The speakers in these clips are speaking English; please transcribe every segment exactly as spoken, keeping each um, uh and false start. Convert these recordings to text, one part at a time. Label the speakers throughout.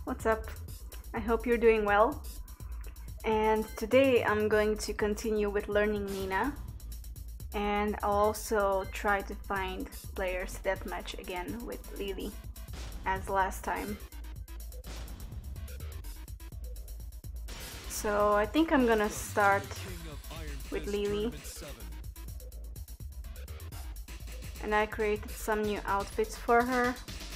Speaker 1: What's up? I hope you're doing well. And today I'm going to continue with learning Nina. And I'll also try to find players deathmatch again with Lily, as last time. So I think I'm gonna start with Lily. And I created some new outfits for her.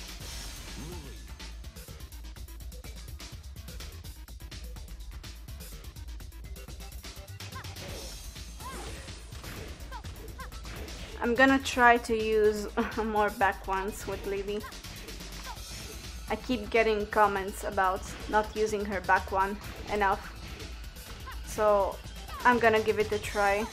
Speaker 1: I'm gonna try to use more back ones with Lily. I keep getting comments about not using her back one enough, so I'm gonna give it a try.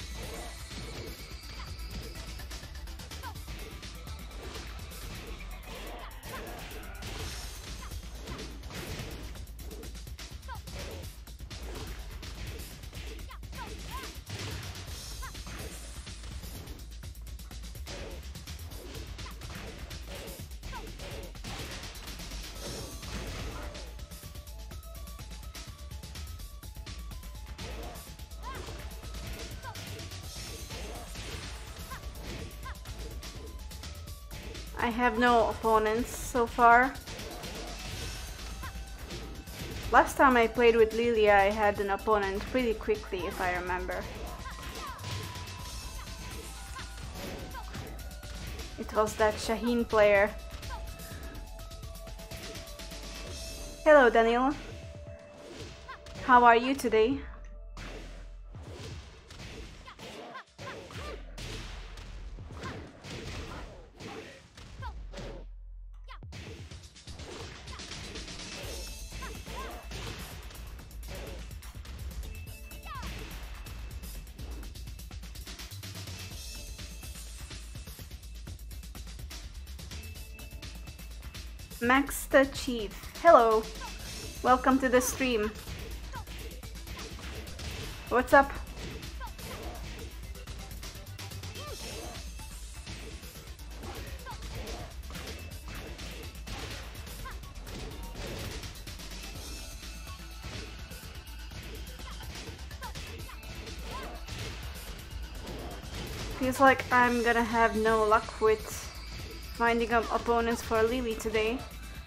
Speaker 1: I have no opponents so far. Last time I played with Lily, I had an opponent pretty quickly, if I remember. It was that Shaheen player. Hello Daniel. How are you today? Max the Chief, hello, welcome to the stream. What's up? Feels like I'm gonna have no luck with finding up opponents for Lily today.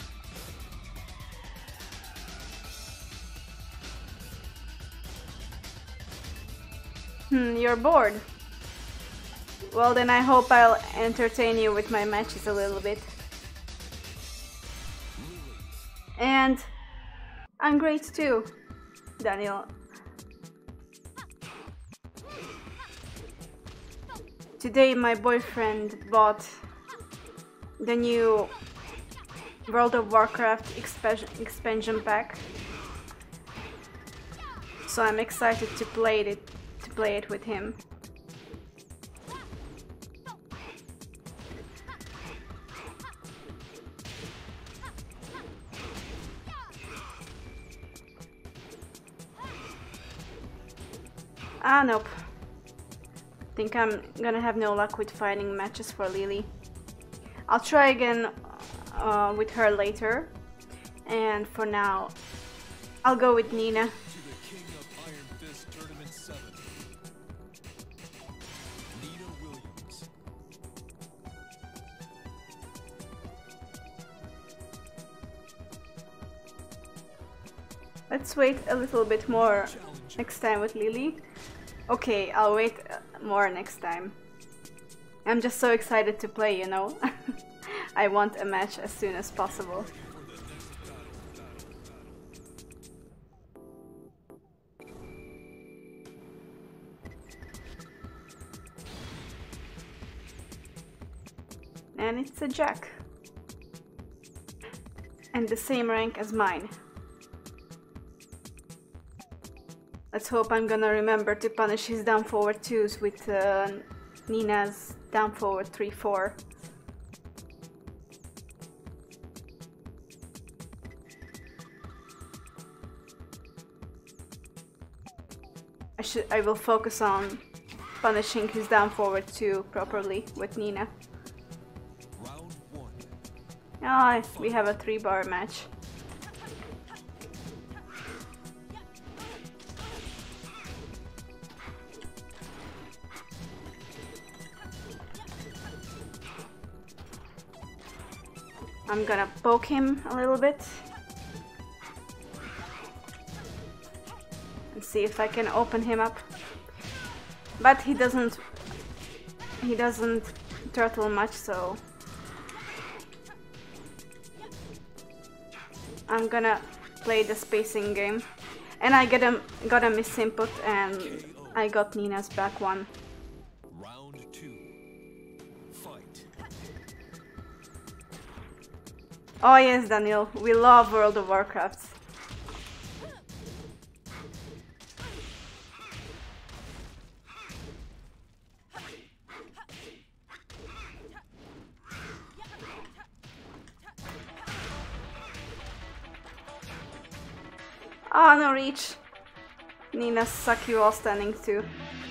Speaker 1: Hmm, you're bored. Well then I hope I'll entertain you with my matches a little bit. And I'm great too, Daniel. Today my boyfriend bought the new World of Warcraft expansion pack, so I'm excited to play it to play it with him. Ah, nope. Think I'm gonna have no luck with finding matches for Lily. I'll try again uh, with her later, and for now I'll go with Nina. Let's wait a little bit more next time with Lily. Okay, I'll wait more next time. I'm just so excited to play, you know. I want a match as soon as possible. And it's a Jack. And the same rank as mine. Let's hope I'm gonna remember to punish his down forward twos with uh, Nina's down forward three four. I should I will focus on punishing his down forward two properly with Nina. Ah, we have a three bar match. I'm gonna poke him a little bit and see if I can open him up. But he doesn't he doesn't turtle much, so I'm gonna play the spacing game. And I get a, got a miss input and I got Nina's back one.
Speaker 2: Round two. Fight.
Speaker 1: Oh yes, Daniel, we love World of Warcraft. Oh, no reach. Nina suck you all standing too.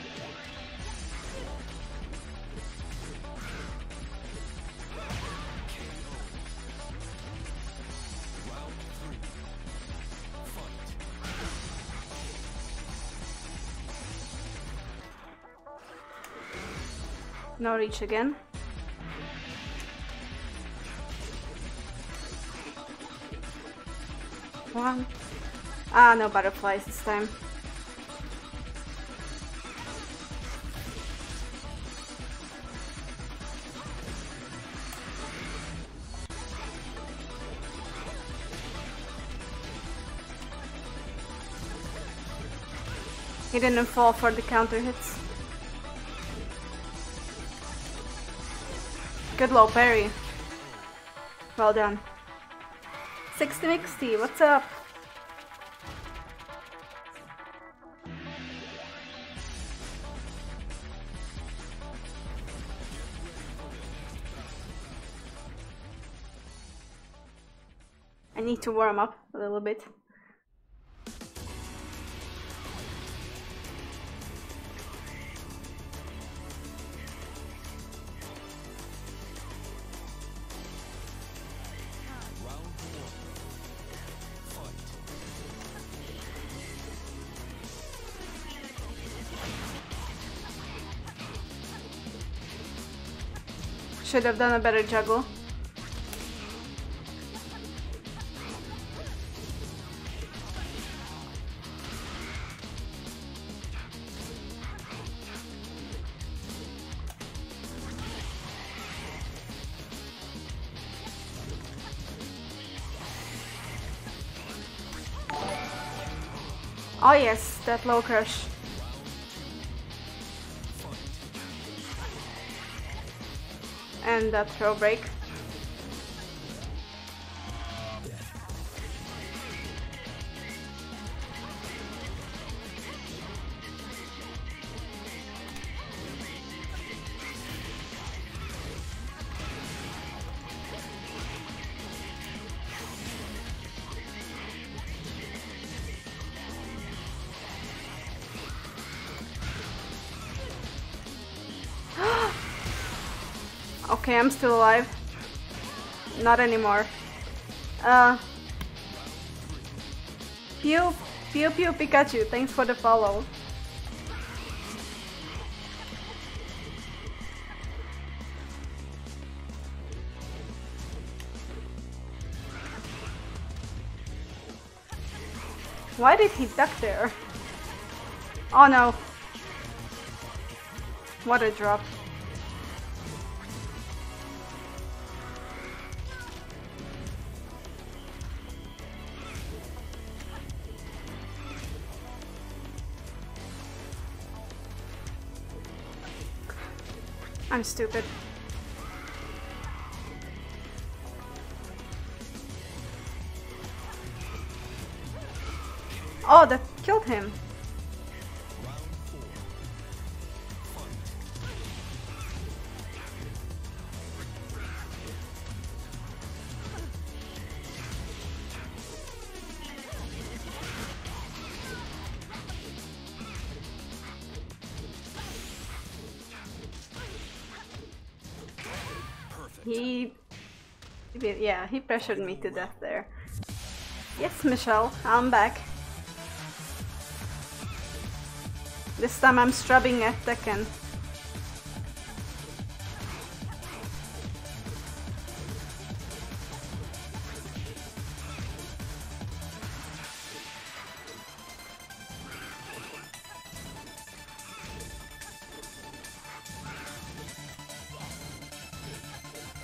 Speaker 1: No reach again. One. Ah, no butterflies this time. He didn't fall for the counter hits. Good low parry. Well done. sixty Mixty, what's up? I need to warm up a little bit. Should have done a better juggle. Oh yes, that low crush. And that throw break. Okay, I'm still alive. Not anymore. Uh, Pew, Pew Pew Pikachu, thanks for the follow. Why did he duck there? Oh no. What a drop. I'm stupid. Oh, that killed him. He, yeah, he pressured me to death there. Yes, Michelle, I'm back. This time I'm strubbing at Tekken.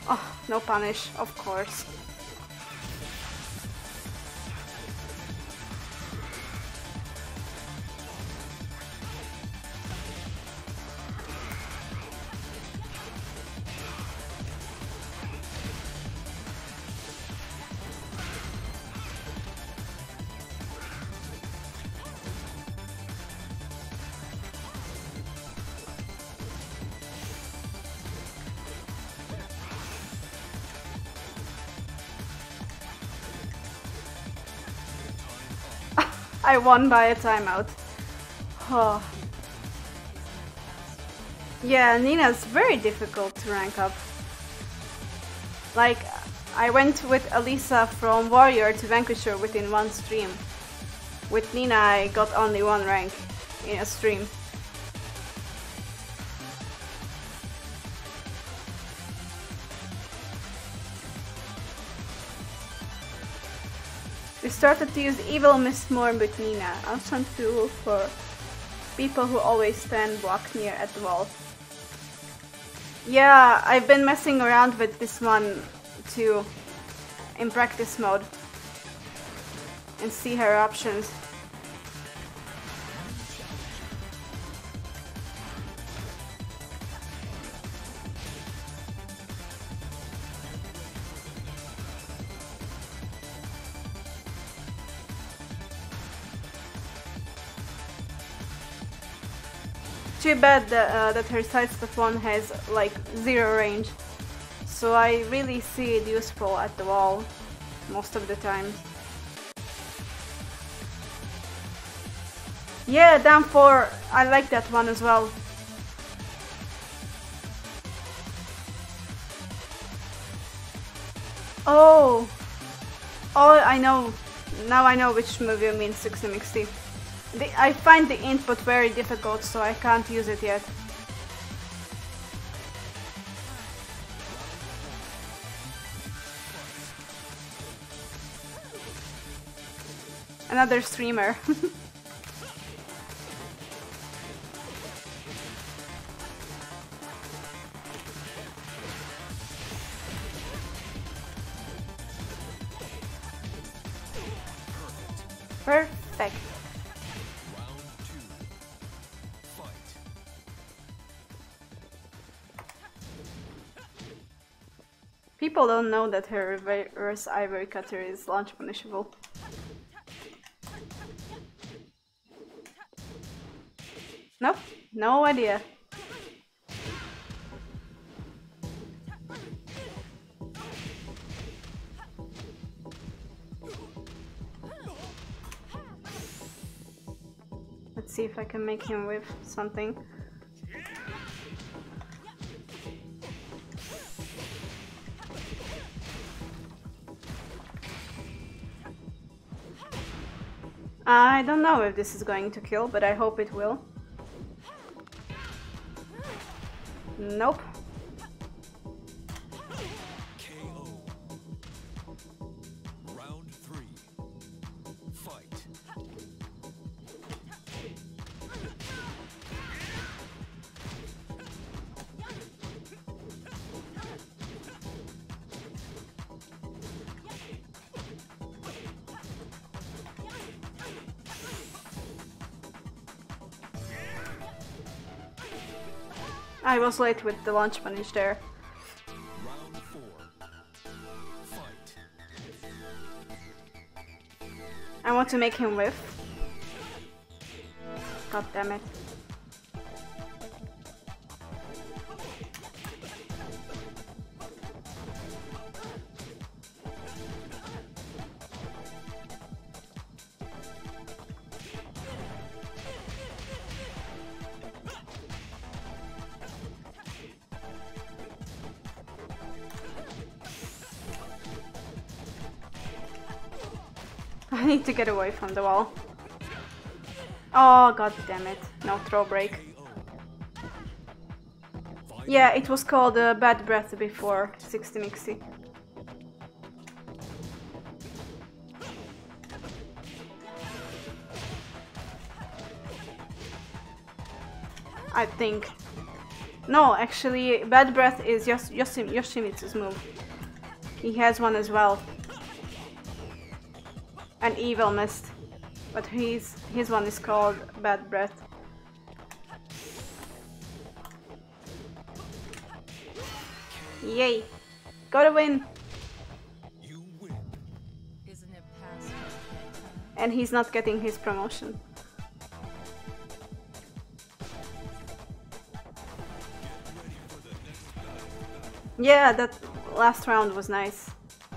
Speaker 1: Oh, no punish, of course. I won by a timeout. Oh. Yeah, Nina's very difficult to rank up. Like, I went with Elisa from Warrior to Vanquisher within one stream. With Nina I got only one rank in a stream. We started to use Evil Mist more with Nina, awesome tool for people who always stand block near at the wall. Yeah, I've been messing around with this one too, in practice mode, and see her options. Too bad that, uh, that her sidestep one has like zero range, so I really see it useful at the wall most of the time. Yeah, down four, I like that one as well. Oh, oh, I know. Now I know which move you mean, sixty mixty. The, I find the input very difficult, so I can't use it yet. Another streamer. Perfect. People don't know that her reverse ivory cutter is launch punishable. Nope, no idea. Let's see if I can make him whiff something. I don't know if this is going to kill, but I hope it will. Nope.
Speaker 2: K O. Round three. Fight.
Speaker 1: I was late with the launch punish there.
Speaker 2: Round four. Fight.
Speaker 1: I want to make him whiff. God damn it. I need to get away from the wall. Oh, god damn it. No throw break. Yeah, it was called uh, Bad Breath before sixty mixty. I think. No, actually, Bad Breath is Yos Yoshim Yoshimitsu's move. He has one as well. An Evil Mist. But his, his one is called Bad Breath. Yay! Got a win!
Speaker 2: You win.
Speaker 3: Isn't it past?
Speaker 1: And he's not getting his promotion. Yeah, that last round was nice.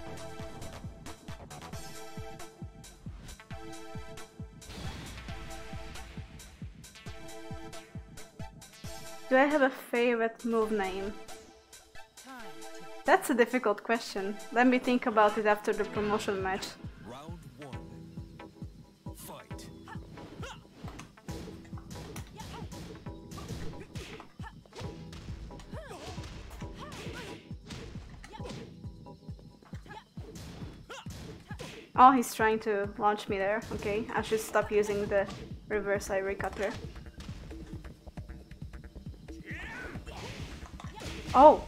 Speaker 1: Do I have a favorite move name? That's a difficult question. Let me think about it after the promotion match.
Speaker 2: Round one. Fight.
Speaker 1: Oh, he's trying to launch me there. Okay, I should stop using the reverse ivory cutter. Oh!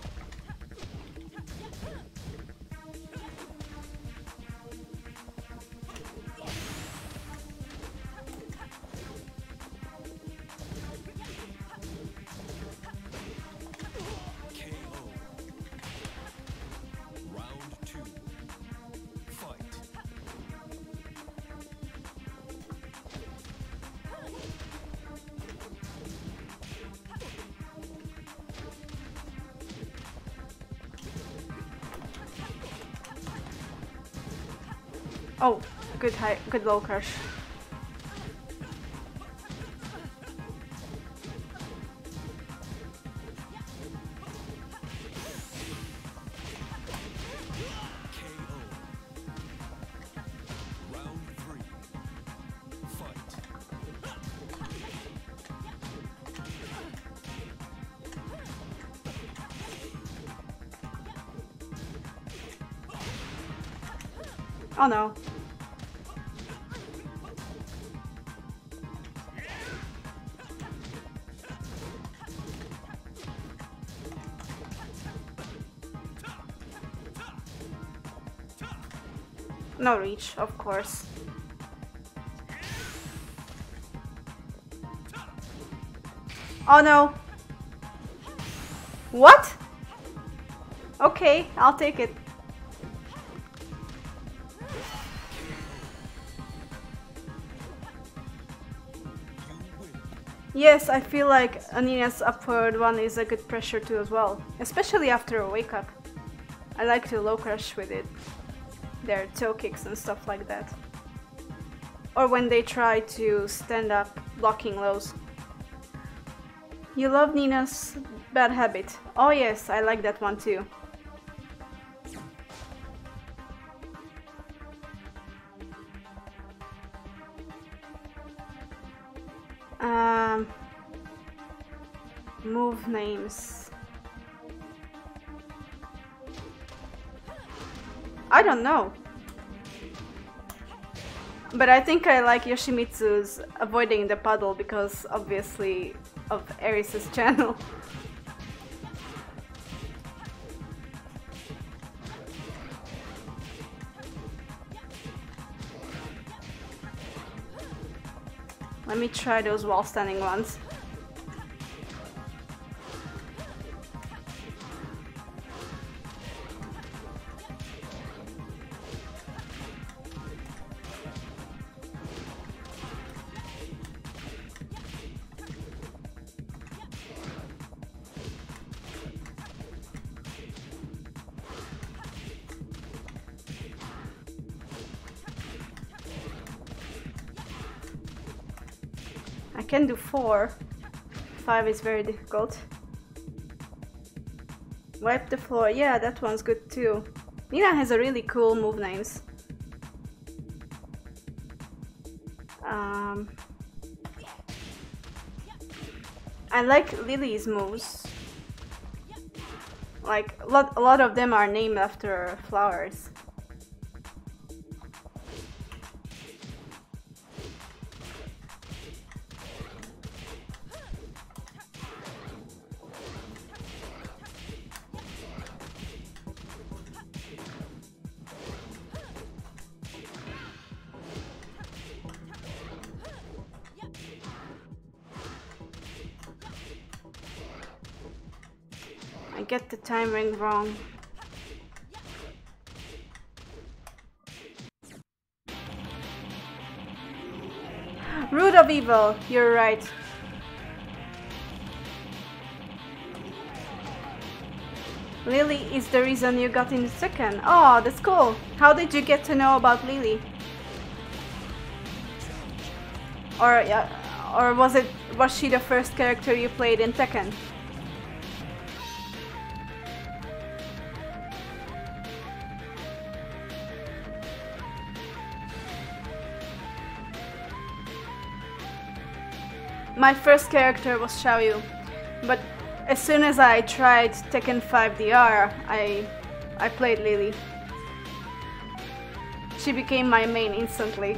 Speaker 2: K O. Round two. Fight.
Speaker 1: Oh, good high, good low crush.
Speaker 2: K O. Round three. Fight.
Speaker 1: Oh no. No reach, of course. Oh no. What? Okay, I'll take it. Yes, I feel like Anina's upward one is a good pressure too as well, especially after a wake up. I like to low crush with it, their toe kicks and stuff like that. Or when they try to stand up blocking lows. You love Nina's bad habit. Oh yes, I like that one too. Um, move names. I don't know. But I think I like Yoshimitsu's avoiding the puddle because obviously of Aris's channel. Let me try those wall standing ones. I can do four. Five is very difficult. Wipe the floor. Yeah, that one's good too. Nina has a really cool move names. Um, I like Lily's moves. Like a lot, a lot of them are named after flowers. I get the timing wrong. Root of evil, you're right. Lily is the reason you got in the second. Oh, that's cool. How did you get to know about Lily? Or yeah, or was it was she the first character you played in Tekken? My first character was Xiaoyu, but as soon as I tried Tekken five D R, I I played Lily. She became my main instantly.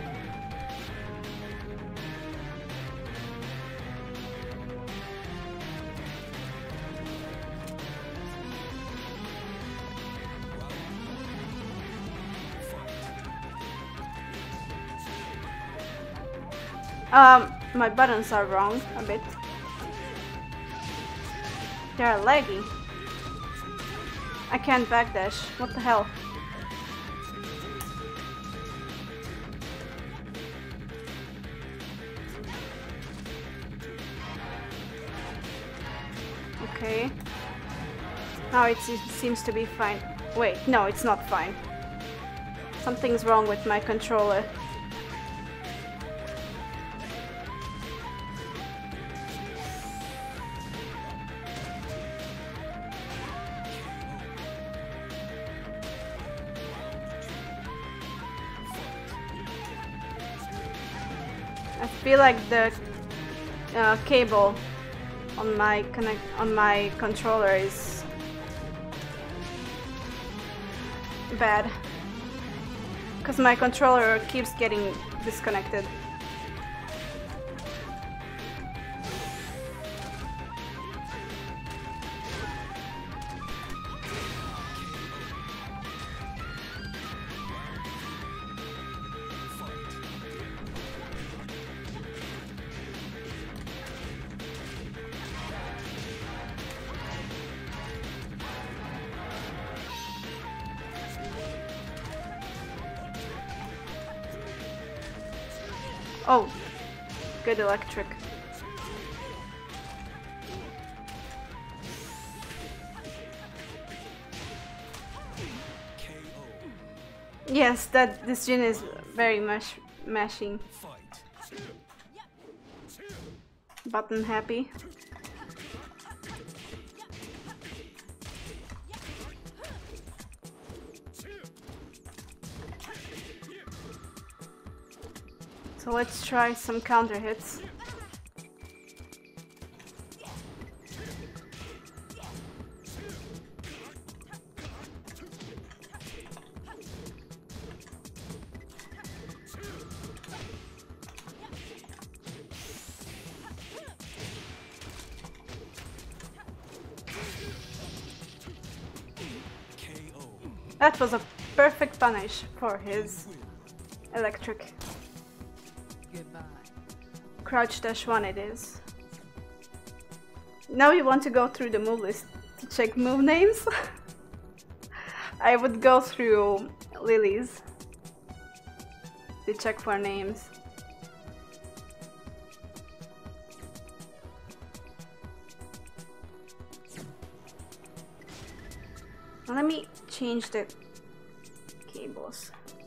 Speaker 1: Um, my buttons are wrong a bit. They're laggy. I can't backdash. What the hell? Okay. Now it se- seems to be fine. Wait, no, it's not fine. Something's wrong with my controller. I feel like the uh, cable on my connect on my controller is bad because my controller keeps getting disconnected. Oh, good electric. Yes, that this Jin is very much mashing. Button happy. So let's try some counter hits. That was a perfect punish for his electric.
Speaker 3: Goodbye.
Speaker 1: Crouch dash one it is. Now you want to go through the move list to check move names? I would go through Lily's to check for names. Let me change the cables.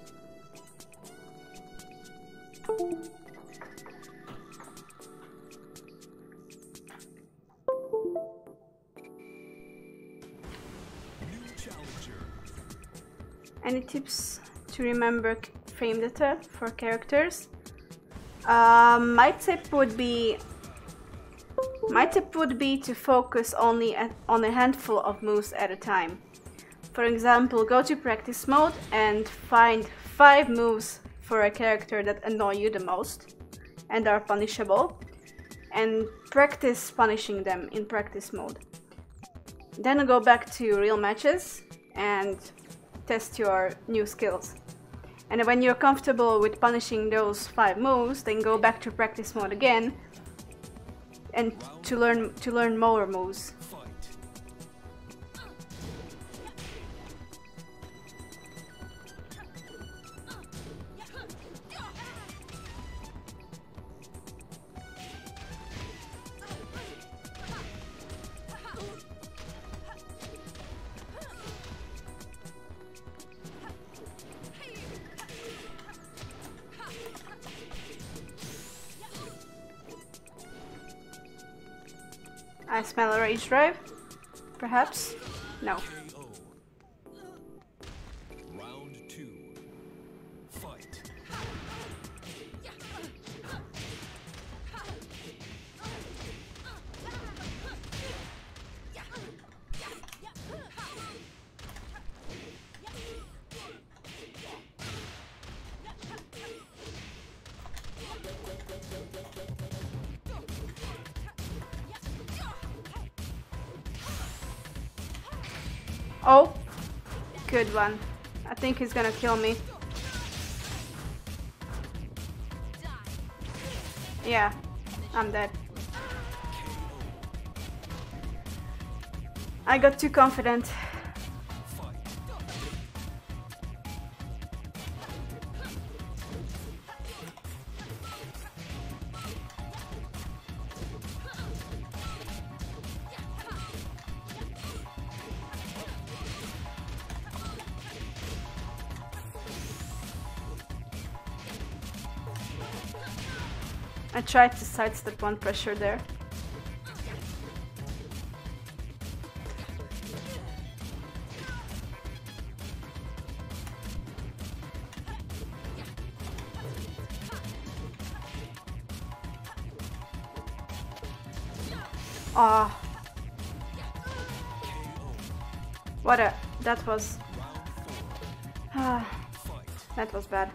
Speaker 1: Any tips to remember frame data for characters? Um, my tip would be my tip would be to focus only at, on a handful of moves at a time. For example, go to practice mode and find five moves for a character that annoy you the most and are punishable, and practice punishing them in practice mode. Then go back to real matches and test your new skills. And when you're comfortable with punishing those five moves, then go back to practice mode again and to learn to learn more moves. I smell a rage drive. Perhaps? No.
Speaker 2: K O. Round two. Fight.
Speaker 1: Oh, good one. I think he's gonna kill me. Yeah, I'm dead. I got too confident. I tried to sidestep one pressure there. Ah, what a that was. Ah, that was bad.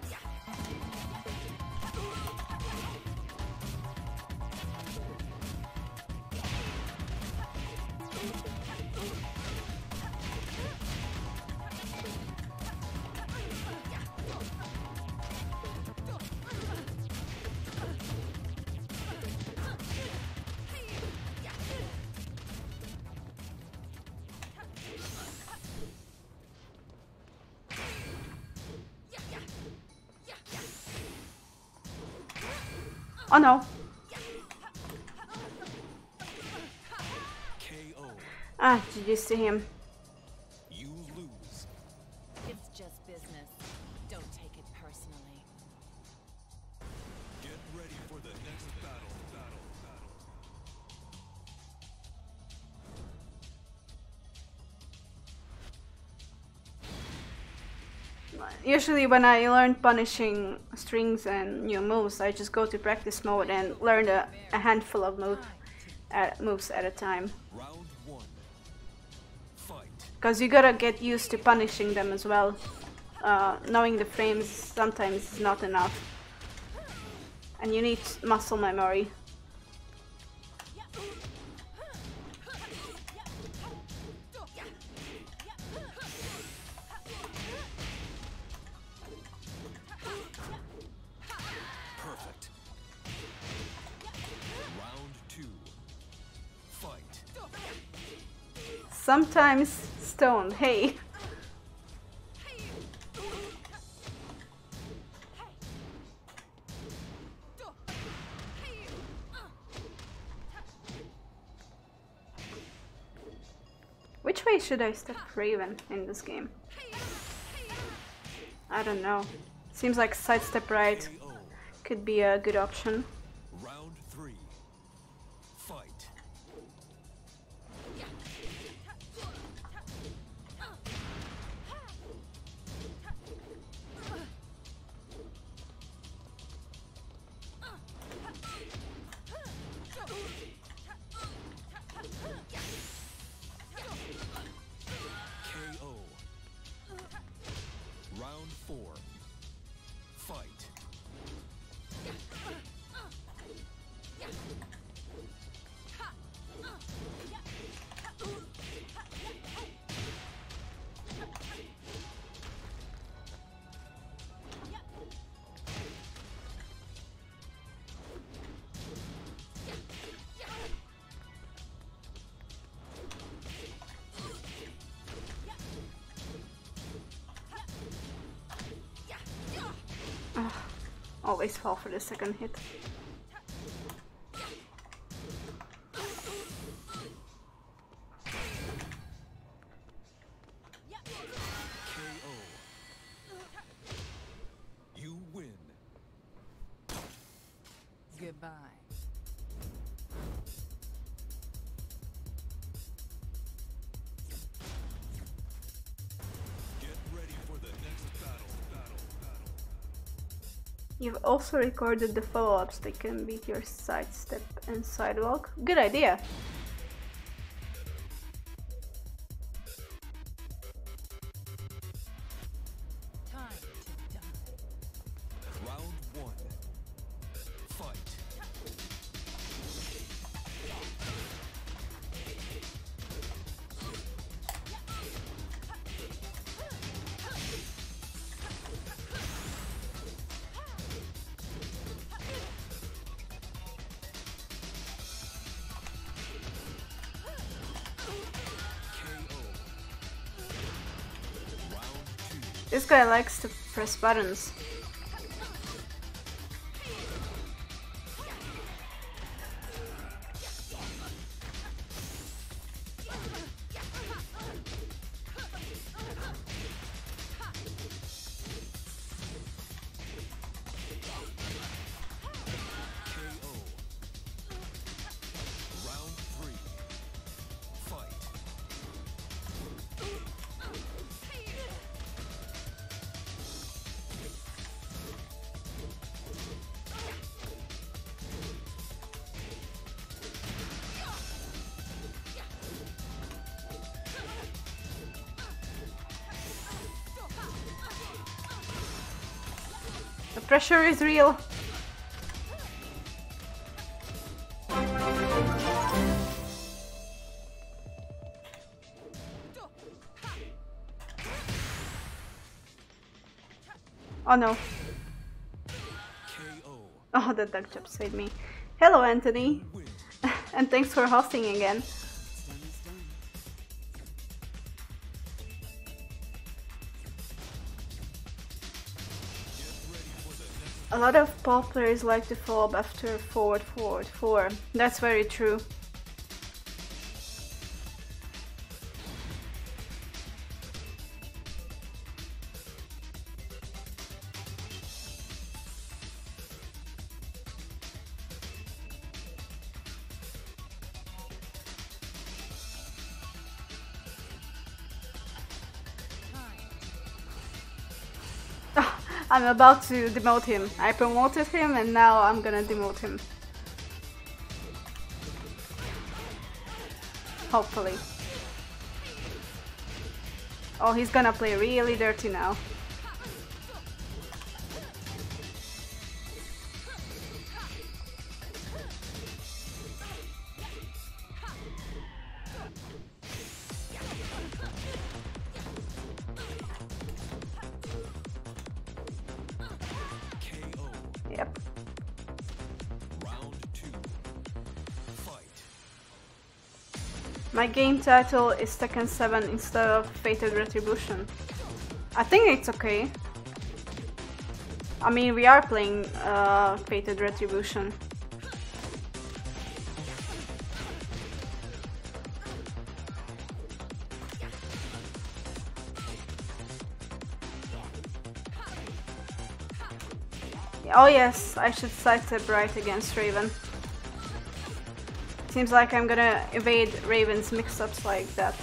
Speaker 1: Oh no.
Speaker 2: K O.
Speaker 1: Ah, G G's to him.
Speaker 2: You lose.
Speaker 4: It's just business. Don't take it personally.
Speaker 2: Get ready for the next battle. Battle. Battle.
Speaker 1: Usually when I learn punishing strings and new moves, I just go to practice mode and learn a, a handful of move, uh, moves at a time.
Speaker 2: Round one. Fight.
Speaker 1: Because you gotta get used to punishing them as well. Uh, knowing the frames sometimes is not enough. And you need muscle memory.
Speaker 2: Perfect. Round two. Fight.
Speaker 1: Sometimes stoned, hey. Which way should I step Raven in this game? I don't know. Seems like sidestep right
Speaker 2: K O.
Speaker 1: could be a good option.
Speaker 2: Round three. Fight. K O. Round four. Fight.
Speaker 1: Always fall for the second hit.
Speaker 2: K O. You win.
Speaker 3: Goodbye.
Speaker 1: You've also recorded the follow-ups that can beat your sidestep and sidewalk. Good idea.
Speaker 4: Time to die.
Speaker 2: Round one. Fight.
Speaker 1: This guy likes to press buttons. The pressure is real. Oh no. Oh, the duck jump saved me. Hello, Anthony. And thanks for hosting again. A lot of Paul players like to follow up after forward, forward, forward. That's very true. I'm about to demote him. I promoted him and now I'm gonna demote him. Hopefully. Oh, he's gonna play really dirty now. Yep.
Speaker 2: Round two. Fight.
Speaker 1: My game title is Tekken seven instead of Fated Retribution. I think it's okay. I mean, we are playing uh, Fated Retribution. Oh yes, I should sidestep right against Raven. Seems like I'm gonna evade Raven's mix-ups like that.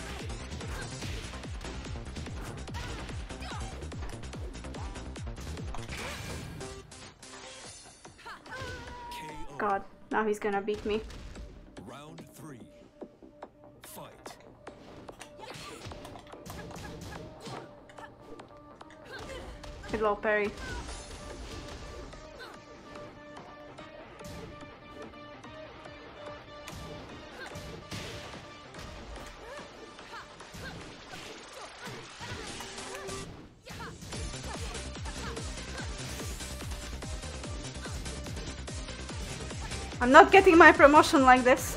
Speaker 1: God, now he's gonna beat me.
Speaker 2: Round three. Fight.
Speaker 1: Good low parry. I'm not getting my promotion like this.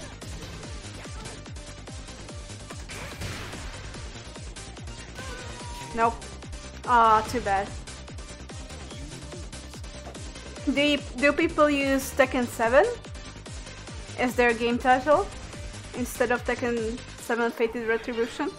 Speaker 1: Nope. Ah, too bad. Do, you, do people use Tekken seven as their game title instead of Tekken seven Fated Retribution?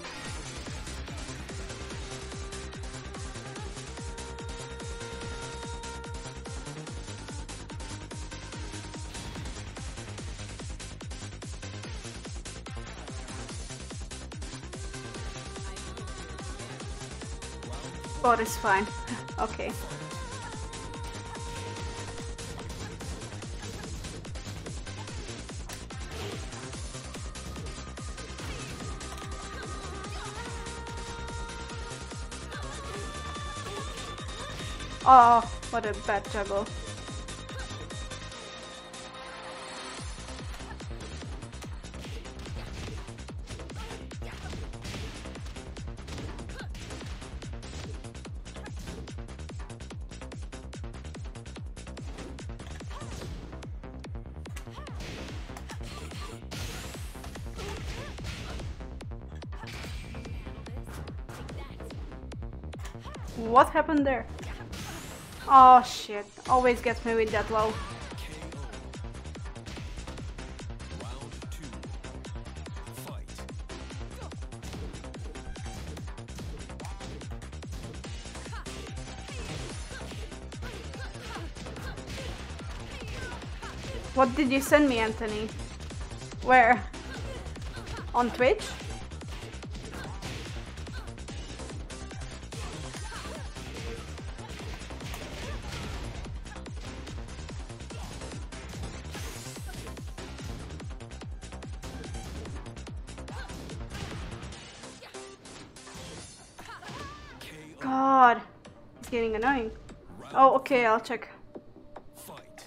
Speaker 1: Oh, it's fine. Okay. Oh, what a bad juggle. What happened there? Oh shit, always gets me with that low.
Speaker 2: Round two. Fight.
Speaker 1: What did you send me, Anthony? Where? On Twitch? God, it's getting annoying. Oh, okay, I'll check.
Speaker 2: Fight.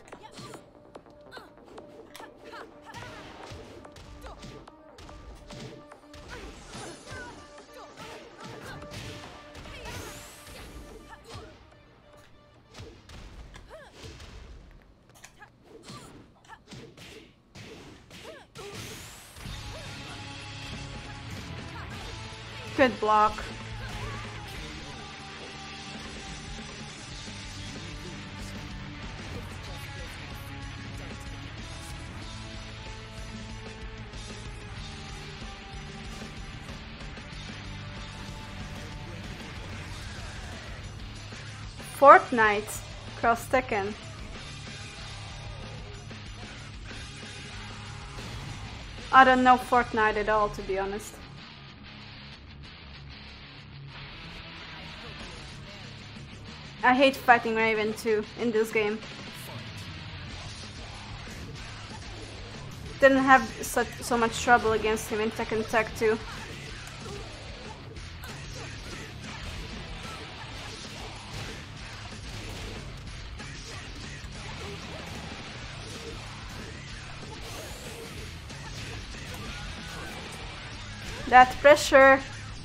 Speaker 1: Good block. Fortnite cross Tekken. I don't know Fortnite at all, to be honest. I hate fighting Raven too in this game. Didn't have such so much trouble against him in Tekken Tag two. That pressure.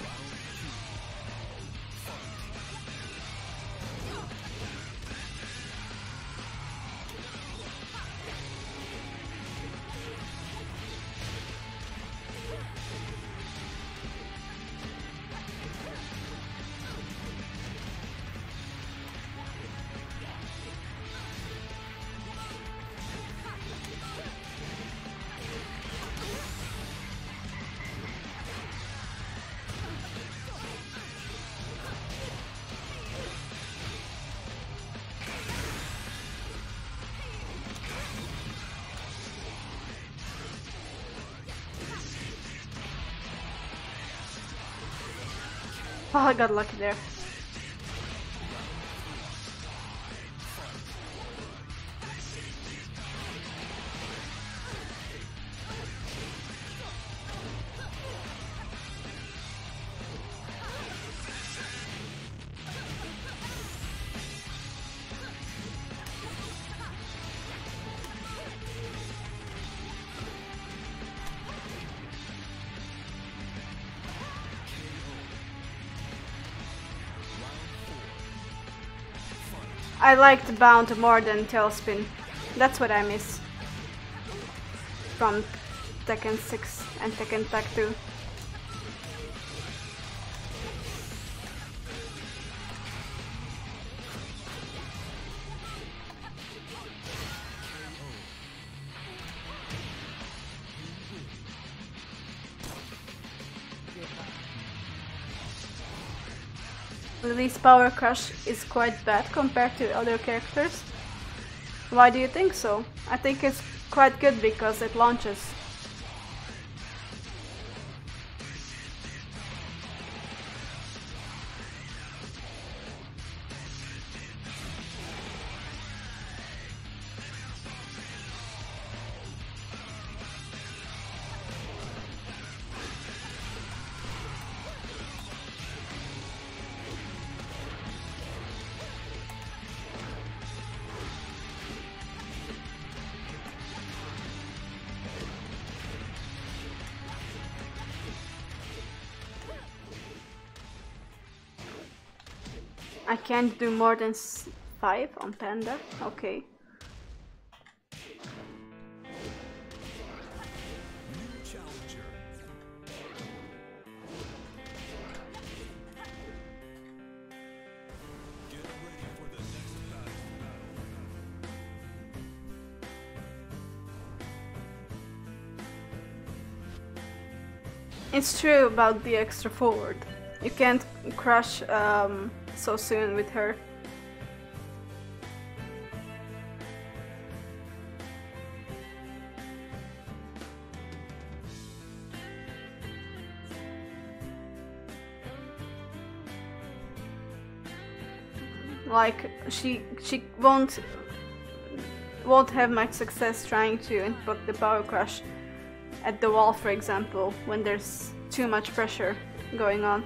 Speaker 1: Oh, I got lucky there. I liked Bound more than Tailspin. That's what I miss from Tekken six and Tekken Tag two. Lily's power crush is quite bad compared to other characters. Why do you think so? I think it's quite good because it launches. I can't do more than s five on Panda. Okay.
Speaker 2: New challenger. Get ready for the next battle.
Speaker 1: It's true about the extra forward. You can't crush um, so soon with her. Like she she won't won't have much success trying to input the power crush at the wall, for example, when there's too much pressure going on.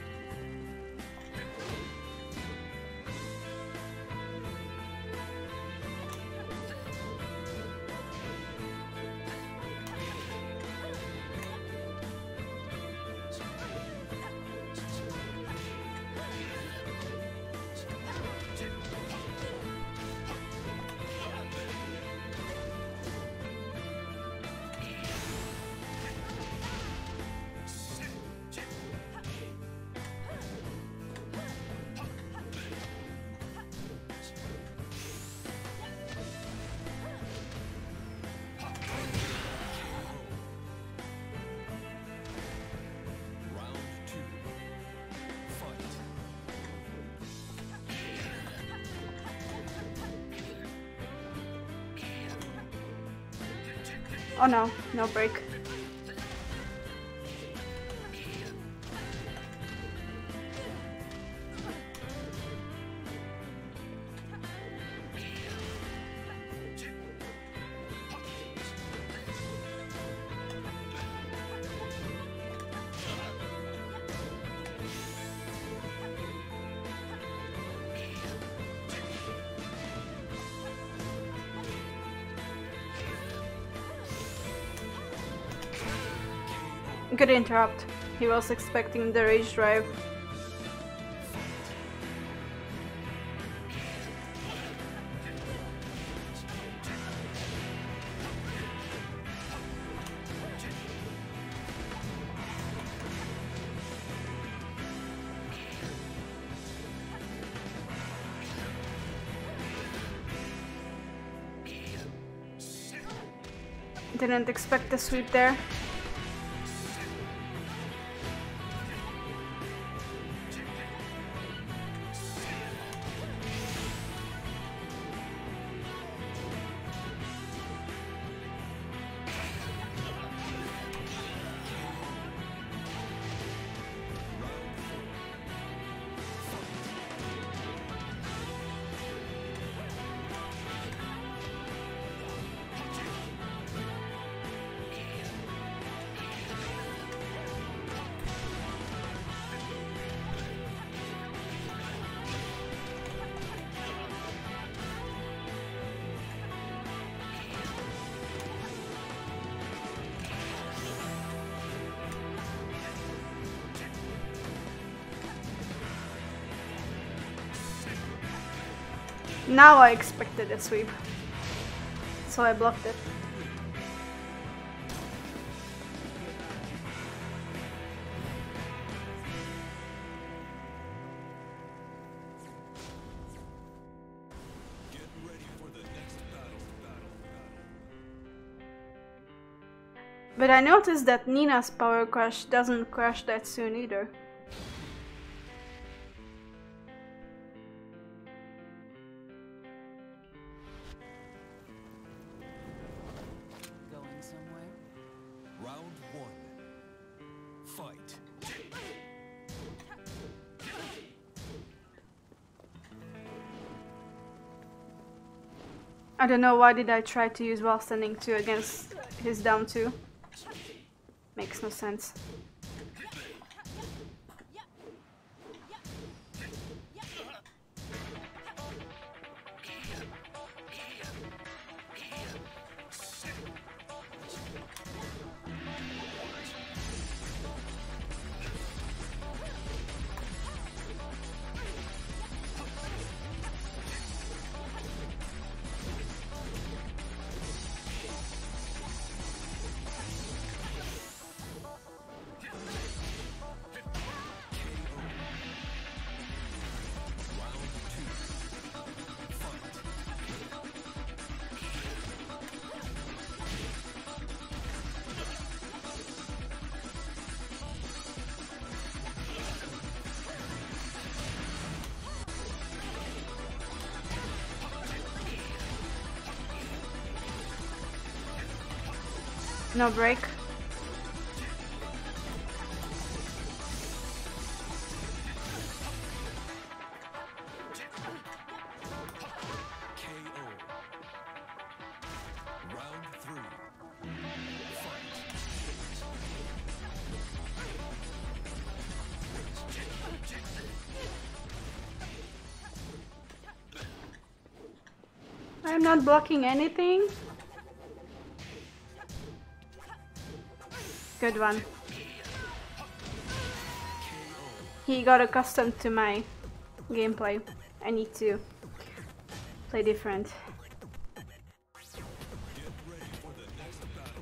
Speaker 1: Oh no, no break. Good interrupt. He was expecting the rage drive. Didn't expect the sweep there. Now I expected a sweep, so I blocked it.
Speaker 2: Get ready for the next battle. Battle.
Speaker 1: But I noticed that Nina's power crush doesn't crash that soon either.
Speaker 3: Going somewhere?
Speaker 2: Round one. Fight.
Speaker 1: I don't know why did I try to use while standing two against his down two. Makes no sense. No break.
Speaker 2: K O. Round three.
Speaker 1: I'm not blocking anything. Good one. He got accustomed to my gameplay. I need to play different.
Speaker 2: Get ready for the next battle.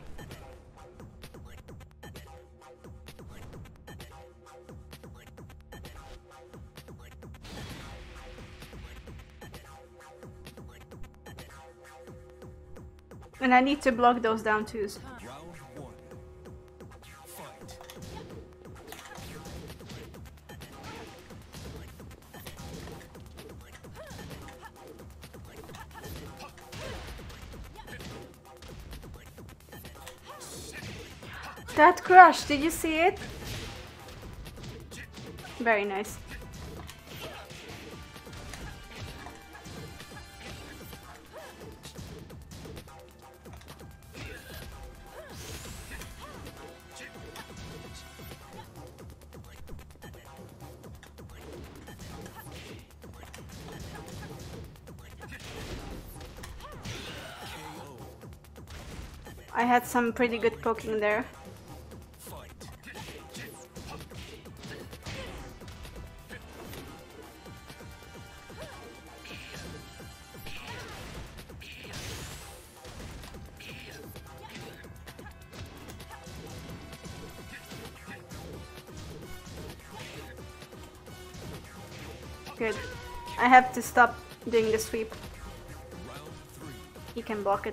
Speaker 1: And I need to block those down twos.
Speaker 2: Round one. Fight.
Speaker 1: That crush, did you see it? Very nice. I had some pretty good poking there. Good. I have to stop doing the sweep. He can block it.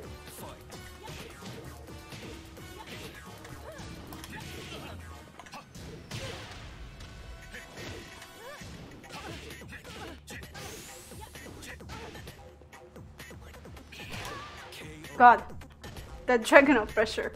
Speaker 1: God, that Dragon of Pressure.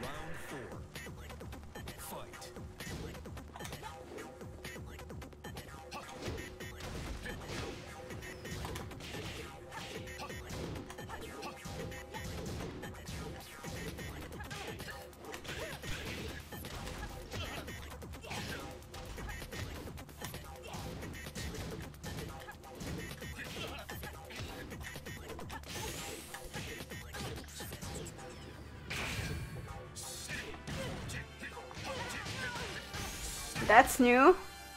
Speaker 1: That's new.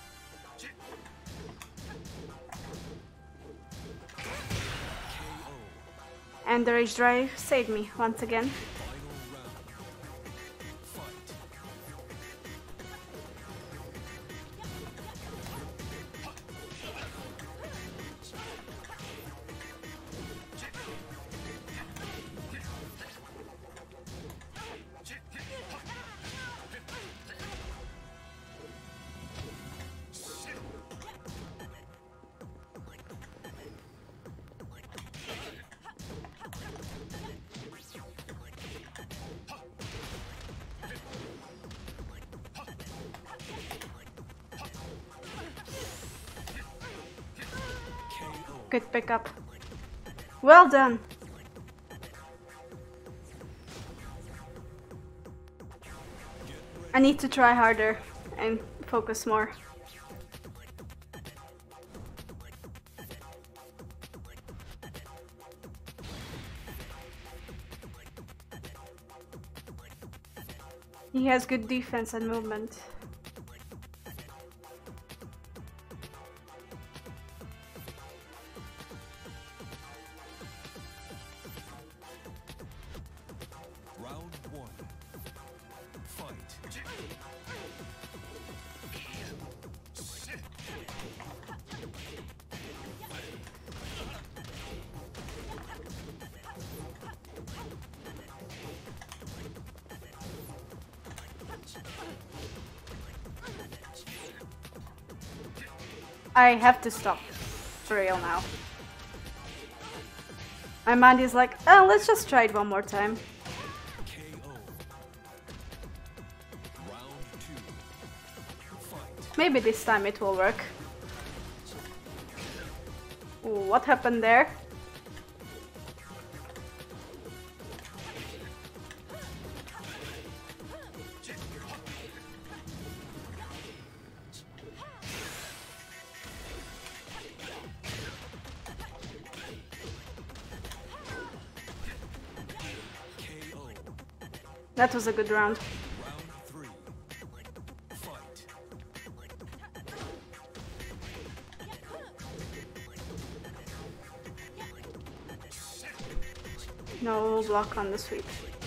Speaker 1: And the Rage Drive saved me once again. Good pickup. Well done. I need to try harder and focus more. He has good defense and movement.
Speaker 2: Round one. Fight.
Speaker 1: I have to stop for real now. My mind is like, oh, let's just try it one more time.
Speaker 2: K O.
Speaker 1: Maybe this time it will work. Ooh, what happened there? That was a good round.
Speaker 2: Round three. Fight.
Speaker 1: No block on the sweep.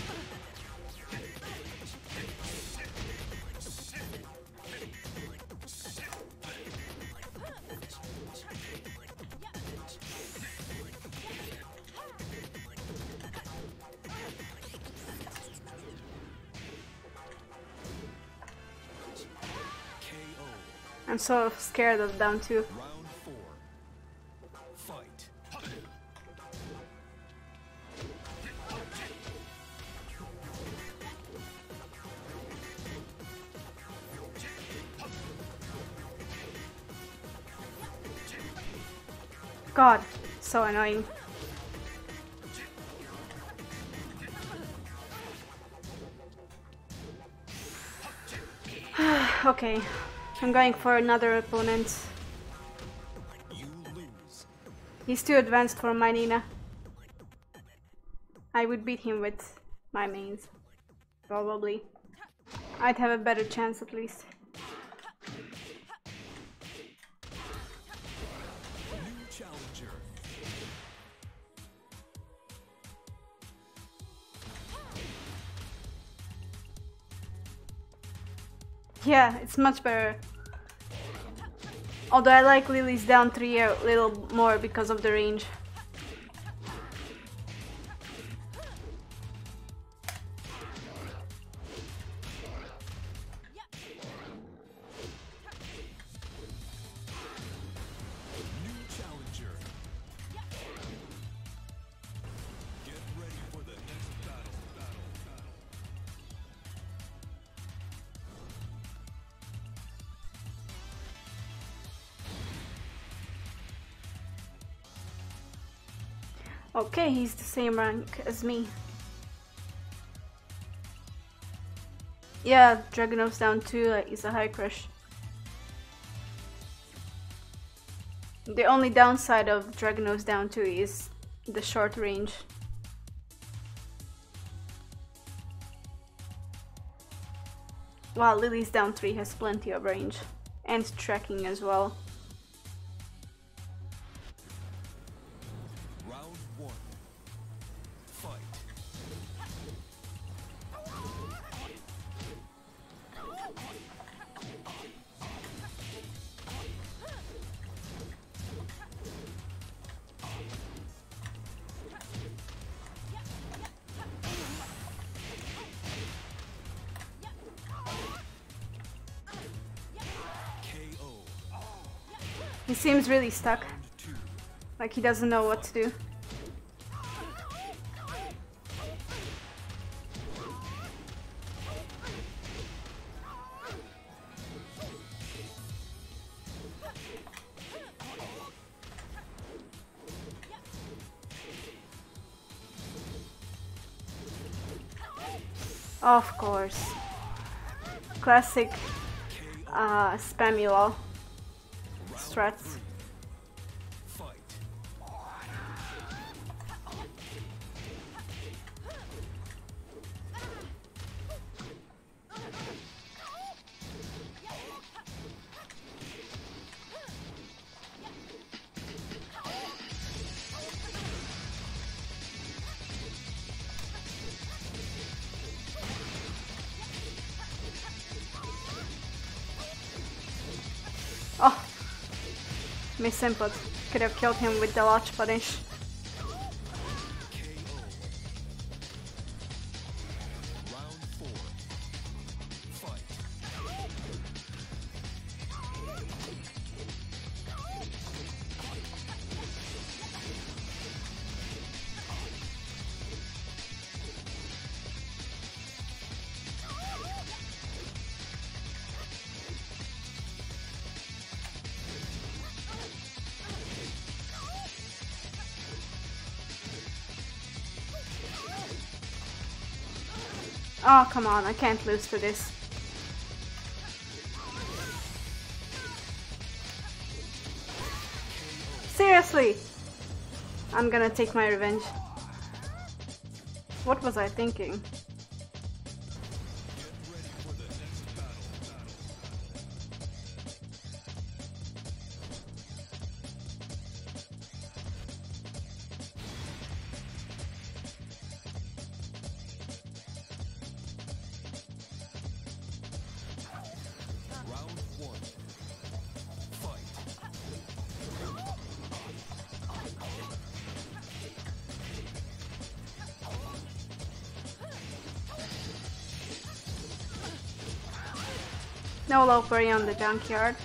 Speaker 1: I'm so scared of down two.
Speaker 2: Round four. Fight.
Speaker 1: God, so annoying. Okay, I'm going for another opponent.
Speaker 2: You lose.
Speaker 1: He's too advanced for my Nina. I would beat him with my mains. Probably. I'd have a better chance at least.
Speaker 2: New challenger.
Speaker 1: Yeah, it's much better. Although I like Lily's down three a little more because of the range.
Speaker 2: New challenger. Get ready for the next battle. Battle. Battle.
Speaker 1: Okay, he's the same rank as me. Yeah, Dragunov's down two uh, is a high crush. The only downside of Dragunov's down two is the short range. While Lily's down three has plenty of range and tracking as well.
Speaker 2: Round one. Fight. K O.
Speaker 1: He seems really stuck,
Speaker 2: Round two.
Speaker 1: like he doesn't know what to do. Of course. Classic uh, spammy law strats.
Speaker 2: Fight.
Speaker 1: Oh, miss input. Could have killed him with the large punish.
Speaker 2: K O. Round four. Fight.
Speaker 1: Oh, come on, I can't lose to this. Seriously! I'm gonna take my revenge. What was I thinking?
Speaker 2: Round one. Fight.
Speaker 1: No low parry on the junkyard.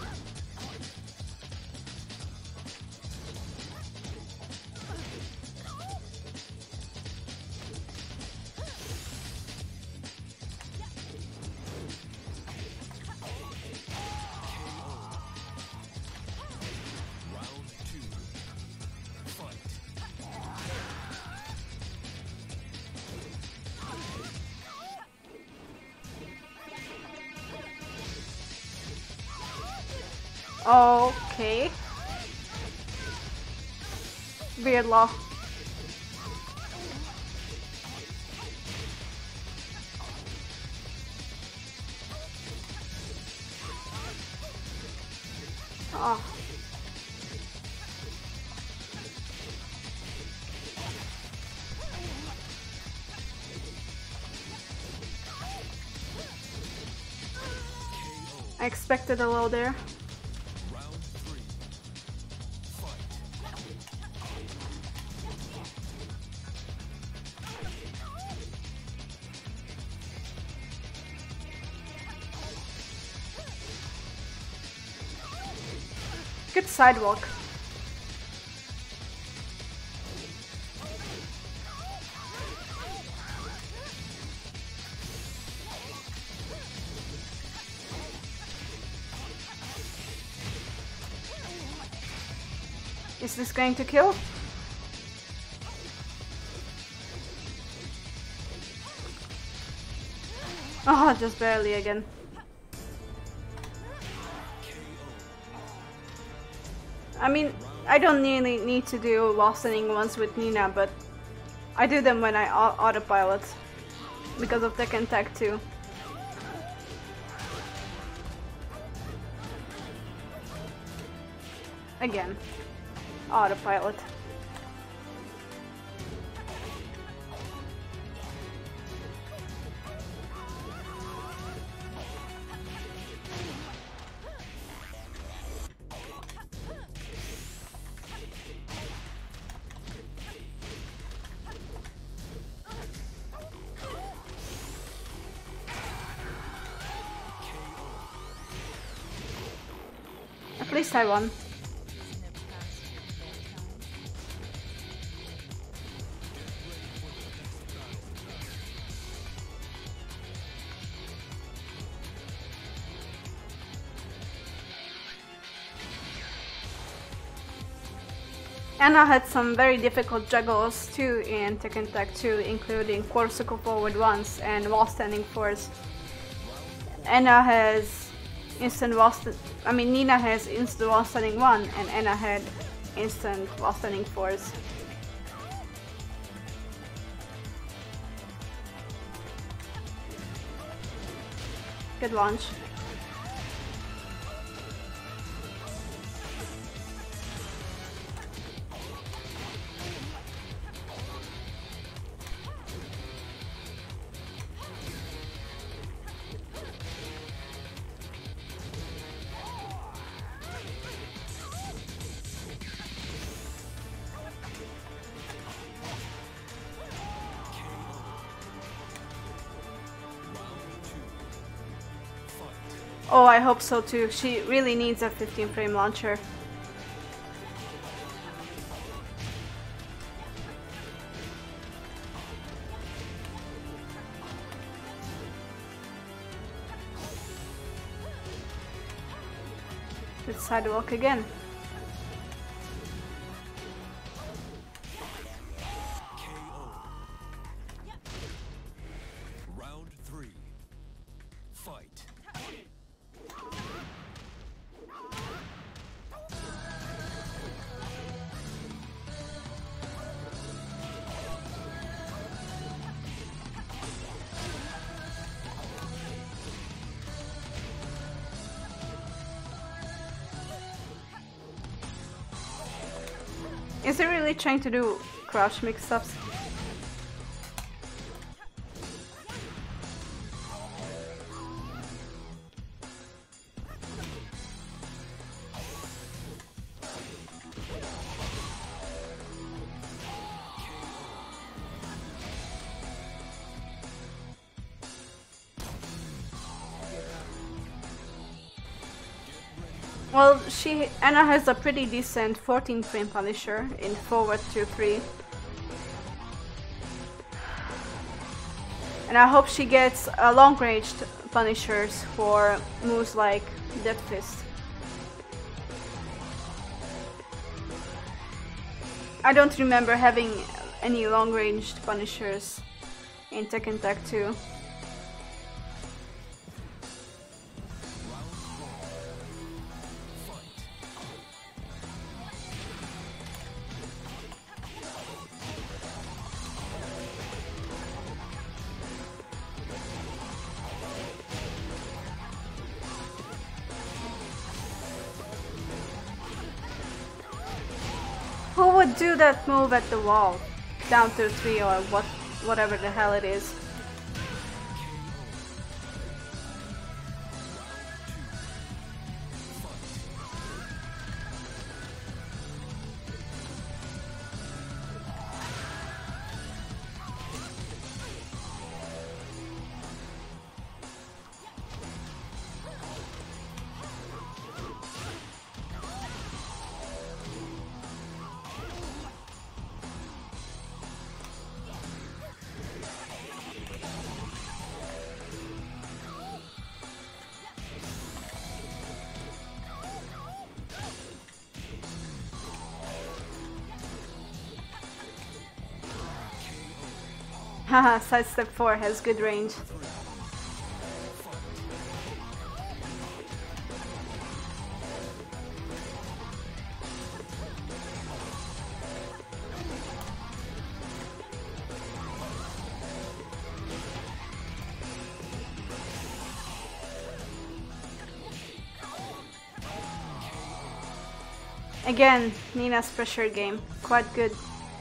Speaker 2: Round two. Fight.
Speaker 1: Okay. Weird law. Oh. I expected a low there.
Speaker 2: Round three. Fight.
Speaker 1: Good sidewalk. Is this going to kill? Oh, just barely again. I mean, I don't really need to do lost ending ones with Nina, but I do them when I au- autopilot because of Tekken Tag two. Again, autopilot. At least I won. Anna had some very difficult juggles too in Tekken Tag two, including quarter circle forward ones and wall standing fours. Anna has instant wall st I mean Nina has instant wall standing one and Anna had instant wall standing fours. Good launch. Oh, I hope so too. She really needs a fifteen frame launcher. Good sidewalk again.
Speaker 2: Round
Speaker 1: Is he really trying to do crouch mix-ups? Well, she Anna has a pretty decent fourteen frame Punisher in forward two three. And I hope she gets uh, long-ranged Punishers for moves like Death Fist. I don't remember having any long-ranged Punishers in Tekken Tag two. Who would do that move at the wall? Down to three or what, whatever the hell it is. Haha, sidestep four has good range. Again, Nina's pressure game, quite good.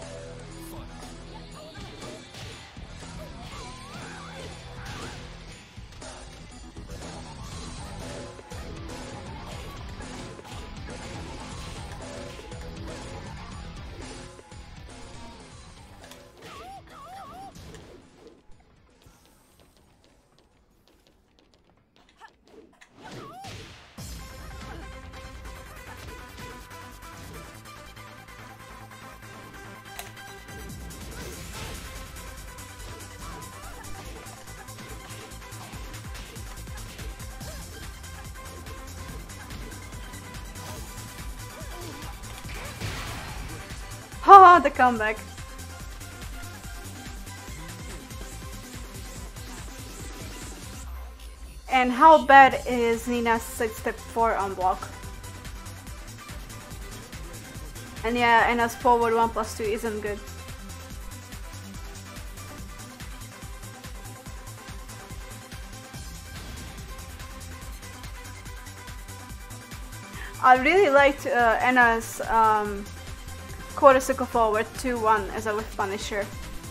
Speaker 1: Oh, the comeback. And how bad is Nina's sidestep four on block? And yeah, Anna's forward one plus two isn't good. I really liked uh, Anna's um, quarter circle forward two one as a whiff Punisher.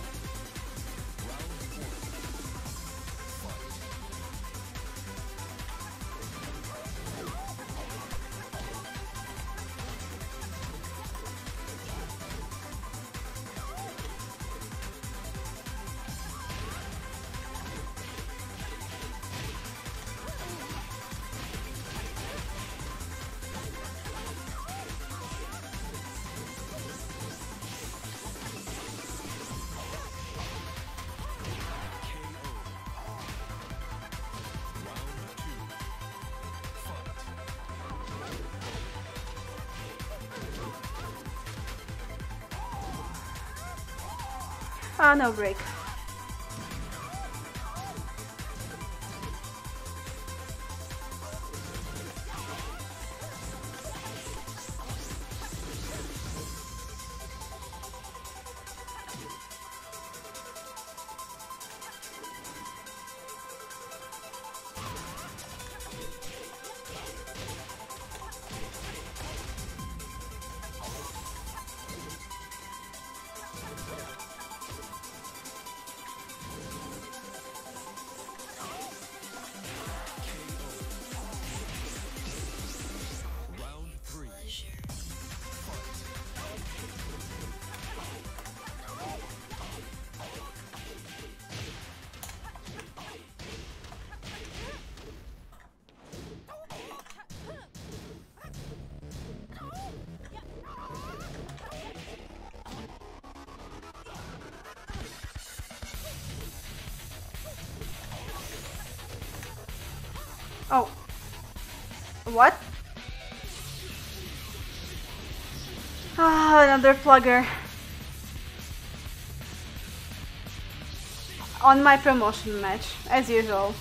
Speaker 1: Ah, no break. Oh. What? Ah, another plugger. On my promotion match, as usual.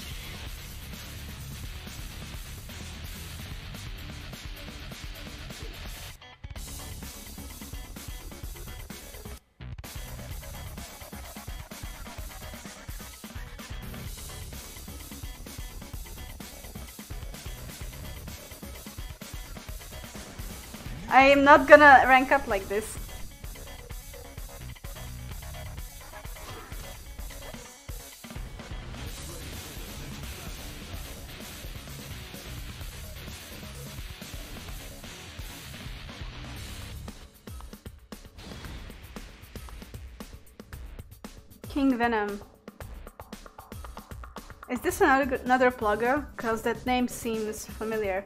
Speaker 1: I am not gonna rank up like this. King Venom. Is this another another plugger? Cause that name seems familiar.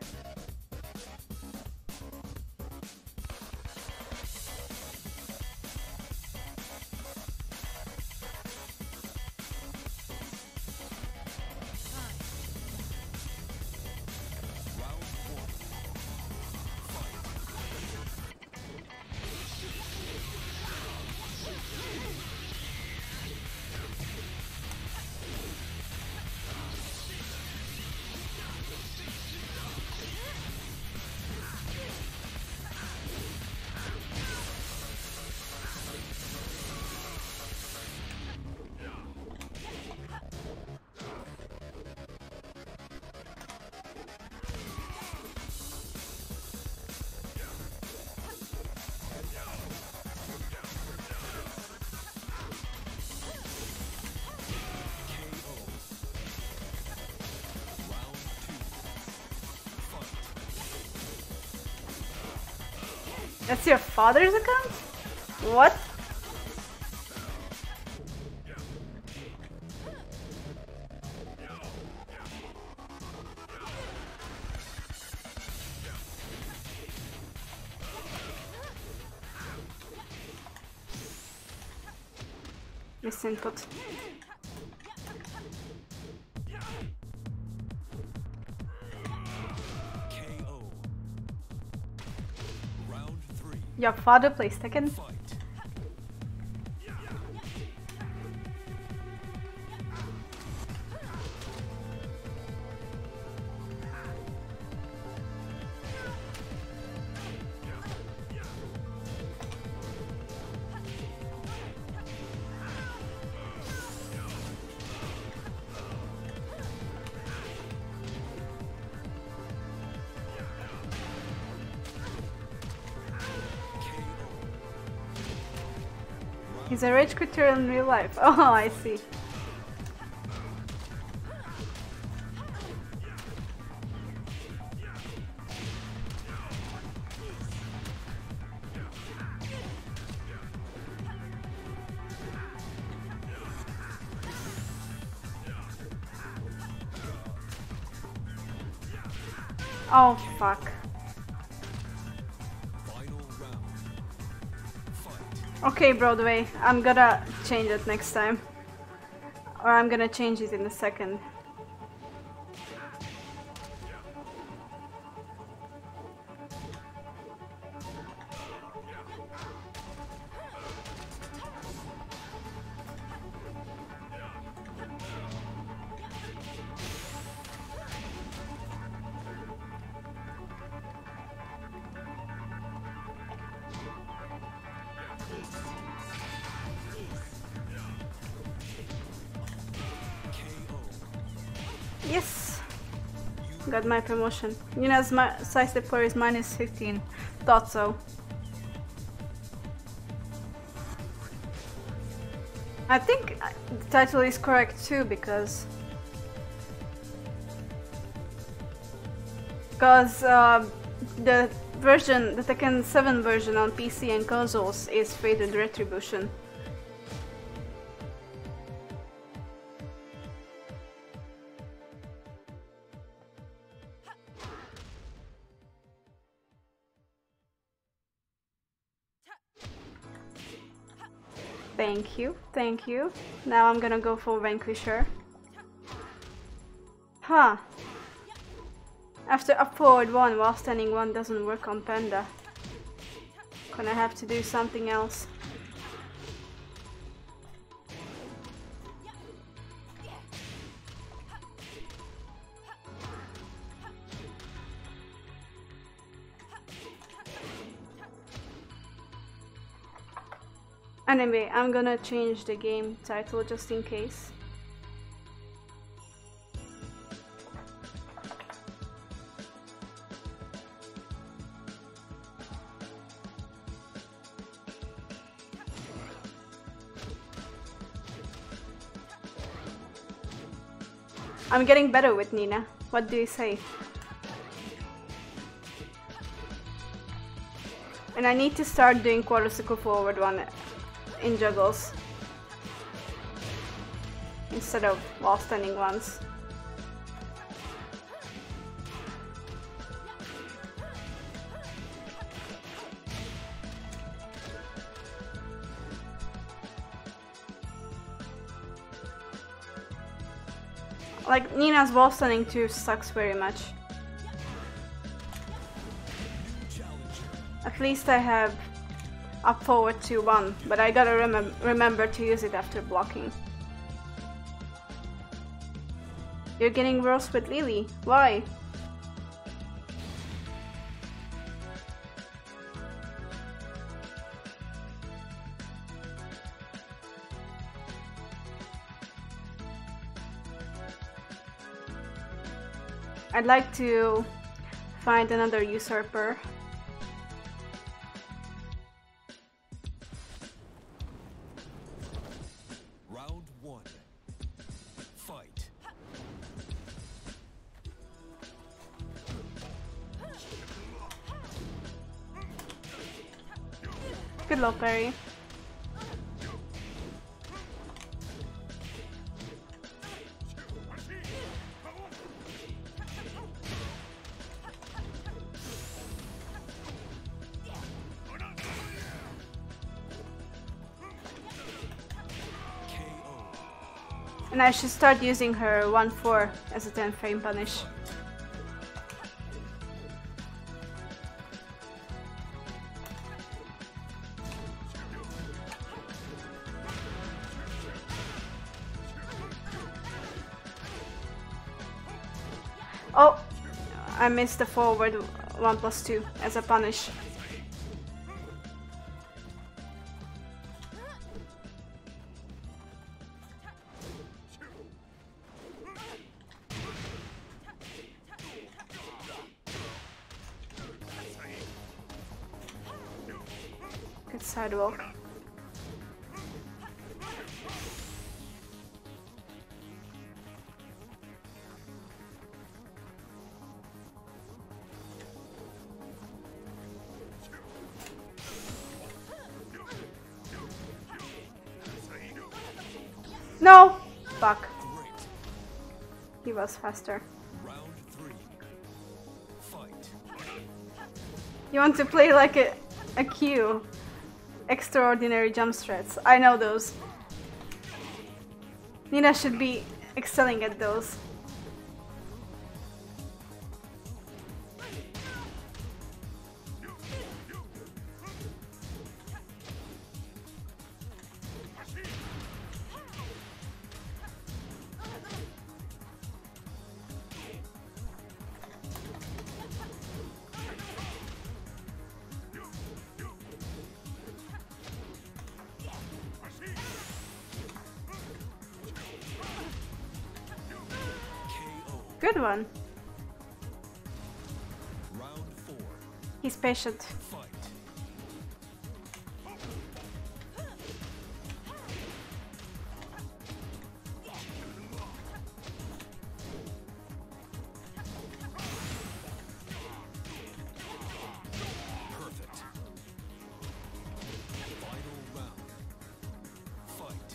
Speaker 1: That's your father's account? What? Miss input. Your father plays Tekken? He's a rage quitter in real life. Oh, I see. Oh, fuck. Okay, Broadway, I'm gonna change it next time. Or I'm gonna change it in a second. Yes! Got my promotion. Yuna's my size step four is minus fifteen. Thought so. I think the title is correct too, because because uh, the version, the Tekken seven version on P C and consoles is Fated Retribution. Thank you, thank you. Now I'm gonna go for Vanquisher. Huh. After up forward one while standing one doesn't work on Panda. Gonna have to do something else. Anyway, I'm gonna change the game title just in case. I'm getting better with Nina. What do you say? And I need to start doing quadricycle forward one in juggles instead of while standing ones. Like, Nina's wall standing too sucks very much. At least I have up forward two one, but I gotta remem remember to use it after blocking. You're getting worse with Lily. Why? I'd like to find another usurper.
Speaker 2: Round one. Fight.
Speaker 1: Good luck, Perry. And I should start using her one four as a ten frame punish. Oh, I missed the forward one plus two as a punish. Good sidewalk. No! Fuck. He was faster.
Speaker 2: Round three. Fight.
Speaker 1: You want to play like a, a Q. Extraordinary jump strats. I know those. Nina should be excelling at those. Good one.
Speaker 2: Round four.
Speaker 1: He's patient.
Speaker 2: Fight. Perfect. Final round. Fight.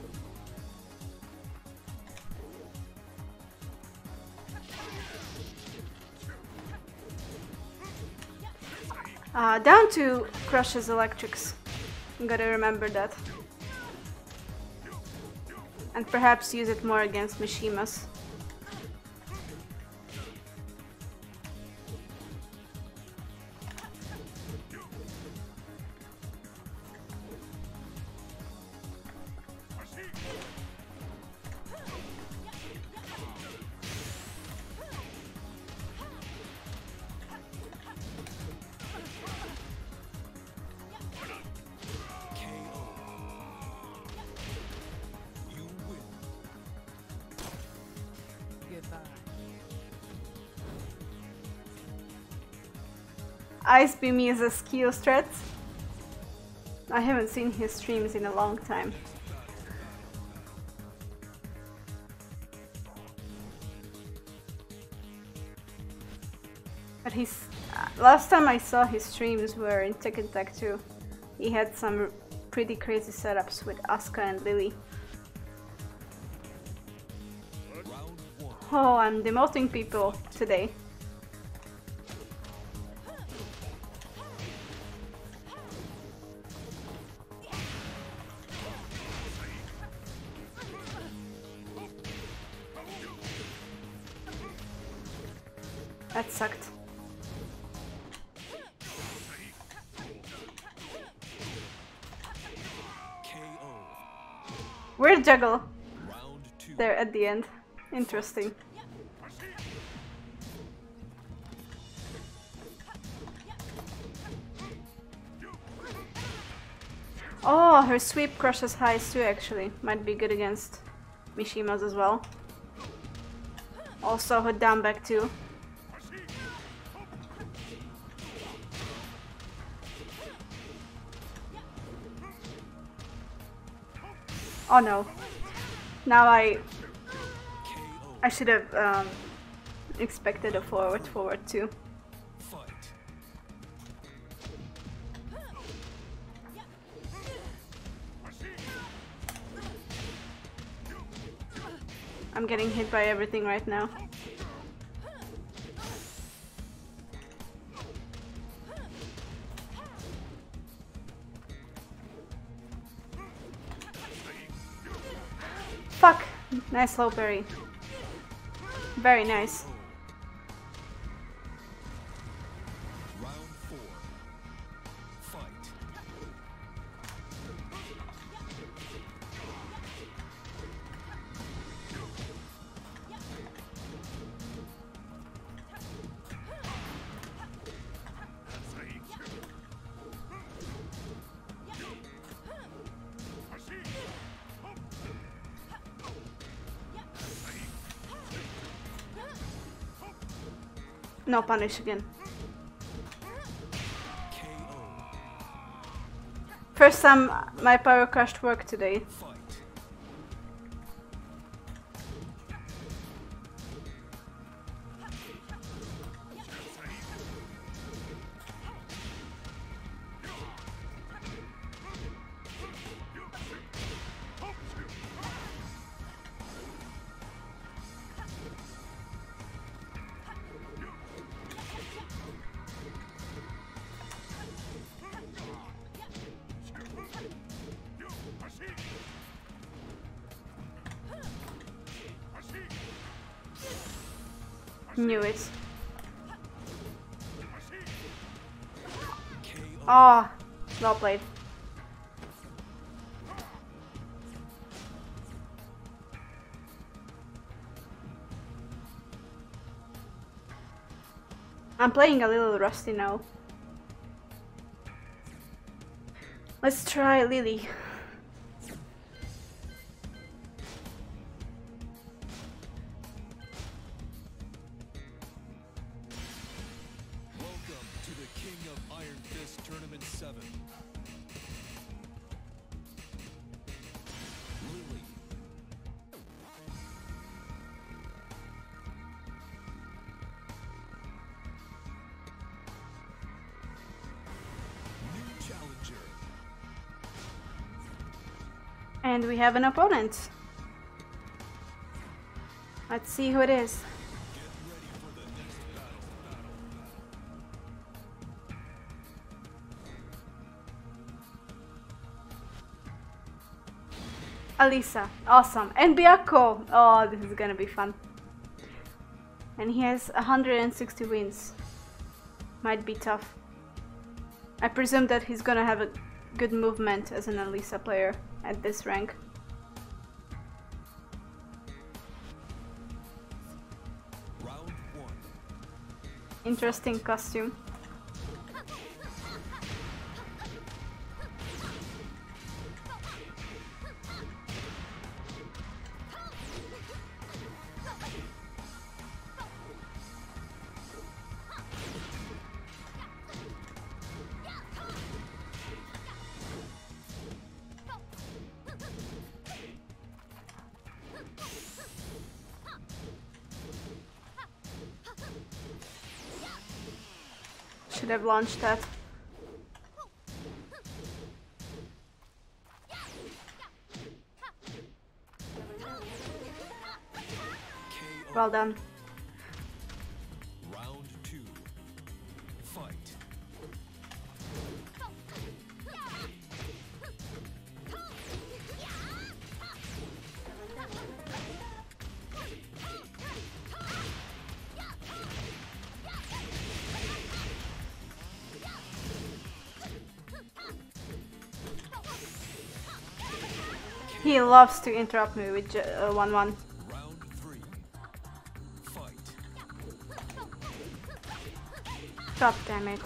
Speaker 1: Uh, down to crushes electrics. You gotta remember that. And perhaps use it more against Mishimas. Ice Beam is a skill strat. I haven't seen his streams in a long time. But he's... Uh, last time I saw his streams were in Tekken Tag two. He had some pretty crazy setups with Asuka and Lily. Oh, I'm demoting people today. That sucked. Weird juggle there at the end. Interesting. Oh, her sweep crushes highs too actually. Might be good against Mishima's as well. Also her down back too. Oh no. Now I... I should have um, expected a forward forward too. I'm getting hit by everything right now. Fuck! Nice low parry. Very nice.
Speaker 2: Round four. Fight.
Speaker 1: No punish again. First time my power crushed work today. Knew it. Oh, well played. I'm playing a little rusty now. Let's try Lily. And we have an opponent. Let's see who it is. Alisa, awesome. And Byakko! Oh, this is gonna be fun. And he has one hundred sixty wins. Might be tough. I presume that he's gonna have a good movement as an Alisa player at this rank.
Speaker 2: Round one.
Speaker 1: Interesting costume. should have launched that. Well done.
Speaker 2: Round two. Fight.
Speaker 1: He loves to interrupt me with uh, one one.
Speaker 2: Round three. Fight.
Speaker 1: God damn it.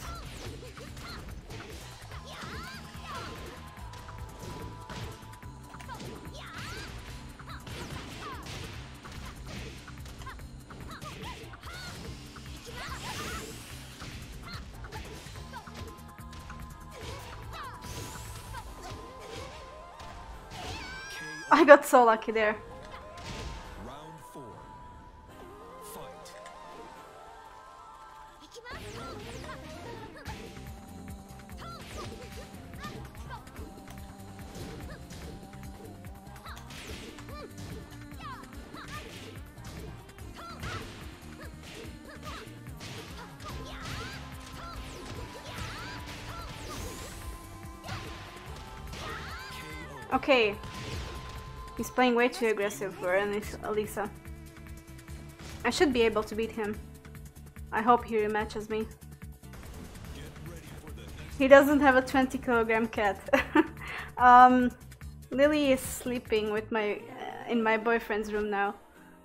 Speaker 1: I got so lucky there.
Speaker 2: Round four. Fight.
Speaker 1: Okay. He's playing way too aggressive for Elisa. I should be able to beat him. I hope he rematches me. He doesn't have a twenty kilogram cat. um, Lily is sleeping with my uh, in my boyfriend's room now.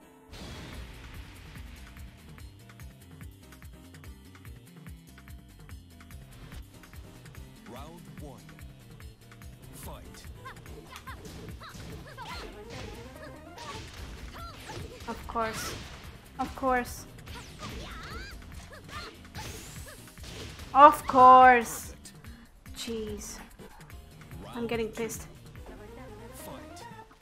Speaker 2: Round one. Fight.
Speaker 1: Of course. Of course. Of course. Jeez. I'm getting pissed.
Speaker 2: Fight.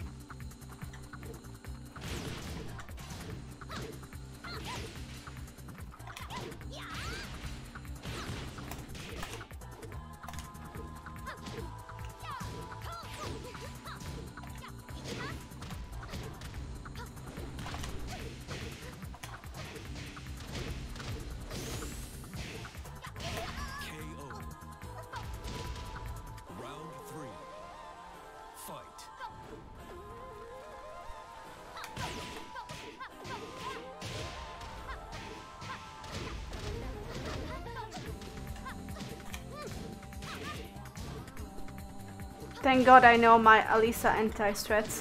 Speaker 1: Thank God I know my Elisa anti-strats.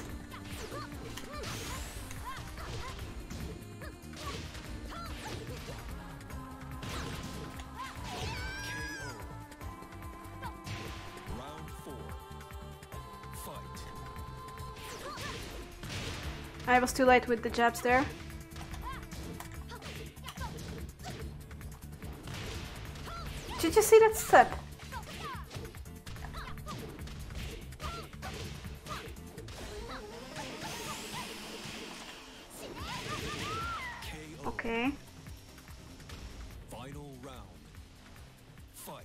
Speaker 1: I was too late with the jabs there. Did you see that step? Okay.
Speaker 2: Final round. Fight.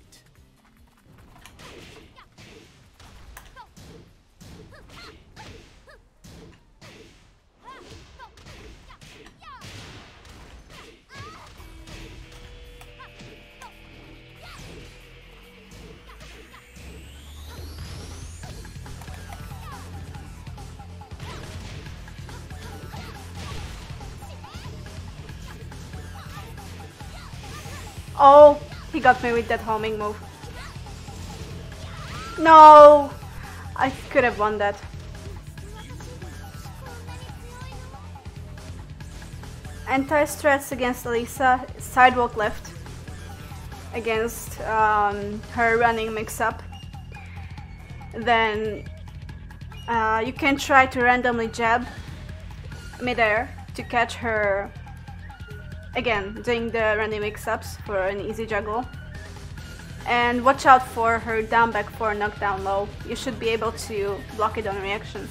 Speaker 1: Oh, he got me with that homing move. No! I could have won that. Anti-strats against Elisa, sidewalk left against um, her running mix-up. Then uh, you can try to randomly jab mid-air to catch her. Again, doing the running mix-ups for an easy juggle. And watch out for her down back four knockdown low. You should be able to block it on reaction.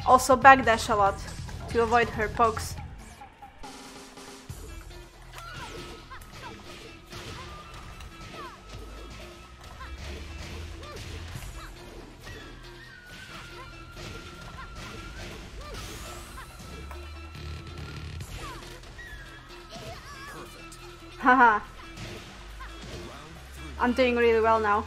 Speaker 1: Also backdash a lot to avoid her pokes. Haha. I'm doing really well now.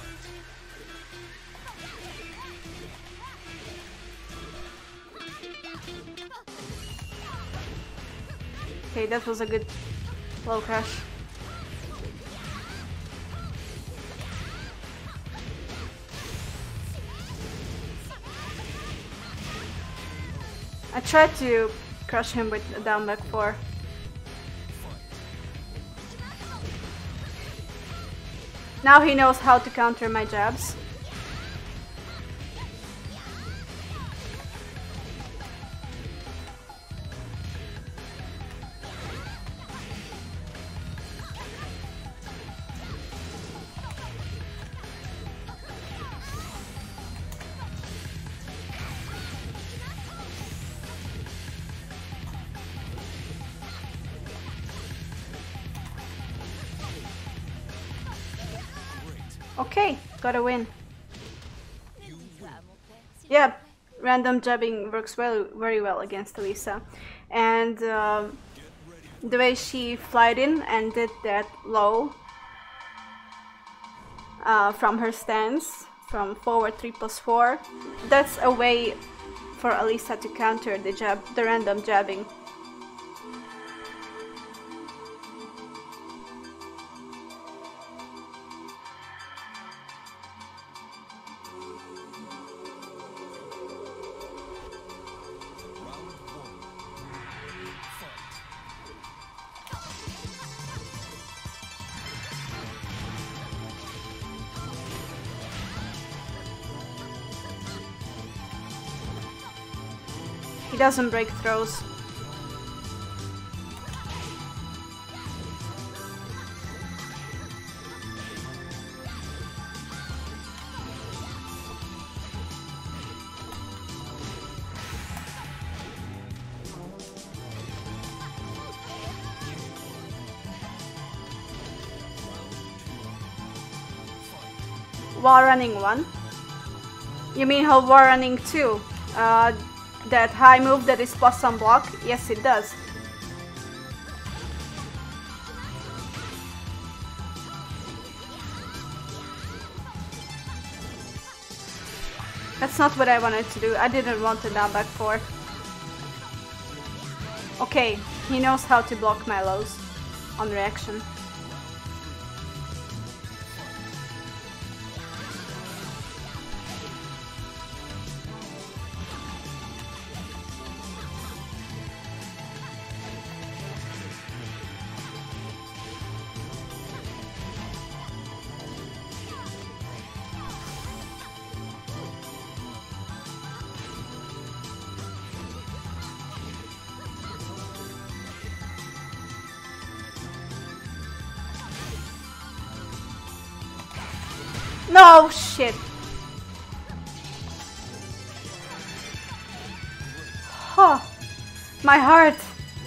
Speaker 1: Okay, that was a good low crash. I tried to crush him with a down back four. Now he knows how to counter my jabs. Okay, got a win. Yeah, random jabbing works well, very well against Elisa. And um, the way she flied in and did that low uh, from her stance, from forward three plus four, that's a way for Elisa to counter the jab, the random jabbing. He doesn't break throws. Wall running one? You mean how wall running two? Uh, that high move that is plus on block? Yes, it does. That's not what I wanted to do. I didn't want to down back four. Okay, he knows how to block my lows on reaction. No, shit. Huh. My heart.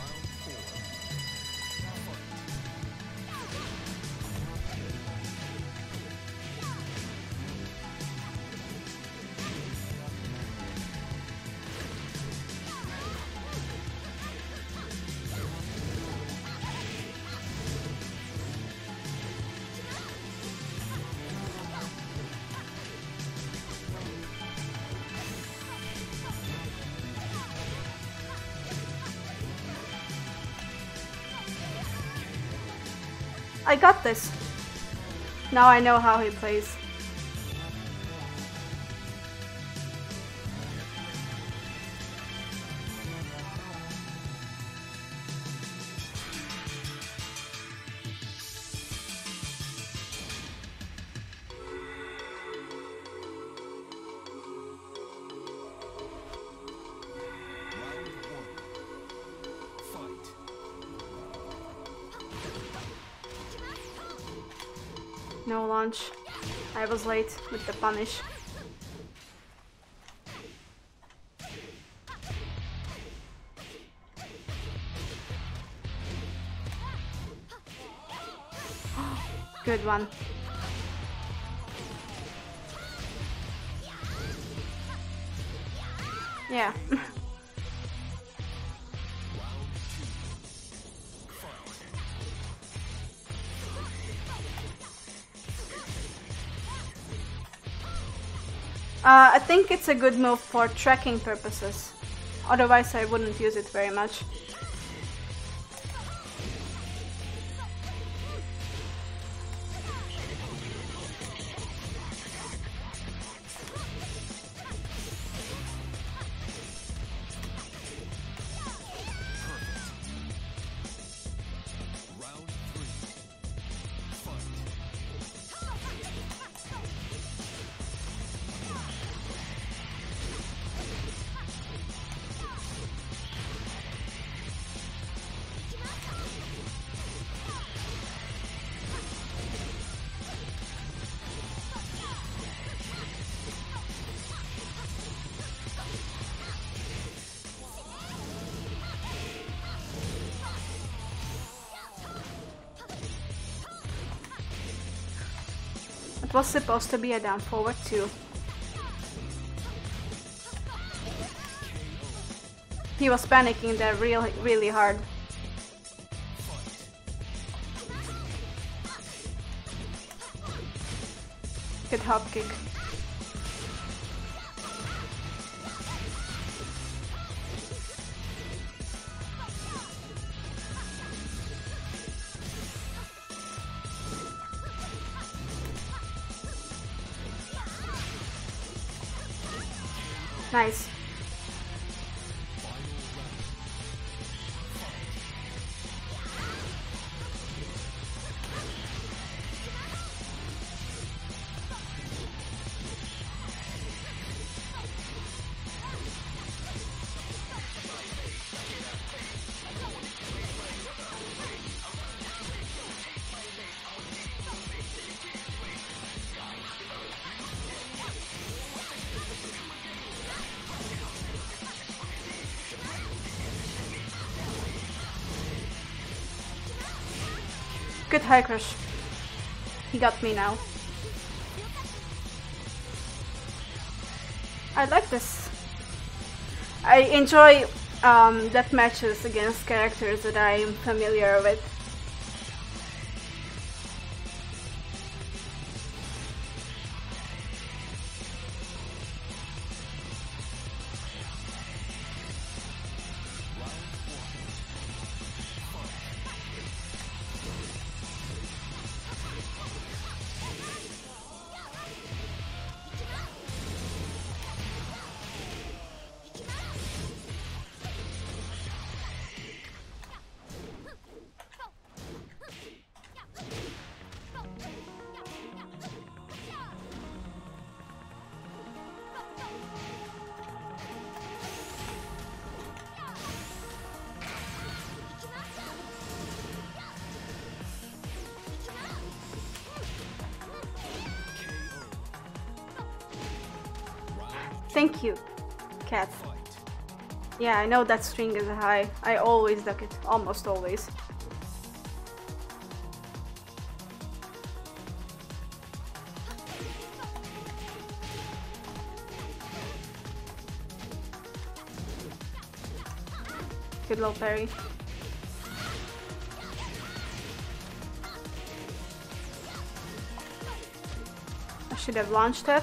Speaker 1: I got this. Now I know how he plays. No launch. I was late with the punish. Good one. Yeah. Uh, I think it's a good move for tracking purposes. Otherwise I wouldn't use it very much. It was supposed to be a down forward too. He was panicking there really, really hard. Good hop kick. Nice. Good high crush. He got me now. I like this. I enjoy um, death matches against characters that I am familiar with. Thank you, cat. Yeah, I know that string is high. I always duck it, almost always. Good low parry. I should have launched that.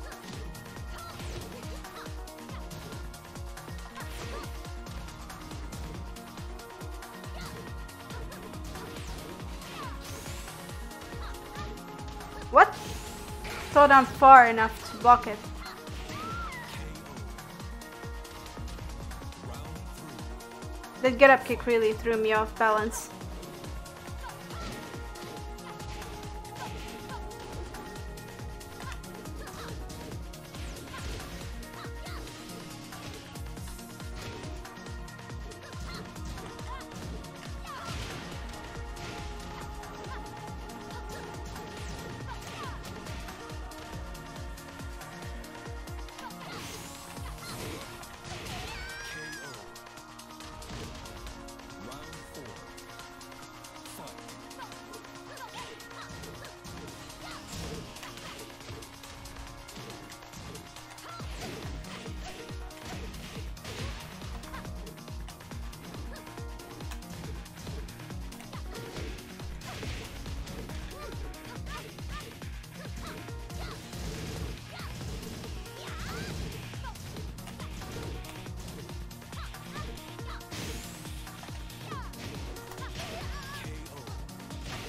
Speaker 1: What? Thought I'm far enough to block it. That get up kick really threw me off balance.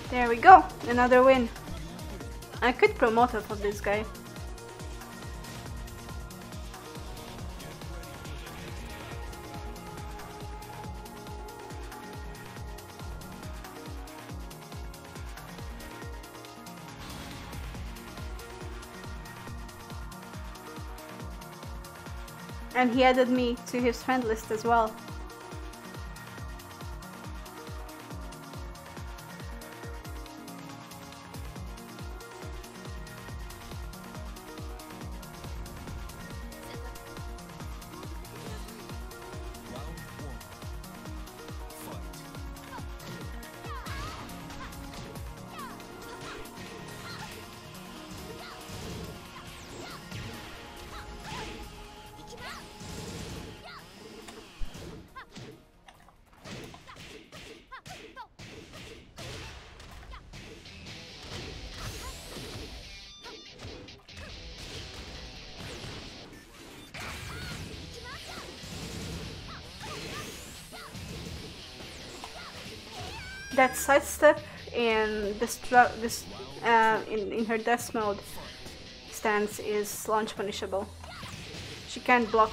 Speaker 1: There we go, another win. I could promote off of this guy. And he added me to his friend list as well. That sidestep in this, this uh, in, in her death mode stance is launch punishable. She can't block.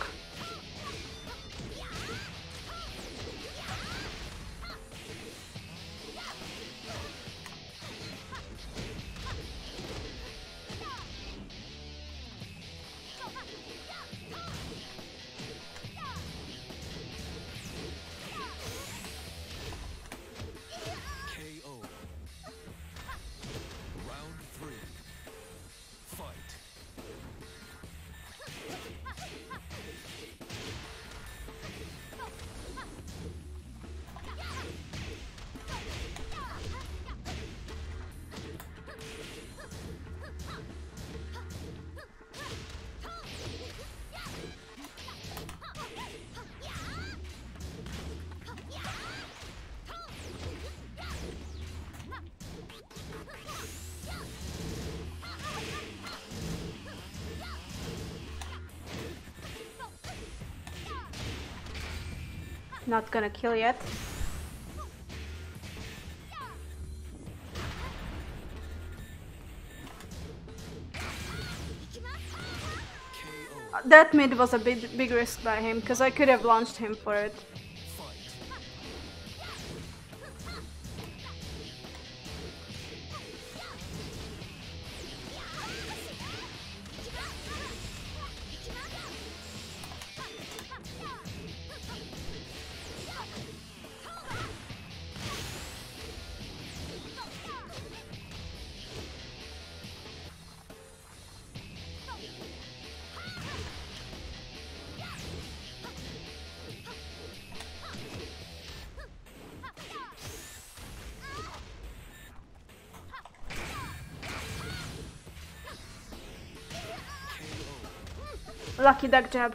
Speaker 1: Not gonna kill yet. That mid was a big, big risk by him, because I could have launched him for it. Lucky duck jab.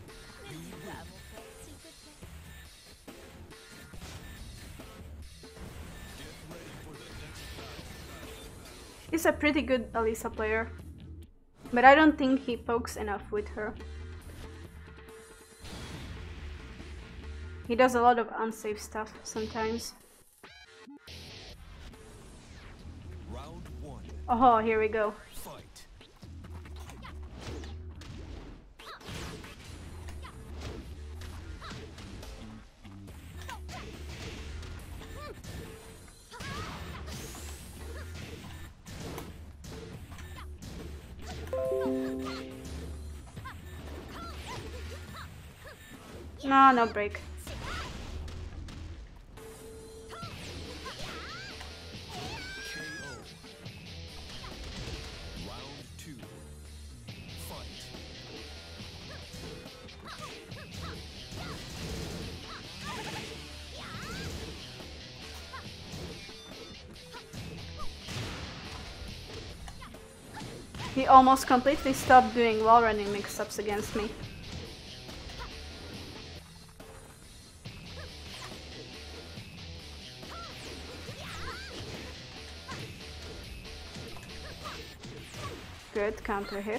Speaker 1: He's a pretty good Alisa player, but I don't think he pokes enough with her. He does a lot of unsafe stuff sometimes.
Speaker 2: Round one.
Speaker 1: Oh, here we go.
Speaker 2: Fight.
Speaker 1: No, no break. He almost completely stopped doing wall running mix-ups against me. Good counter hit.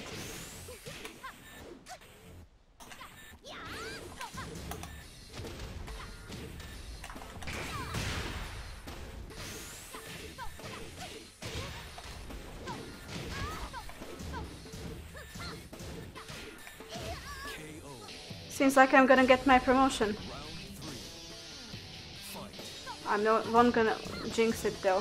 Speaker 1: Seems like I'm gonna get my promotion. I'm not one gonna jinx it though.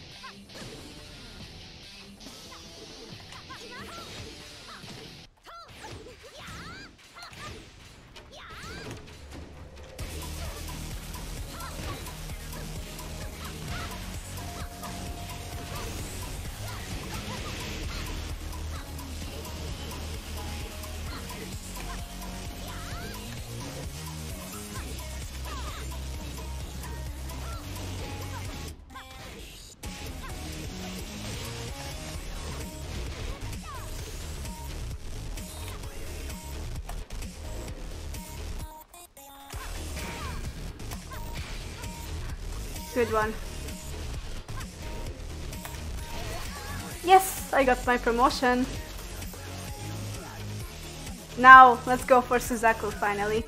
Speaker 1: Good one. Yes, I got my promotion. Now, let's go for Suzaku finally.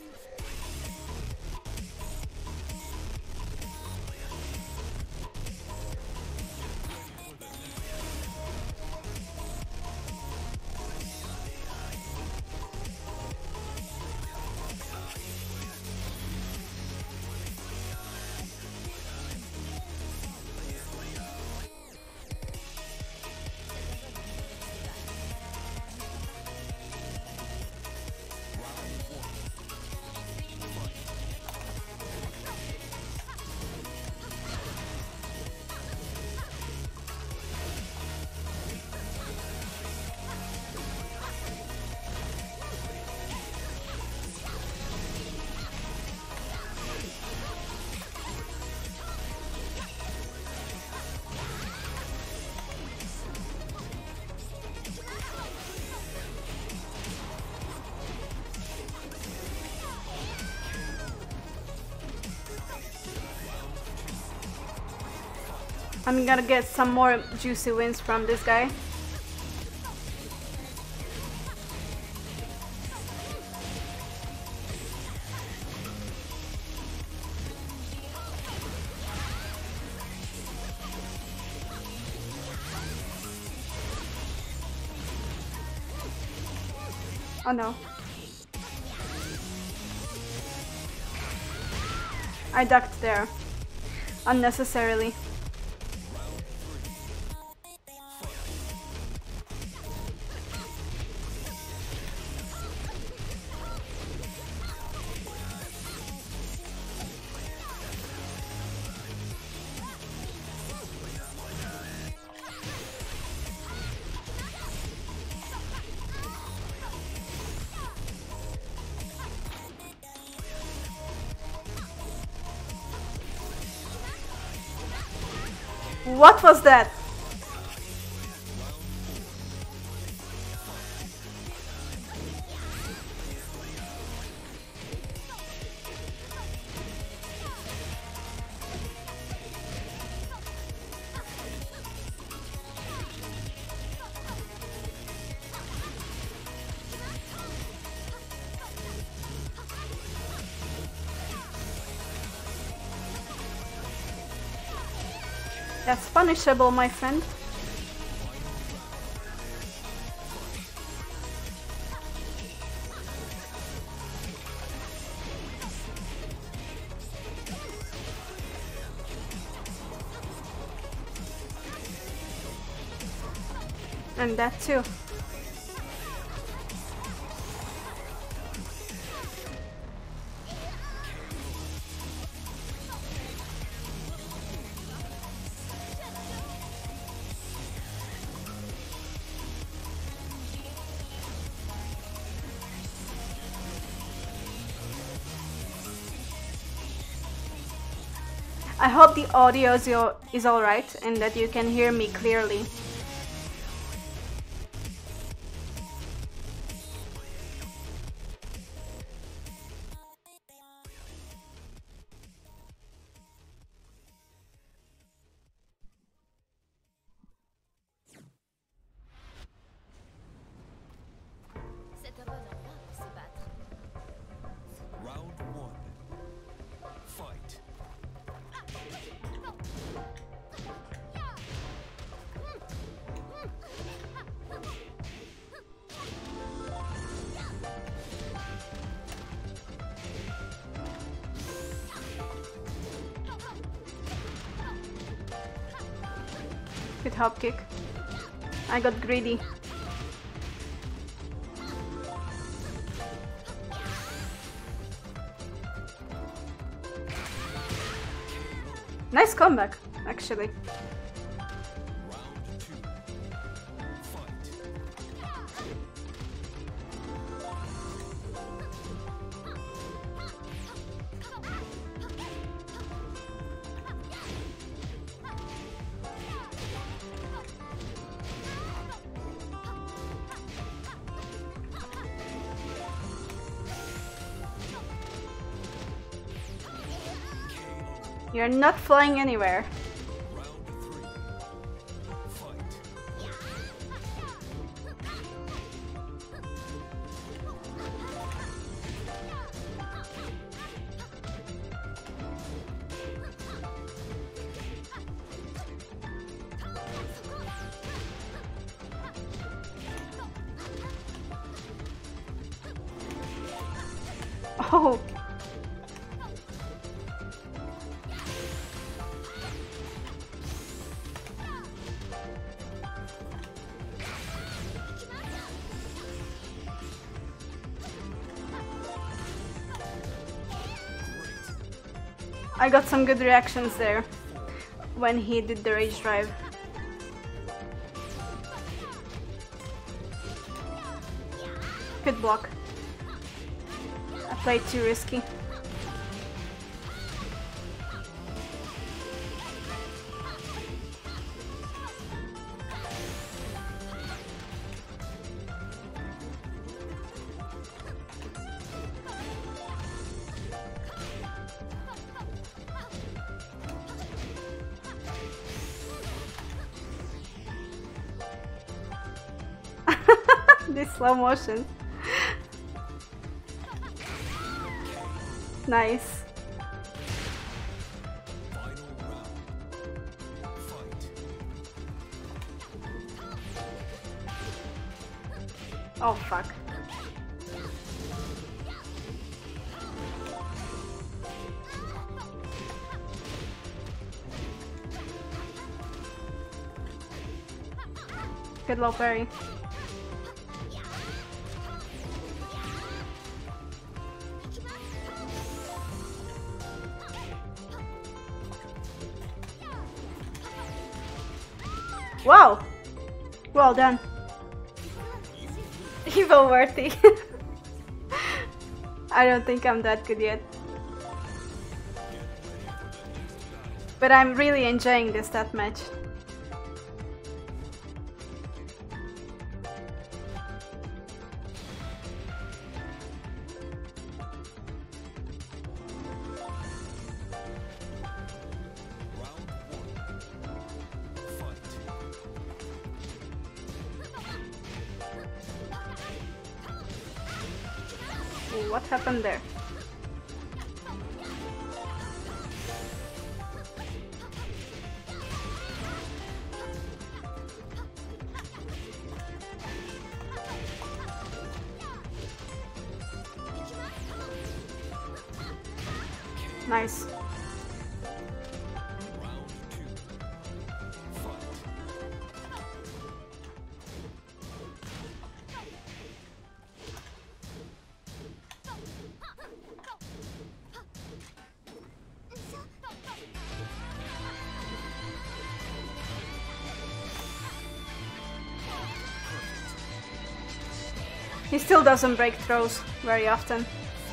Speaker 1: I'm gonna get some more juicy wins from this guy. Oh no. I ducked there. Unnecessarily. What was that? That's punishable, my friend. And that too. I hope the audio is, is alright and that you can hear me clearly.
Speaker 2: Round one. Fight.
Speaker 1: Good hop kick. I got greedy. Nice comeback, actually.
Speaker 2: Round two. Fight.
Speaker 1: You're not flying anywhere.
Speaker 2: Round three. Fight.
Speaker 1: Oh. I got some good reactions there when he did the rage drive. Good block. I played too risky. This slow motion. Nice.
Speaker 2: Final round. Fight.
Speaker 1: Oh fuck. Good low parry. Wow! Well done. Evil worthy. I don't think I'm that good yet. But I'm really enjoying this stat match. What happened there? Nice. He still doesn't break throws very often.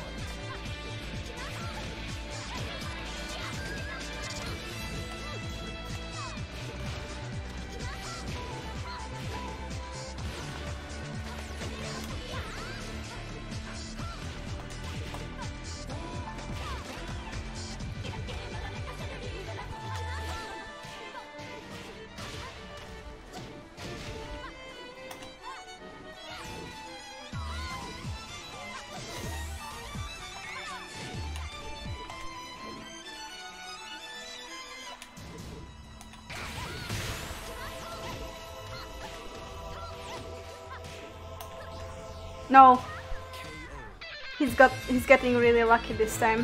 Speaker 1: No. He's got he's getting really lucky this time.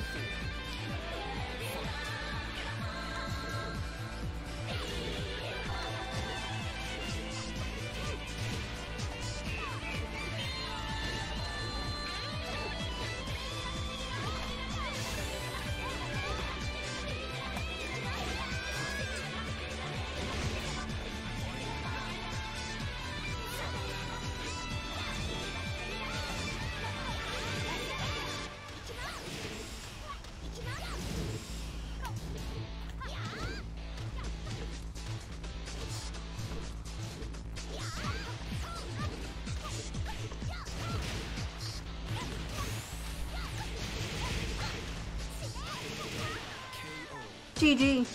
Speaker 1: G G.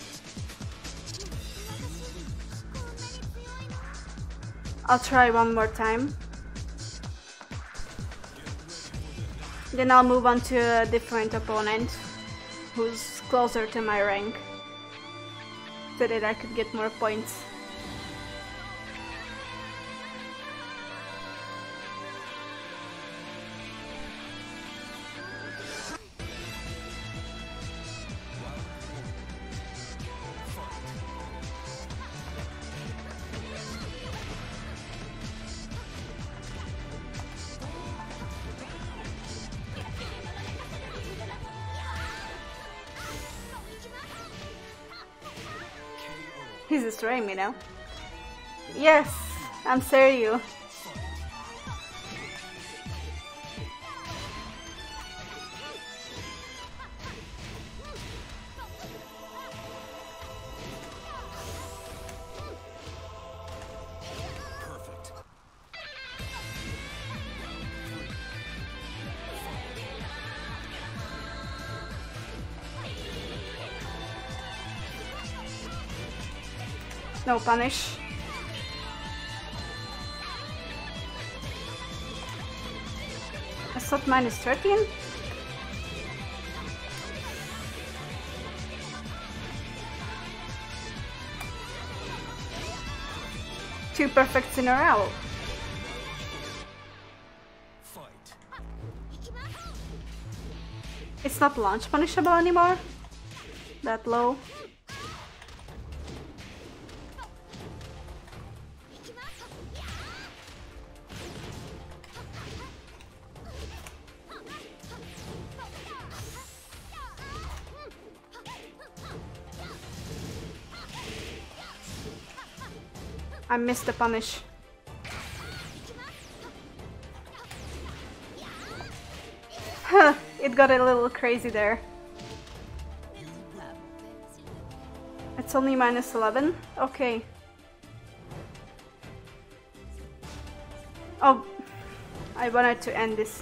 Speaker 1: I'll try one more time. Then I'll move on to a different opponent who's closer to my rank, so that I could get more points. He's destroying me now. Yes, I'm Seiryu.
Speaker 2: Perfect.
Speaker 1: No punish. Assault minus thirteen? Two perfects in a row.
Speaker 2: Fight.
Speaker 1: It's not launch punishable anymore? That low? I missed the punish. Huh, it got a little crazy there. It's only minus eleven? Okay. Oh, I wanted to end this.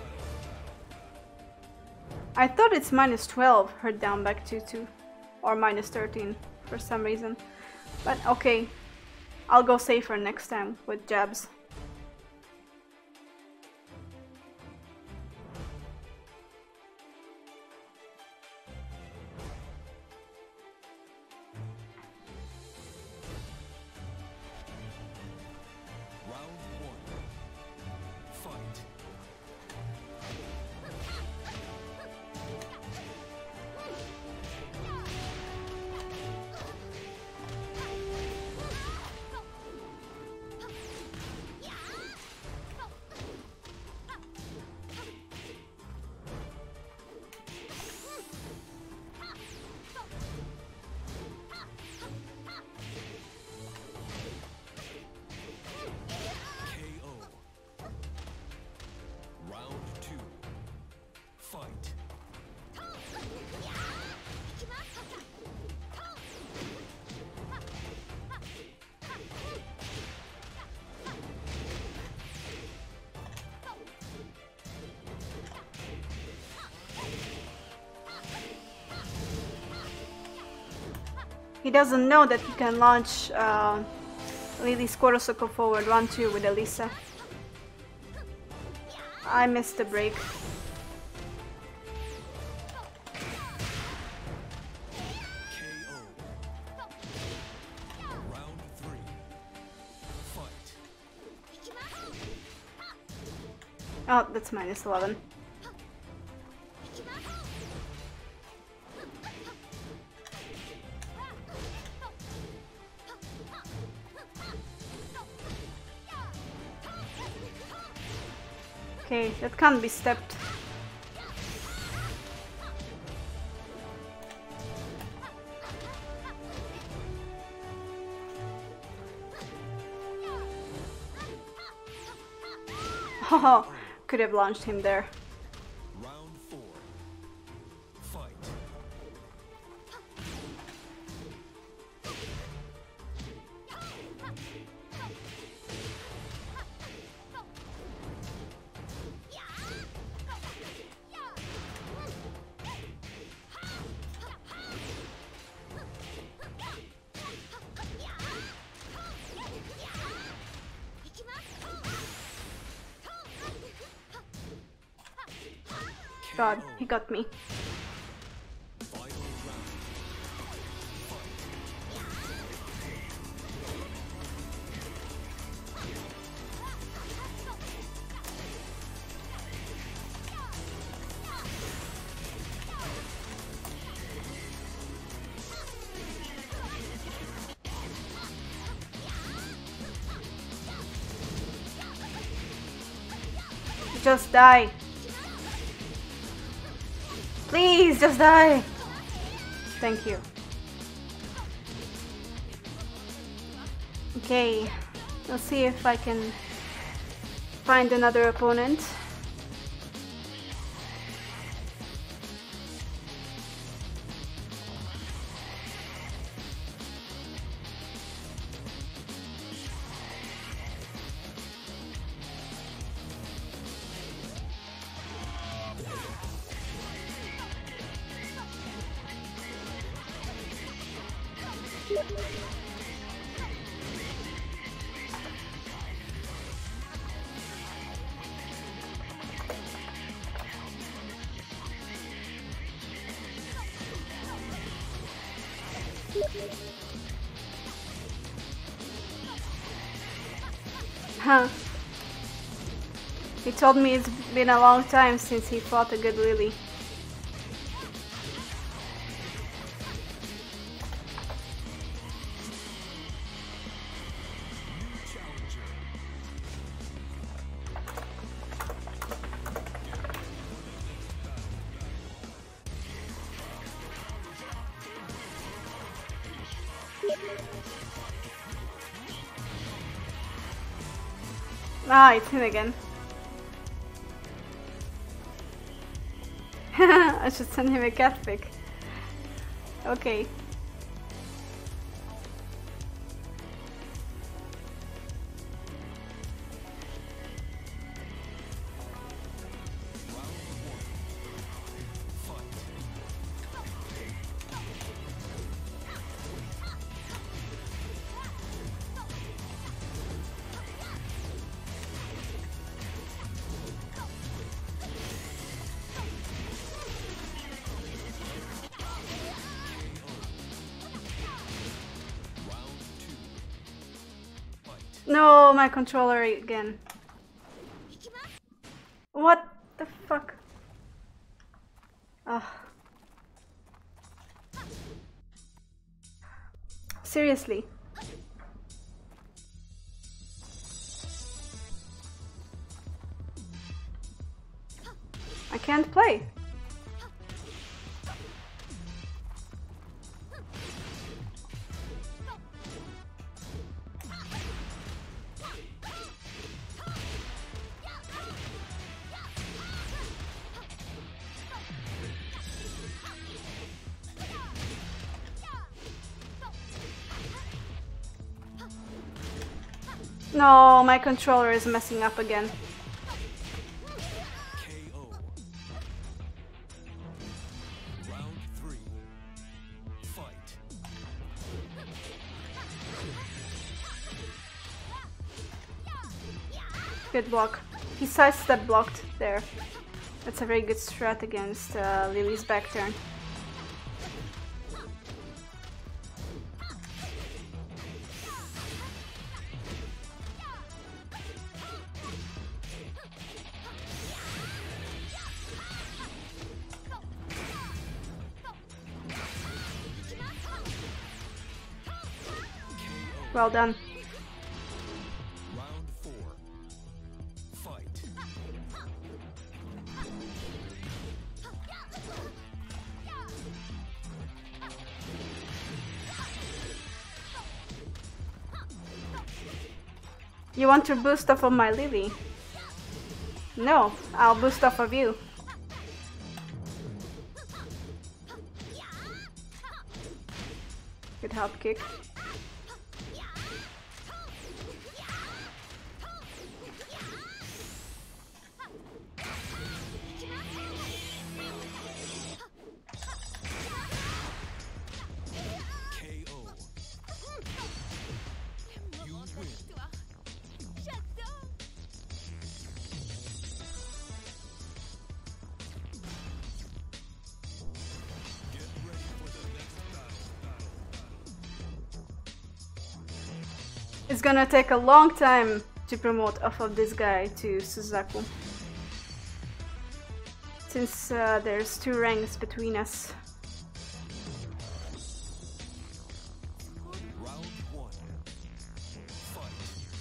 Speaker 1: I thought it's minus twelve, her down back to two. Or minus thirteen for some reason. But okay. I'll go safer next time with jabs.
Speaker 2: Round one. Fight.
Speaker 1: He doesn't know that he can launch uh, Lily's Kurosoko forward one two with Elisa. I missed the break. Oh, that's minus eleven. Okay, that can't be stepped. Oh, could have launched him there.
Speaker 2: Round four. Fight.
Speaker 1: god, he got me.
Speaker 2: Final round.
Speaker 1: Just die. Please, just die. Thank you. Okay, let's see if I can find another opponent. Huh. He told me it's been a long time since he fought a good Lily. Ah, it's him again. I should send him a cat pic. Okay. No, my controller again. What the fuck? Ugh. Seriously. I can't play. No, my controller is messing up again.
Speaker 2: K O. Round three. Fight.
Speaker 1: Good block. He sidestep blocked there. That's a very good strat against uh, Lily's back turn. Well done.
Speaker 2: Round four. Fight.
Speaker 1: You want to boost off of my Lily? No, I'll boost off of you. Good help kick.
Speaker 2: K O. You win.
Speaker 1: It's gonna take a long time to promote off of this guy to Suzaku. Since uh, there's two ranks between us.
Speaker 2: Round one. Fight.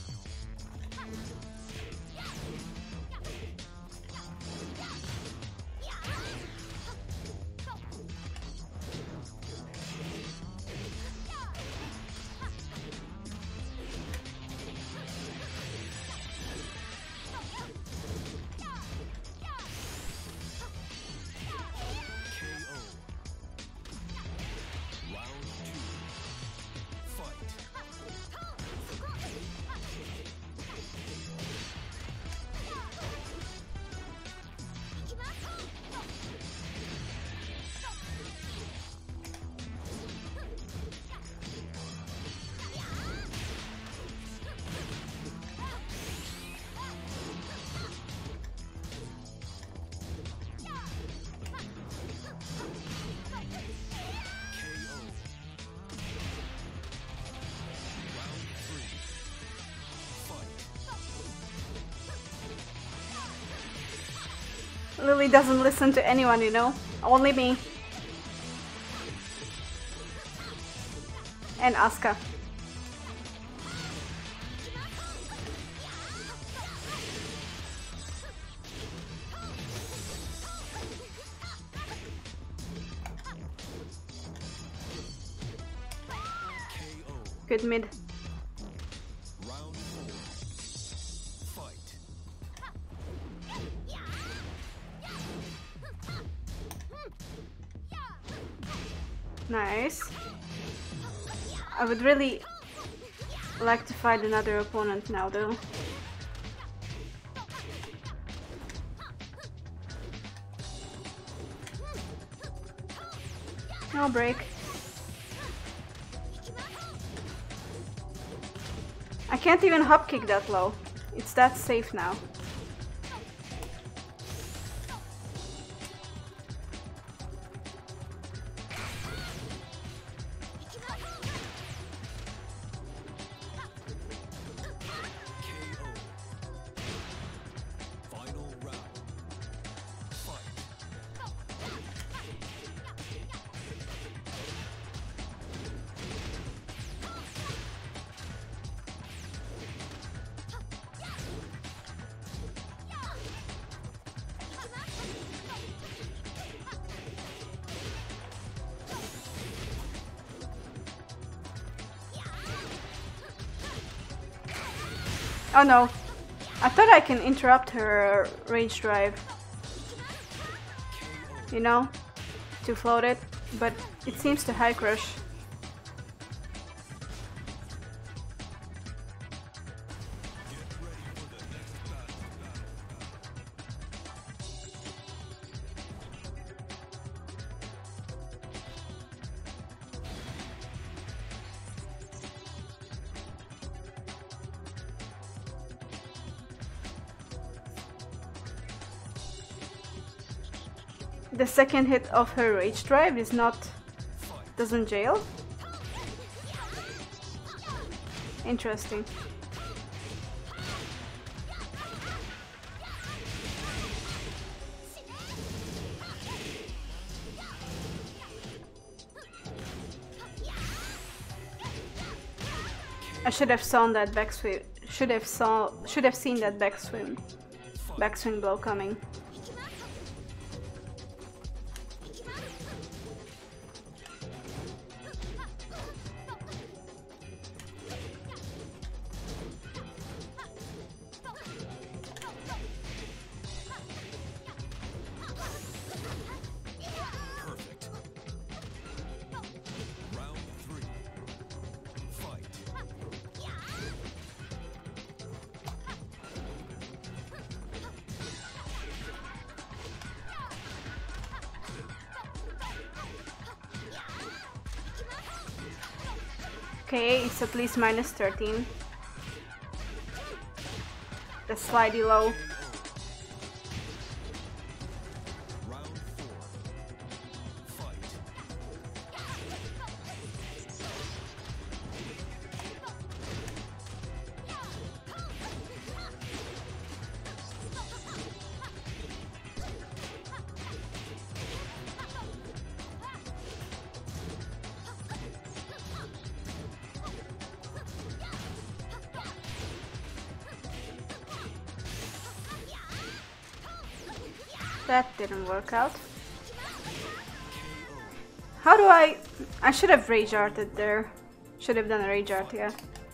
Speaker 1: Lily doesn't listen to anyone, you know? Only me. And Asuka. Good mid.
Speaker 2: Round four. Fight.
Speaker 1: Nice. I would really like to find another opponent now though. No break. I can't even hop kick that low. It's that safe now. Oh no, I thought I can interrupt her rage drive, you know, to float it, but it seems to high crush. The second hit of her rage drive is not doesn't jail. Interesting. I should have saw that backswing. Should have saw. Should have seen that backswing. Backswing blow coming. Okay, it's at least minus thirteen. The slidey low. That didn't work out. How do I... I should have rage arted there. Should have done a rage art, yeah.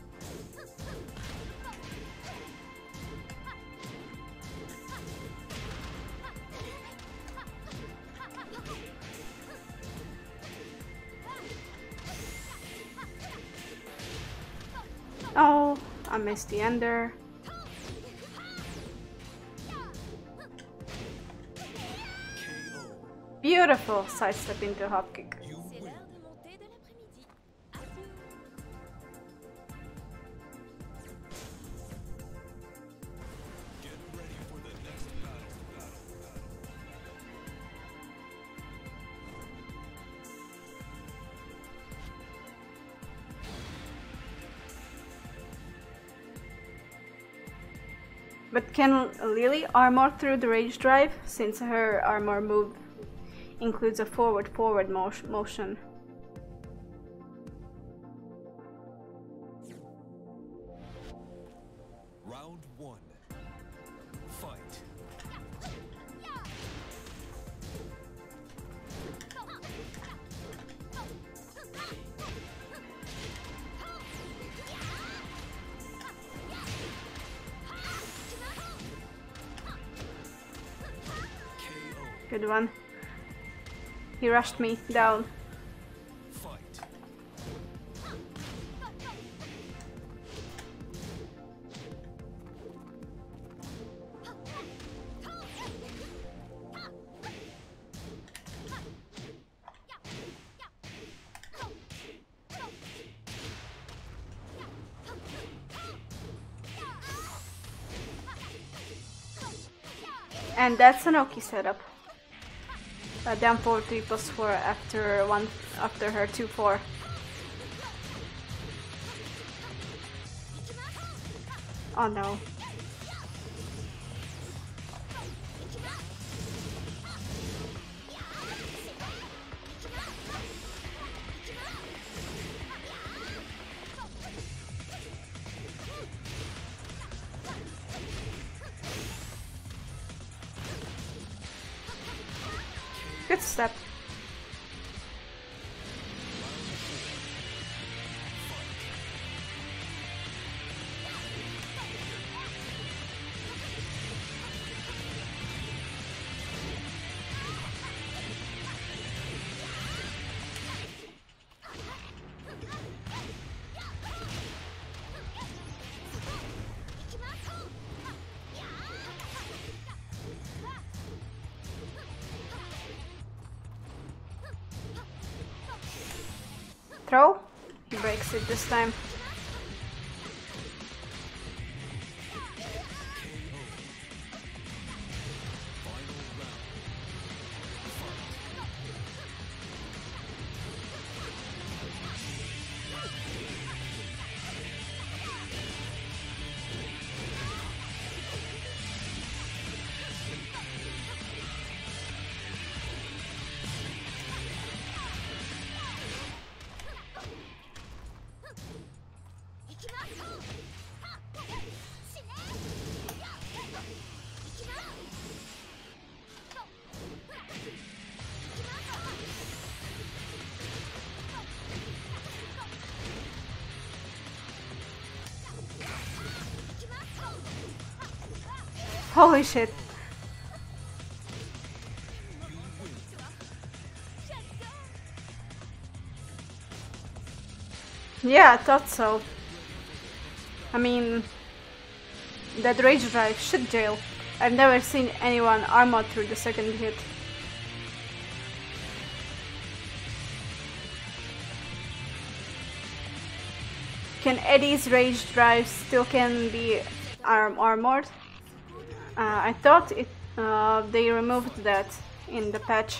Speaker 1: Oh, I missed the ender. Beautiful sidestep into hop kick.
Speaker 2: You
Speaker 4: C'est
Speaker 2: win.
Speaker 4: l'heure de monter de l'après-midi. Adieu.
Speaker 2: Get ready for the next battle. Battle. Battle.
Speaker 1: But can Lily armor through the rage drive, since her armor move includes a forward forward mo motion?
Speaker 2: Round one. Fight.
Speaker 1: Good one. He rushed me down.
Speaker 2: Fight.
Speaker 1: And that's an Oki setup. Uh, down four three plus four after one after her two four. Oh no. Good step. Throw? He breaks it this time. Holy shit. Yeah, I thought so. I mean, that rage drive should jail. I've never seen anyone armor through the second hit. Can Eddie's rage drive still can be arm armored? Uh, I thought it uh, they removed that in the patch.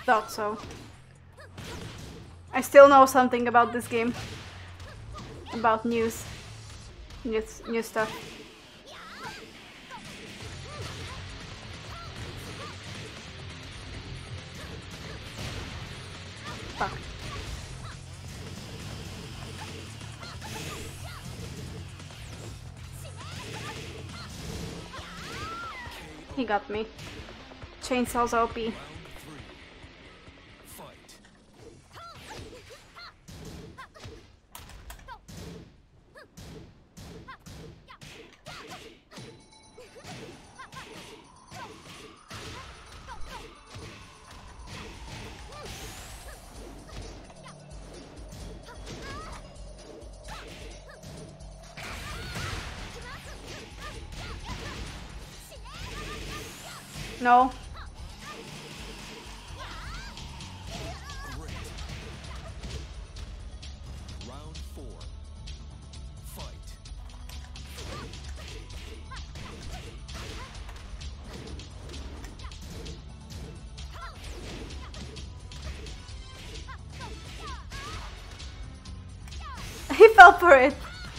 Speaker 1: thought so. I still know something about this game. About news. New, new stuff. Fuck. He got me. Chainsaw's O P. No.
Speaker 2: Round four. Fight.
Speaker 1: He fell for it.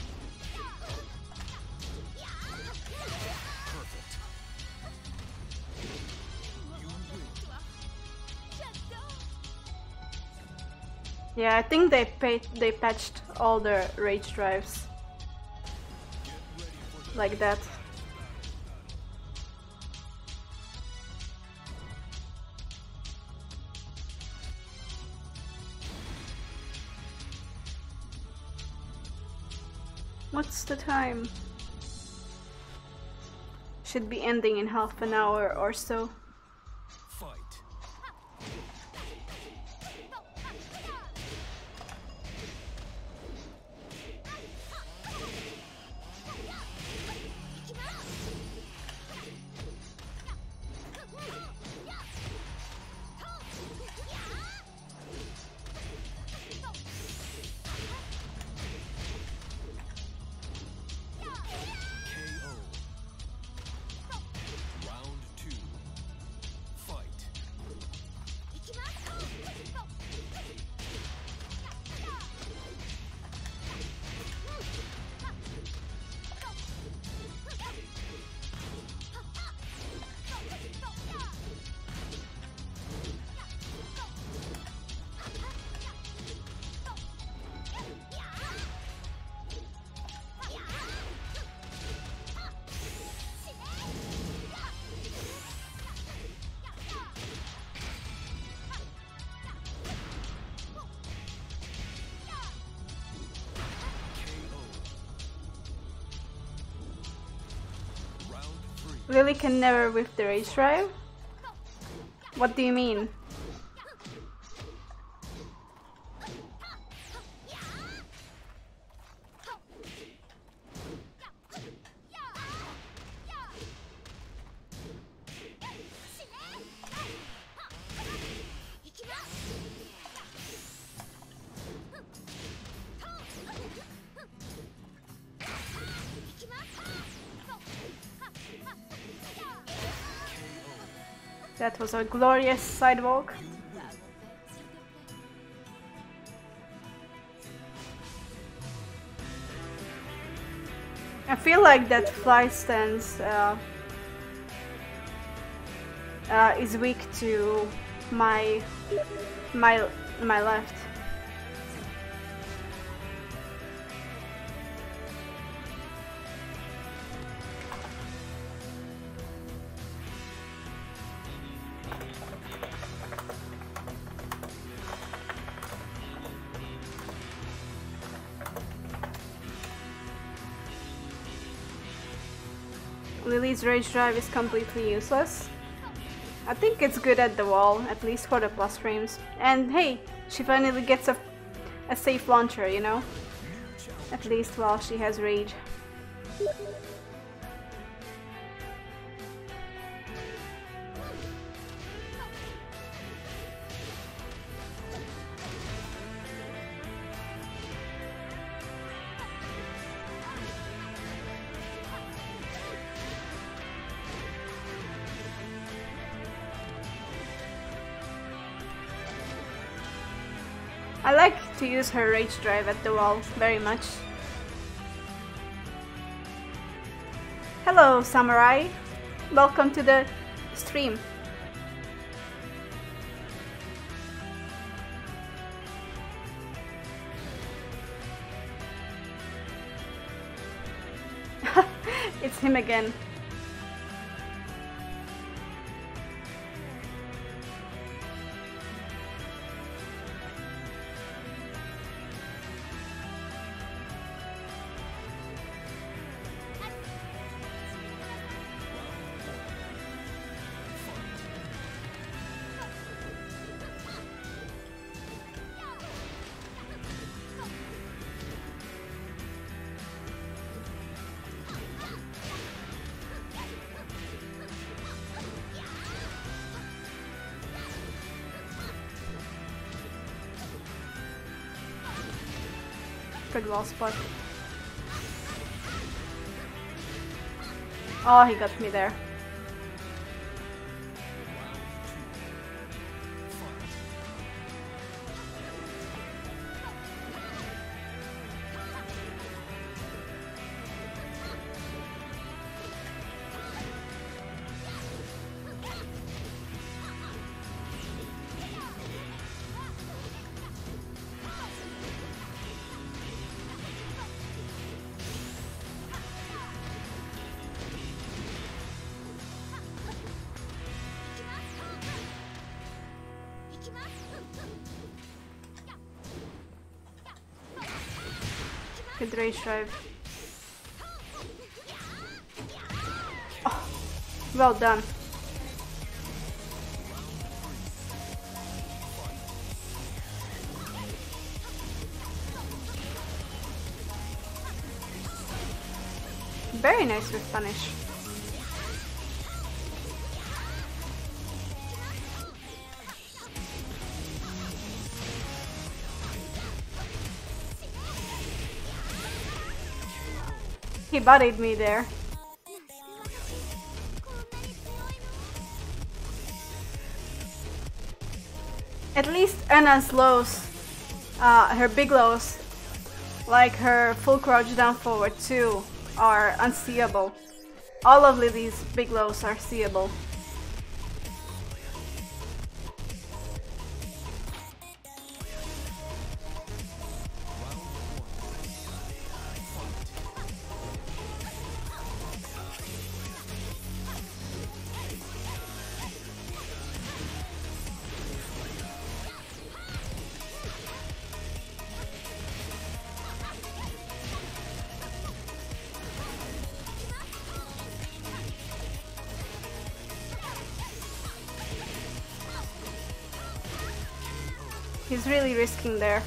Speaker 1: Yeah, I think they paid, they patched all the rage drives like that. What's the time? Should be ending in half an hour or so.
Speaker 2: Fight.
Speaker 1: Lily can never whip the rage drive? What do you mean? That was a glorious sidewalk. I feel like that fly stance uh, uh, is weak to my my my left. Lily's rage drive is completely useless. I think it's good at the wall, at least for the plus frames. And hey, she finally gets a, a safe launcher, you know? At least while she has rage. I like to use her rage drive at the wall very much. Hello, Samurai! Welcome to the stream. It's him again. Good wall spot. Oh, he got me there. Good rage drive. Oh, well done. Very nice with punish. He bodied me there. At least Anna's lows, uh, her big lows, like her full crouch down forward too, are unseeable. All of Lily's big lows are seeable. He's really risking there.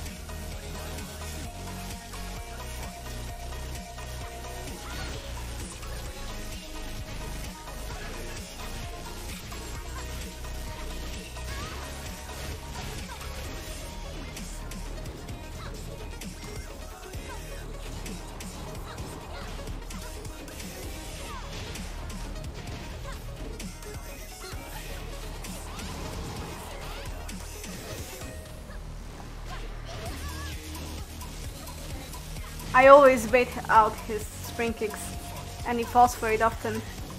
Speaker 1: I always bait out his spring kicks, and he falls for it often.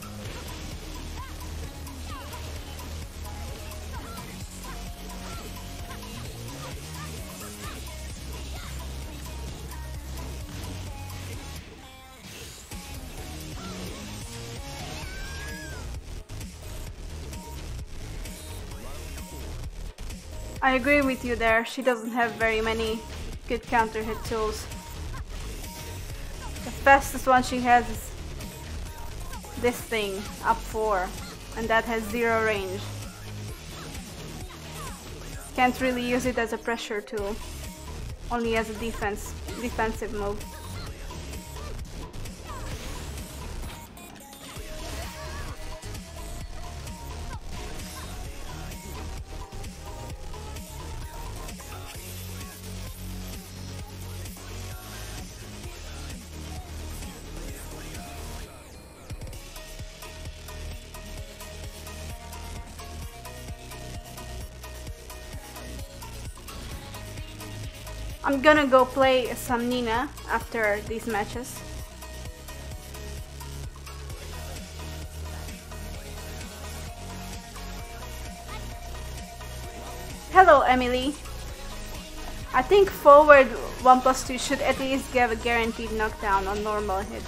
Speaker 1: I agree with you there, she doesn't have very many good counter hit tools. The fastest one she has is this thing, up four, and that has zero range. Can't really use it as a pressure tool, only as a defense, defensive move. I'm gonna go play some Nina after these matches. Hello, Emily. I think forward one plus two should at least give a guaranteed knockdown on normal hit.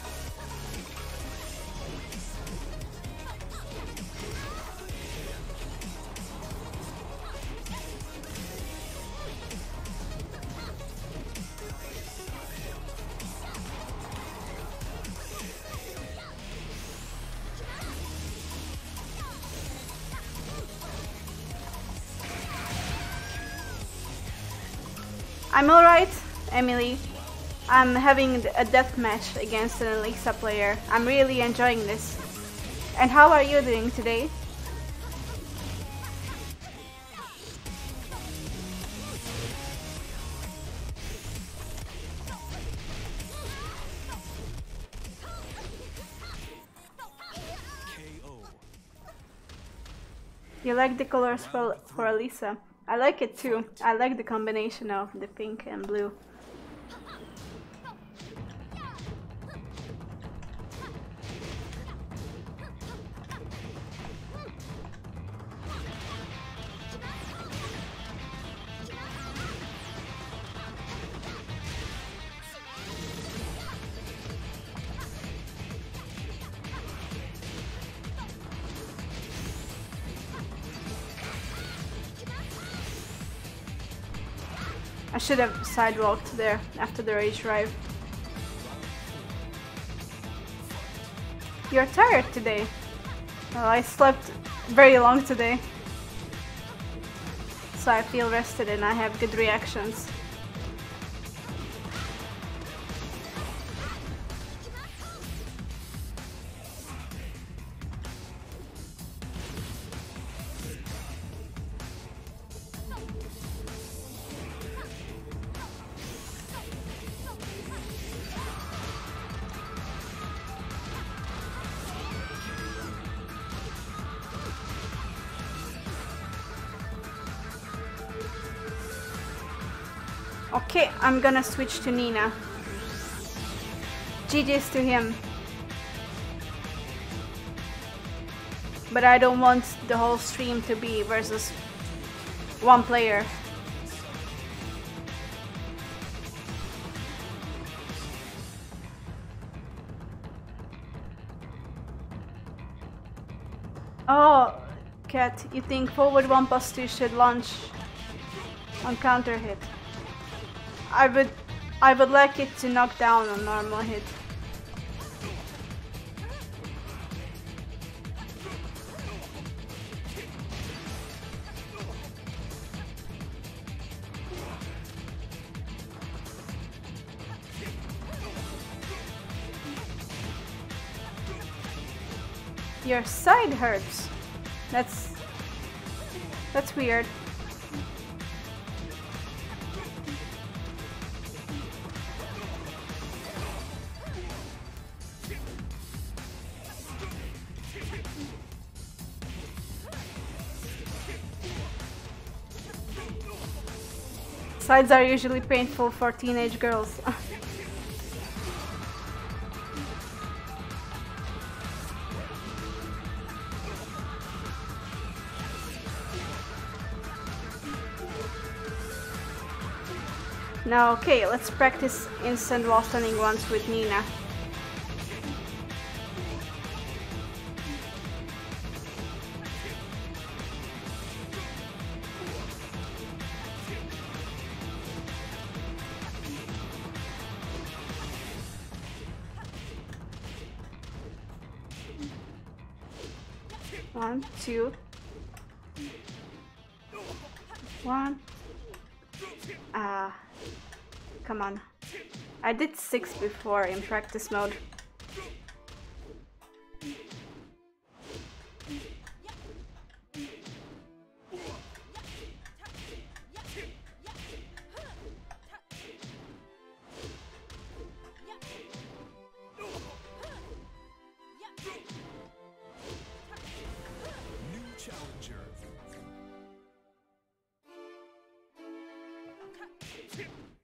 Speaker 1: I'm alright, Emily. I'm having a death match against an Alexa player. I'm really enjoying this. And how are you doing today? You like the colors for, for Elisa? I like it too. I like the combination of the pink and blue. I should have sidewalked there after the rage drive. You're tired today. Well, I slept very long today. So I feel rested and I have good reactions. Okay, I'm gonna switch to Nina. G G's to him. But I don't want the whole stream to be versus one player. Oh, Cat, you think forward one plus two should launch on counter hit? I would, I would like it to knock down on normal hit. Your side hurts. That's, that's weird. Sides are usually painful for teenage girls. Now, okay, let's practice instant wall stunning once with Nina. One, two, one. Ah, come on. I did six before in practice mode.
Speaker 2: Challenger.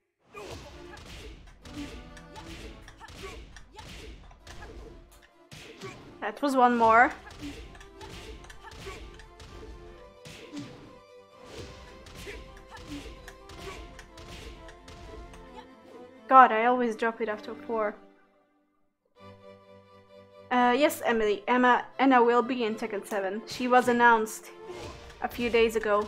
Speaker 1: That was one more. God, I always drop it after four. Uh, yes, Emily. Emma, Anna will be in Tekken seven. She was announced a few days ago.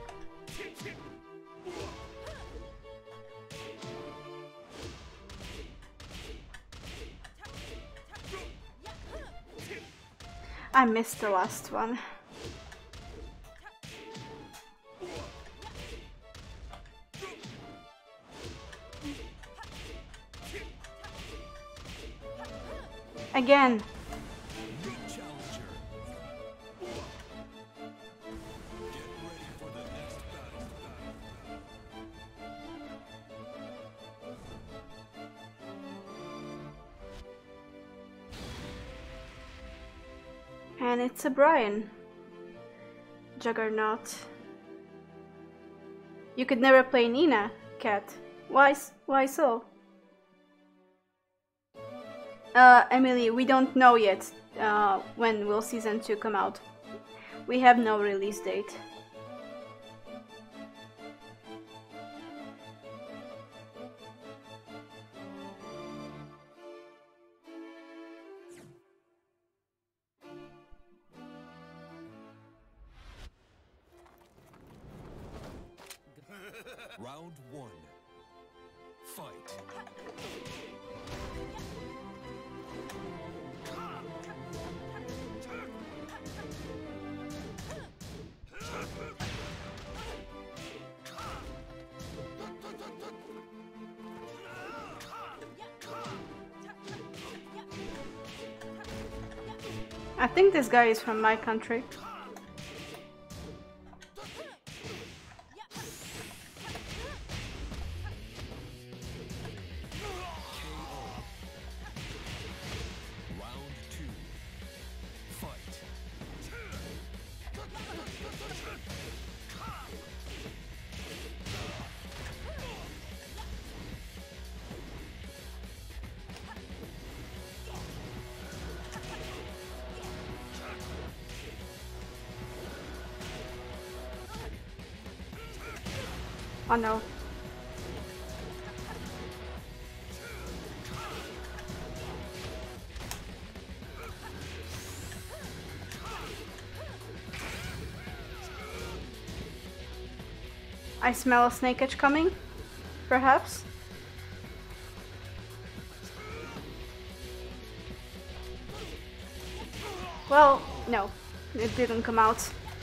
Speaker 1: I missed the last one. Again.
Speaker 2: New challenger. Get ready for the next battle.
Speaker 1: And it's a Brian. Juggernaut. You could never play Nina, Cat. Why, s- why so? Uh, Emily, we don't know yet uh, when will Season two come out. We have no release date.
Speaker 2: Round one. Fight.
Speaker 1: I think this guy is from my country.
Speaker 2: Round two. Fight.
Speaker 1: Oh no. I smell a snake edge coming, perhaps. Well, no, it didn't come out.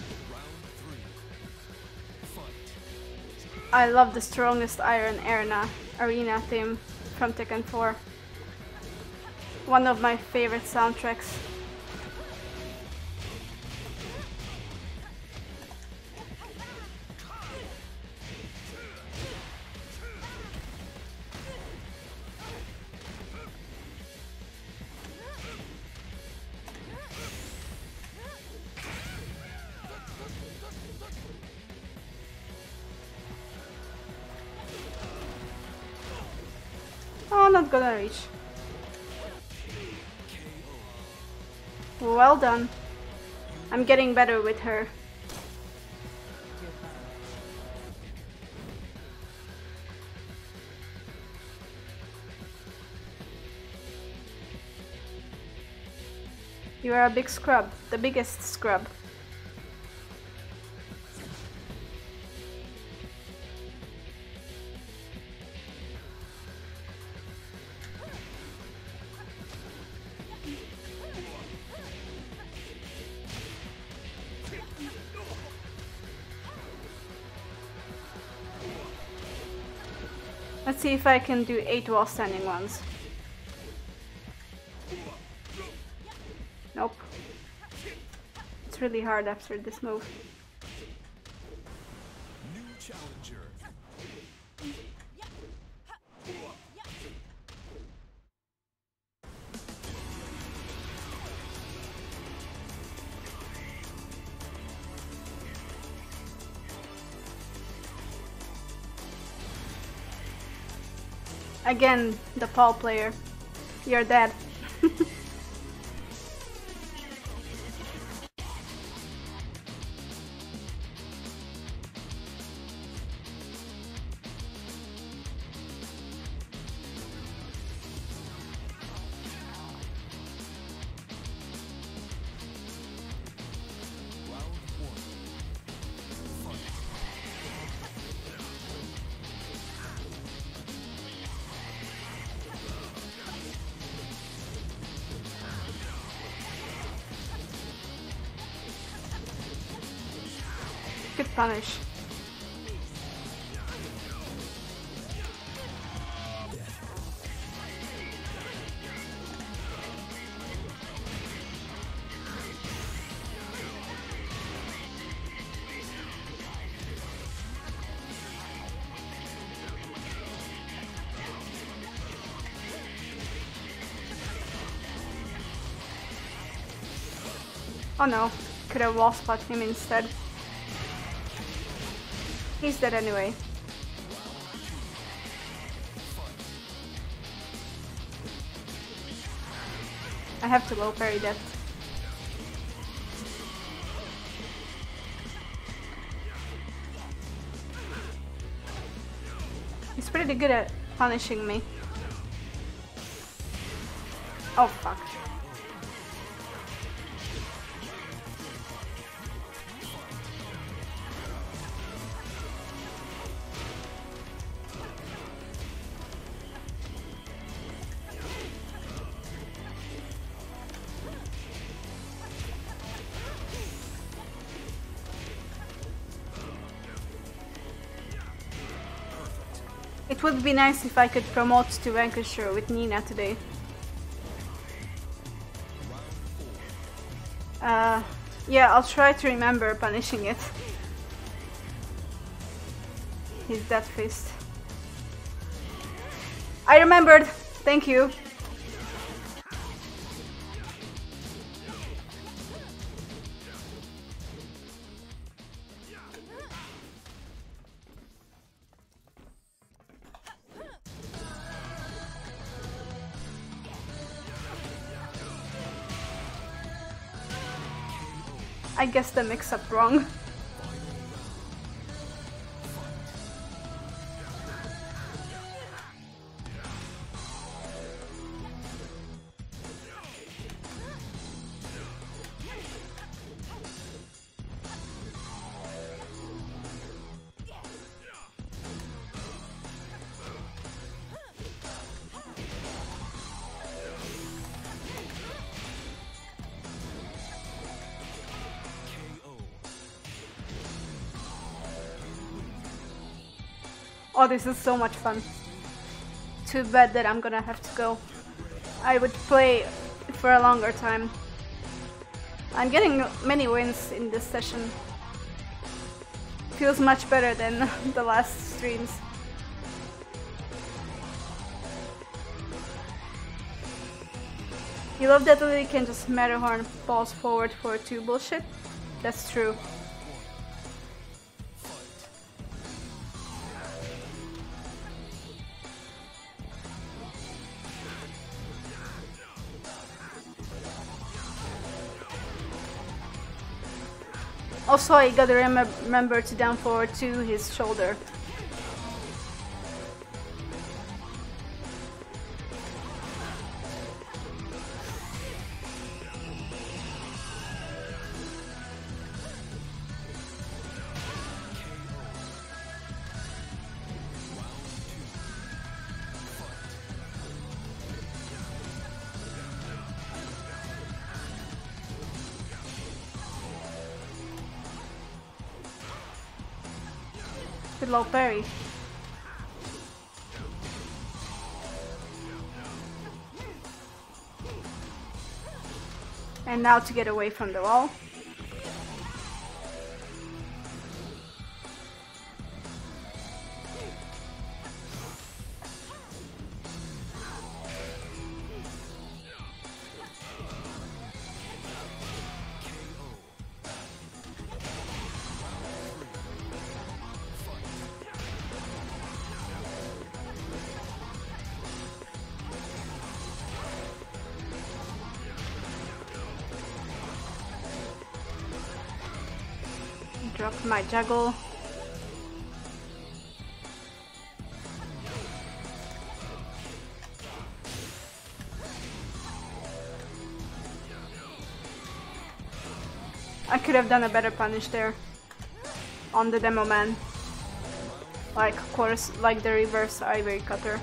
Speaker 1: I love the Strongest Iron Arena, arena theme from Tekken four. One of my favorite soundtracks. Oh, not gonna reach. Well done. I'm getting better with her. You are a big scrub, the biggest scrub. Let's see if I can do eight while standing ones. Nope. It's really hard after this move.
Speaker 2: New challenger.
Speaker 1: Again, the Paul player. You're dead. could punish. Oh no, could have wall spot him instead. He's dead anyway. I have to low parry that. He's pretty good at punishing me. Oh fuck. It would be nice if I could promote to Vanquisher with Nina today. Uh, yeah, I'll try to remember punishing it. His Death Fist. I remembered! Thank you! I guess the mix-up wrong. Oh, this is so much fun. Too bad that I'm gonna have to go. I would play for a longer time. I'm getting many wins in this session. Feels much better than the last streams. You love that Lily can just Matterhorn falls forward for two bullshit? That's true. Also, I gotta rem remember to down forward to his shoulder. Good low parry. And now to get away from the wall. Drop my juggle. I could have done a better punish there on the demo man. Like, of course, like the reverse ivory cutter.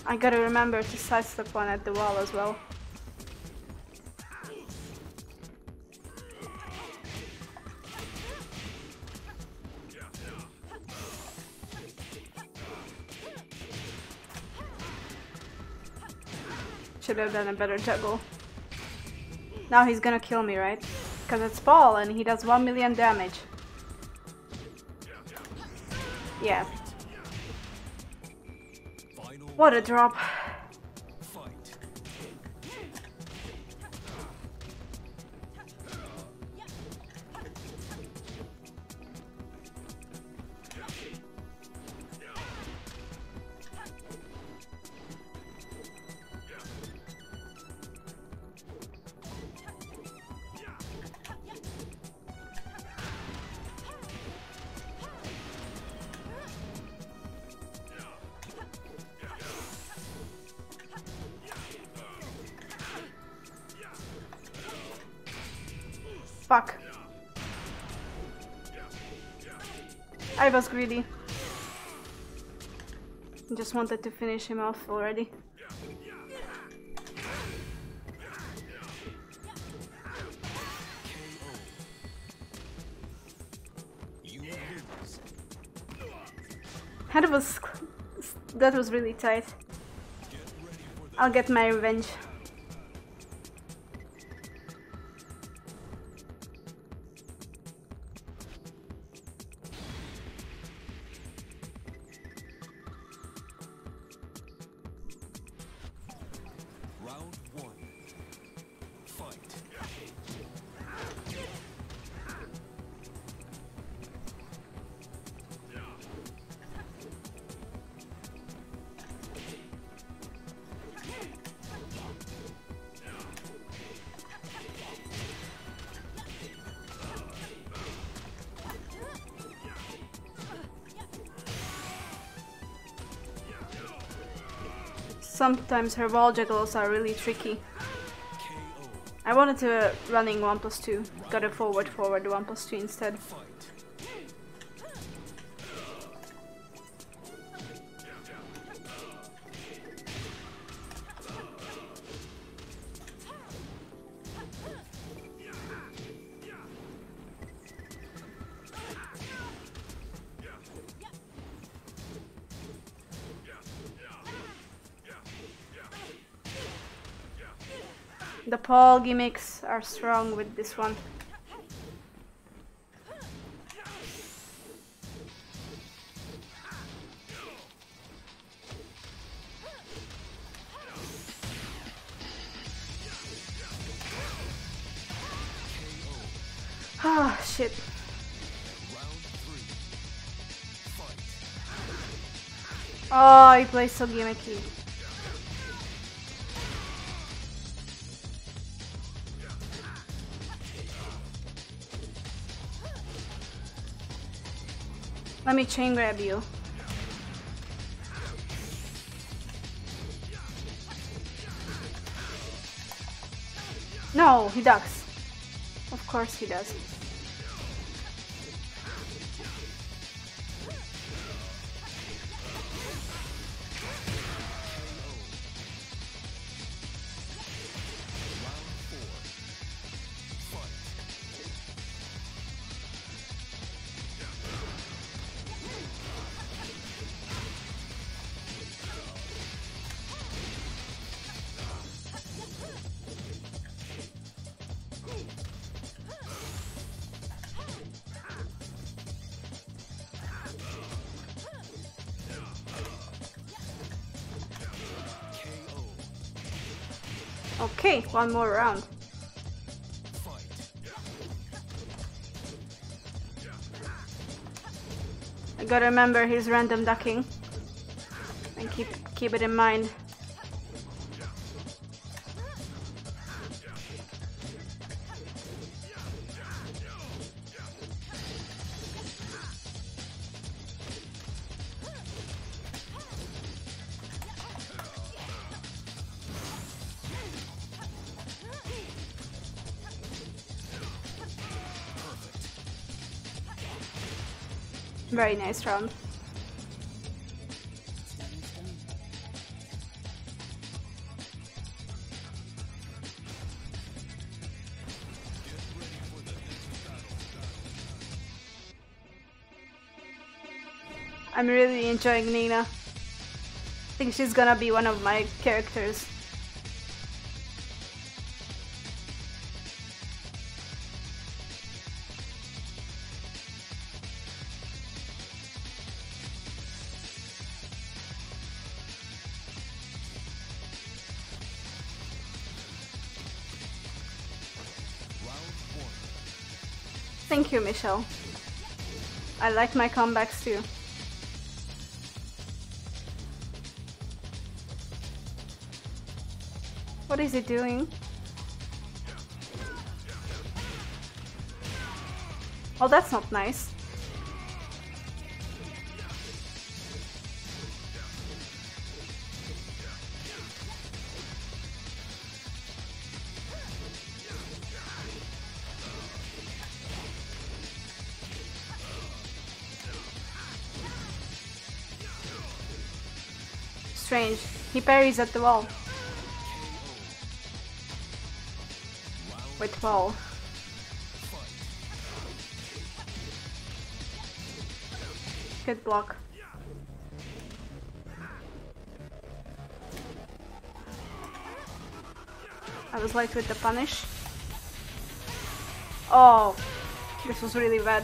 Speaker 1: I gotta remember to sidestep one at the wall as well. Should have done a better juggle. Now he's gonna kill me, right? Because it's Paul and he does one million damage. Yeah. What a drop. Fuck. I was greedy. Just wanted to finish him off already. That was that was really tight. I'll get my revenge. Sometimes her wall juggles are really tricky. I wanted to running one plus two. Got a forward forward one plus two instead. The Paul gimmicks are strong with this one. Ah, shit. Oh, he plays so gimmicky. Let me chain grab you. No, he ducks. Of course he does. Okay, one more round. I gotta remember his random ducking and keep keep it in mind. Very nice round. I'm really enjoying Nina. I think she's gonna be one of my characters. Thank you, Michelle. I like my comebacks too. What is he doing? Oh, that's not nice. Strange. He parries at the wall. With wall. Good block. I was late with the punish. Oh, this was really bad.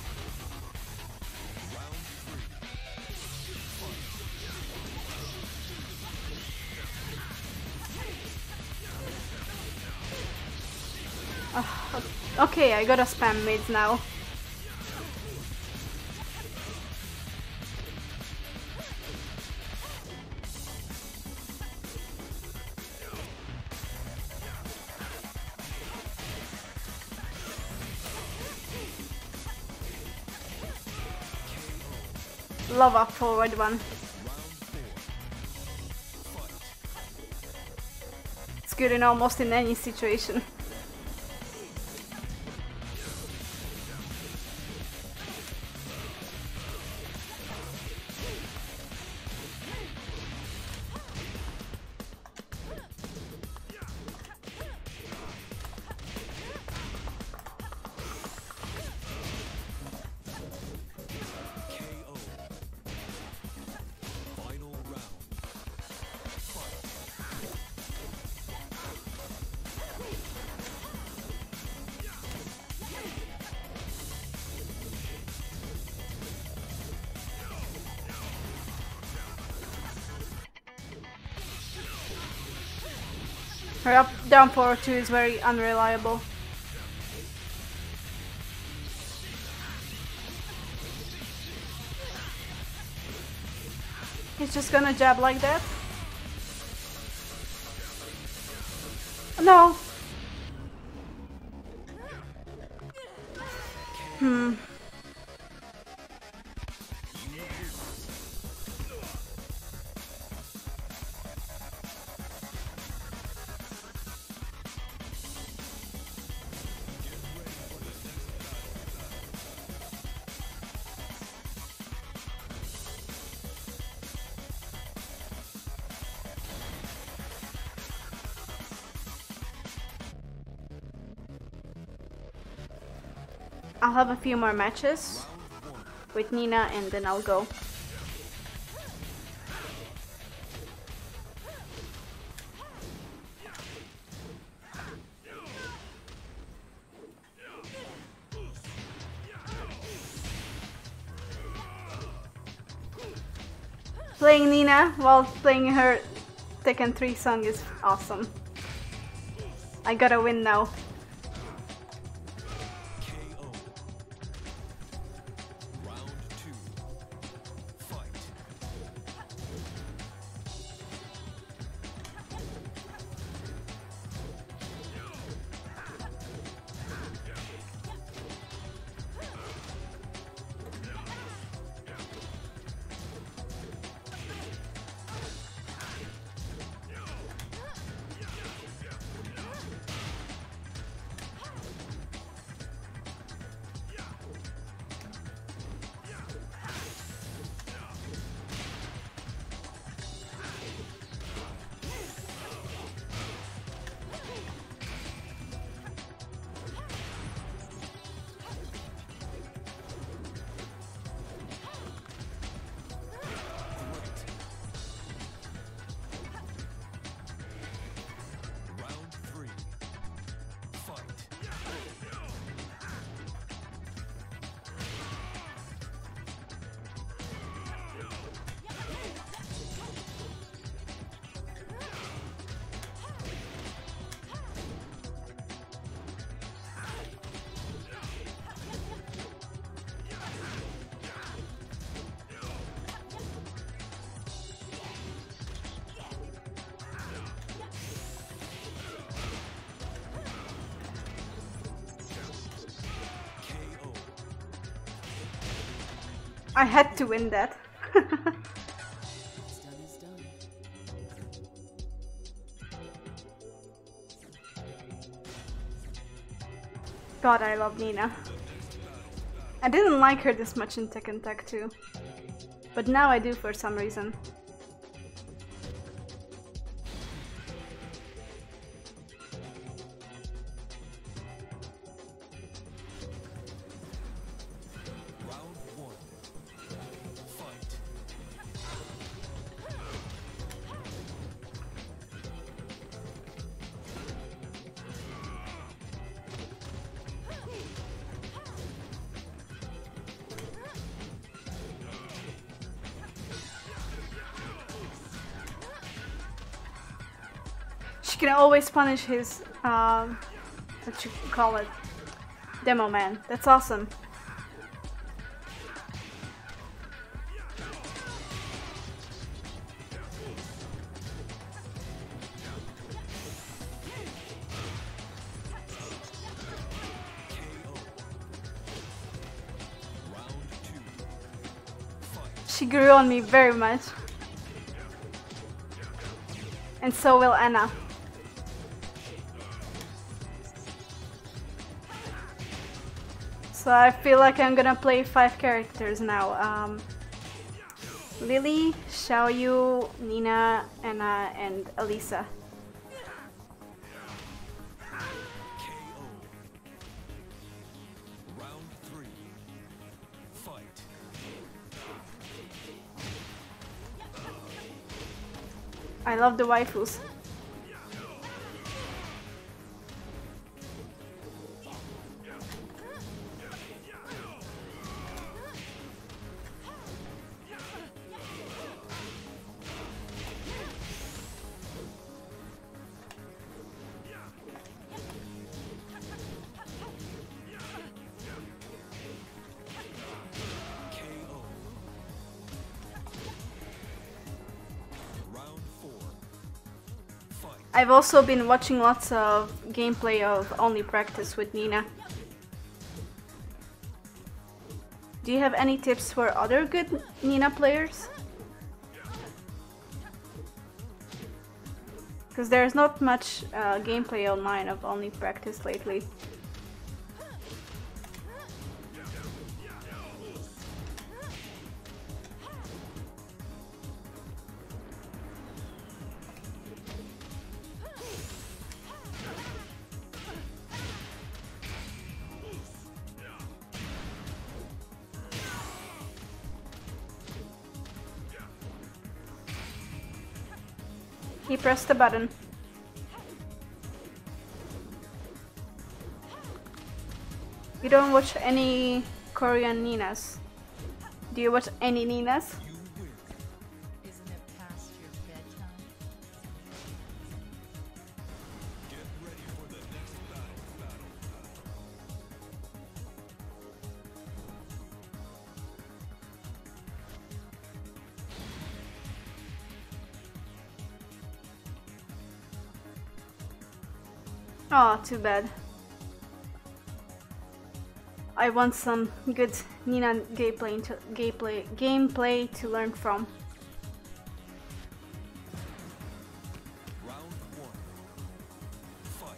Speaker 1: Oh, okay, I gotta spam mids now. Love a forward one. It's good in almost in any situation. Her up down forward two is very unreliable. He's just gonna jab like that. No. Hmm. I'll have a few more matches with Nina and then I'll go. Playing Nina while playing her Tekken three song is awesome. I gotta win now. I had to win that.
Speaker 4: What's done is done.
Speaker 1: God, I love Nina. I didn't like her this much in Tekken Tag two, but now I do for some reason.
Speaker 2: Round one. Fight.
Speaker 1: She can always punish his, um, what you call it, demo man. That's awesome.
Speaker 2: Round two. Fight.
Speaker 1: She grew on me very much. And so will Anna. So I feel like I'm gonna play five characters now. Um, Lily, Xiaoyu, Nina, Anna, and Elisa.
Speaker 2: K O. Round three. Fight.
Speaker 1: I love the waifus.
Speaker 2: K O. Round four. Fight.
Speaker 1: I've also been watching lots of gameplay of Only Practice with Nina. Do you have any tips for other good Nina players? Because there's not much uh, gameplay online of Only Practice lately. He pressed the button. You don't watch any Korean Ninas. Do you watch any Ninas?
Speaker 2: You win.
Speaker 4: Isn't it past your bedtime?
Speaker 2: Get ready for the next battle. Battle.
Speaker 1: Oh, too bad. I want some good Nina gameplay to, gameplay gameplay to learn from.
Speaker 2: Round one. Fight.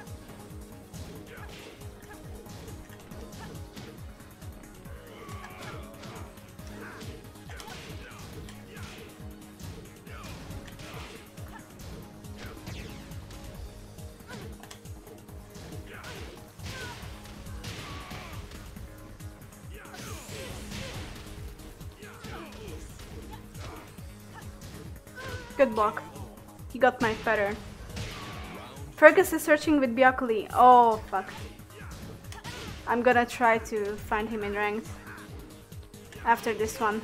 Speaker 1: Good block. He got my feather. Fergus is searching with Byakuly. Oh fuck. I'm gonna try to find him in ranked after this one.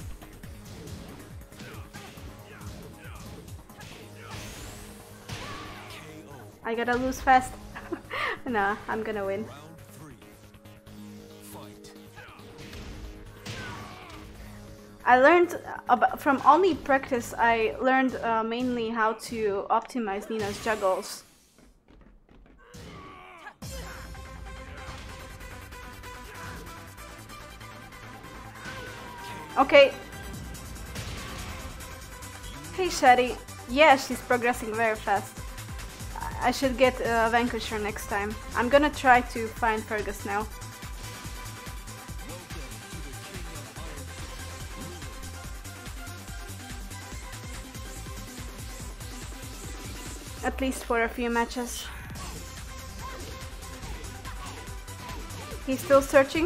Speaker 1: I gotta lose fast. Nah, I'm gonna win.
Speaker 2: Round three. Fight.
Speaker 1: I learned about, from Only Practice, I learned uh, mainly how to optimize Nina's juggles. Okay. Hey Shadi. Yeah, she's progressing very fast. I should get uh, Vanquisher next time. I'm gonna try to find Fergus now. At least for a few matches. He's still searching.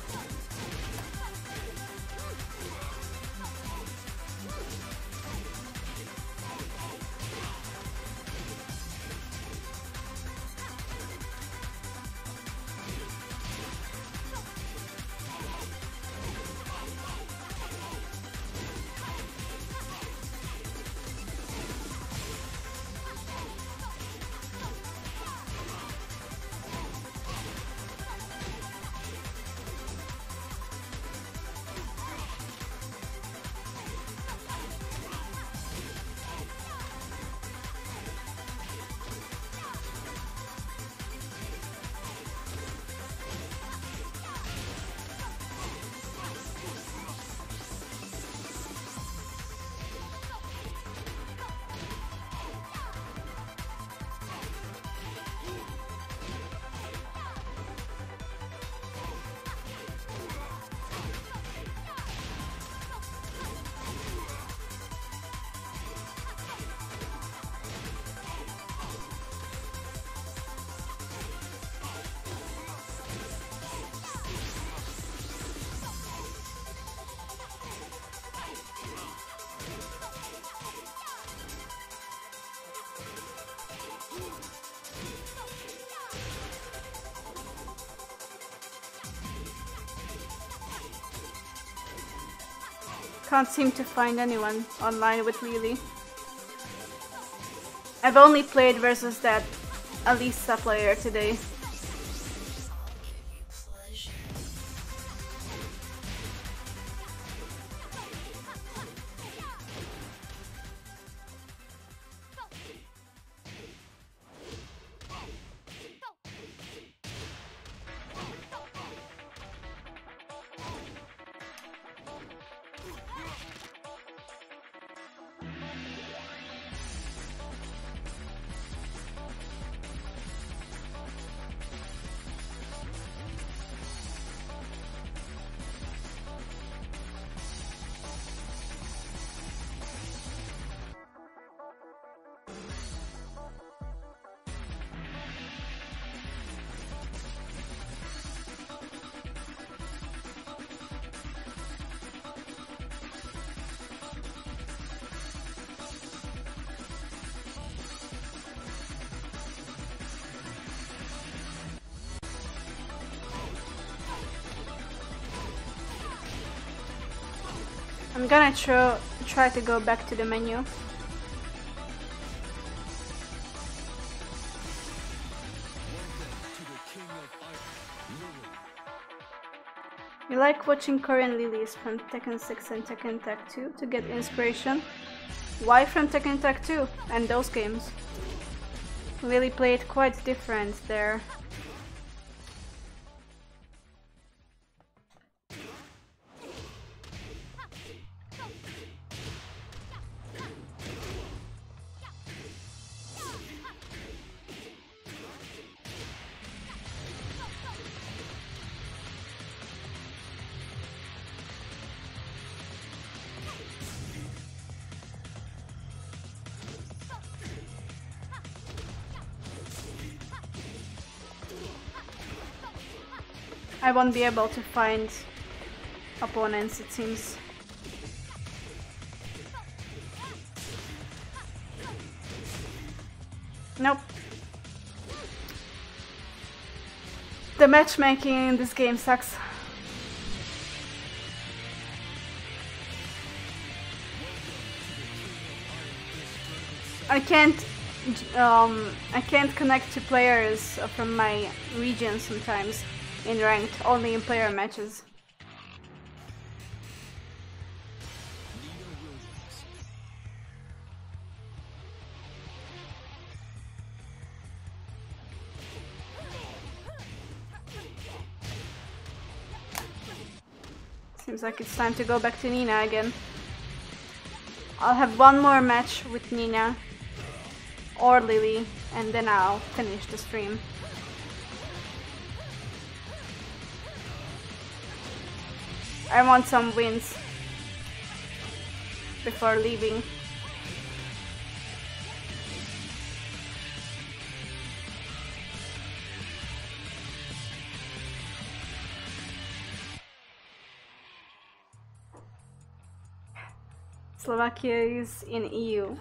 Speaker 1: Can't seem to find anyone online with Lily. I've only played versus that Alisa player today. I'm gonna try, try to go back to the menu. You like watching Korean lilies from Tekken six and Tekken Tag two to get inspiration? Why from Tekken Tag two and those games? Lily played quite different there. I won't be able to find opponents, it seems. Nope. The matchmaking in this game sucks. I can't um, I can't connect to players from my region sometimes in ranked, only in player matches. Seems like it's time to go back to Nina again. I'll have one more match with Nina or Lily, and then I'll finish the stream. I want some wins before leaving. Slovakia is in E U.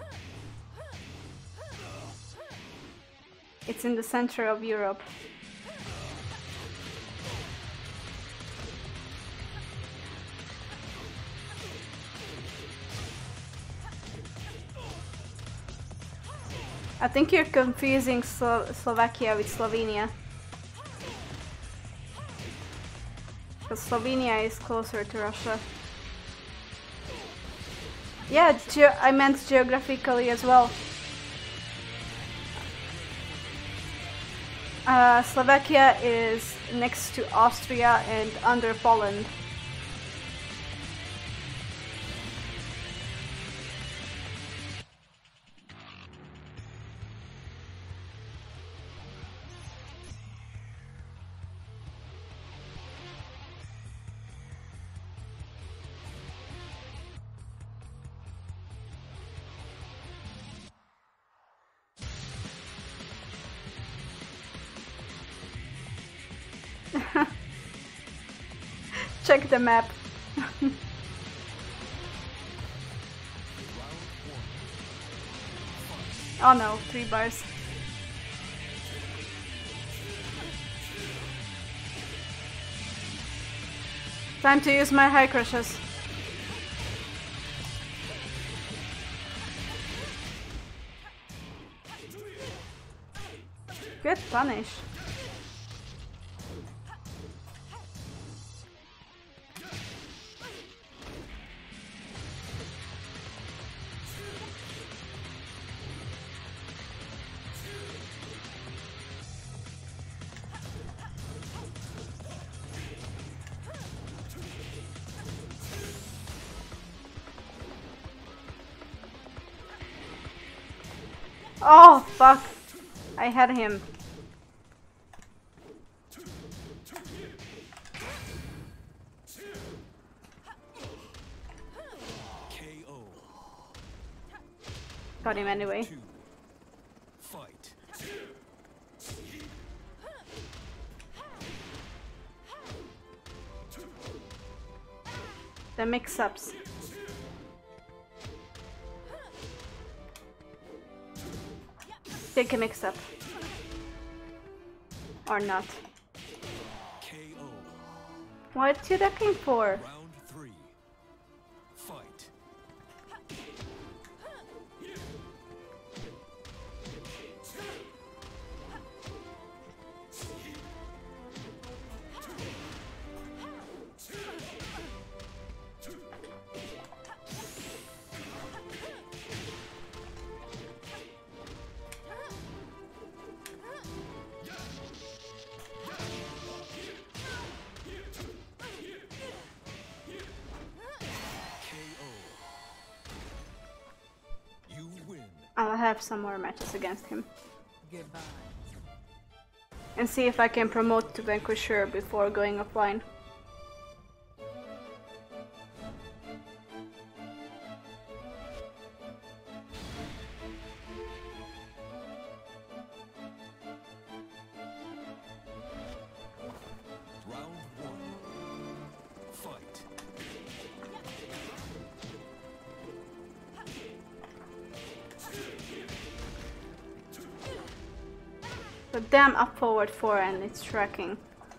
Speaker 1: It's in the center of Europe. I think you're confusing Slo Slovakia with Slovenia. Because Slovenia is closer to Russia. Yeah, ge I meant geographically as well. Uh, Slovakia is next to Austria and under Poland. Check the map. Oh no, three bars. Time to use my high crushes. Good punish. Oh, fuck. I had him.
Speaker 2: K O.
Speaker 1: Got him anyway.
Speaker 2: Two. Fight.
Speaker 1: The mix-ups. Take a mix-up. Or not.
Speaker 2: K O.
Speaker 1: What you ducking for?
Speaker 2: Round three. Fight.
Speaker 1: I'll have some more matches against him.
Speaker 3: Goodbye.
Speaker 1: And see if I can promote to Vanquisher before going offline.
Speaker 2: Round one. Fight.
Speaker 1: The damn up forward four and it's tracking.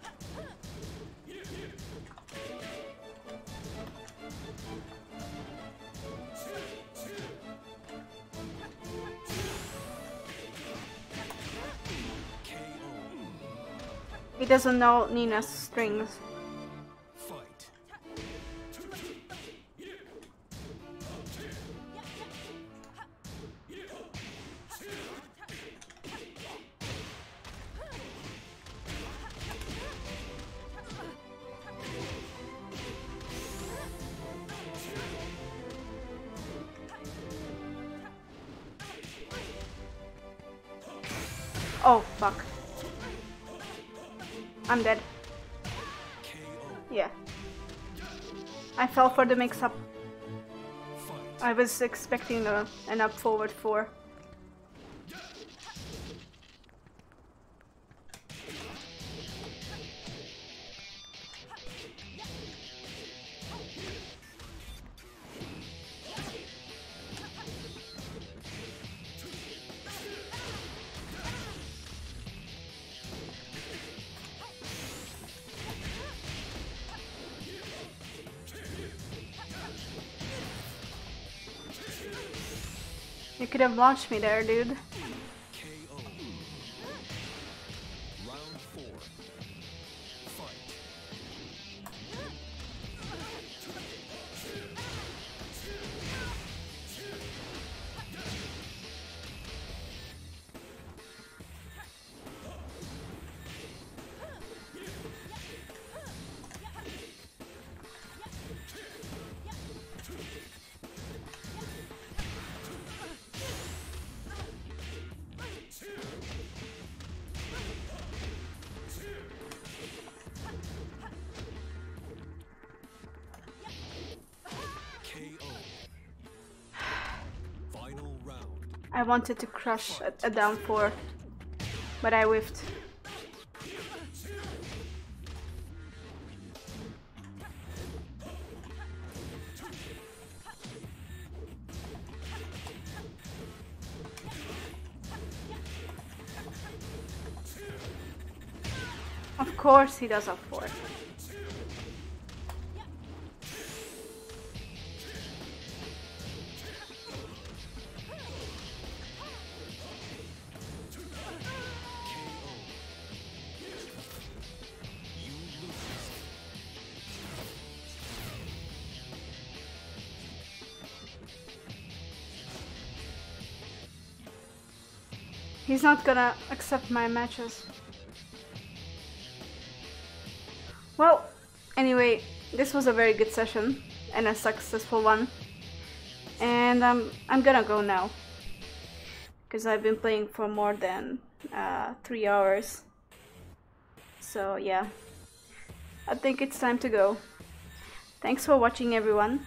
Speaker 1: He doesn't know Nina's strings.
Speaker 2: Fight.
Speaker 1: Oh, fuck. I'm dead. Yeah. I fell for the mix-up. I was expecting a, an up forward four. You could have launched me there, dude.
Speaker 2: K O. Round four. Fight. K O. Final round.
Speaker 1: I wanted to crush a, a down four, but I whiffed. Of course he does up four. He's not gonna accept my matches. Well, anyway, this was a very good session and a successful one. And um, I'm gonna go now. Because I've been playing for more than uh, three hours. So yeah, I think it's time to go. Thanks for watching, everyone.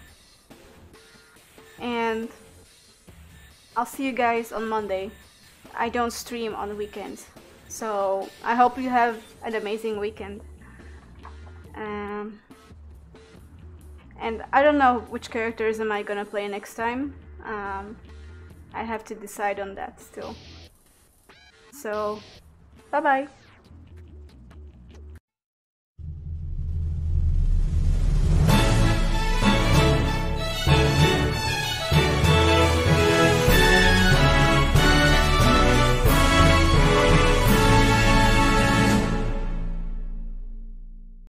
Speaker 1: And I'll see you guys on Monday. I don't stream on weekends, so I hope you have an amazing weekend. Um, and I don't know which characters am I gonna play next time. Um, I have to decide on that still. So, bye bye.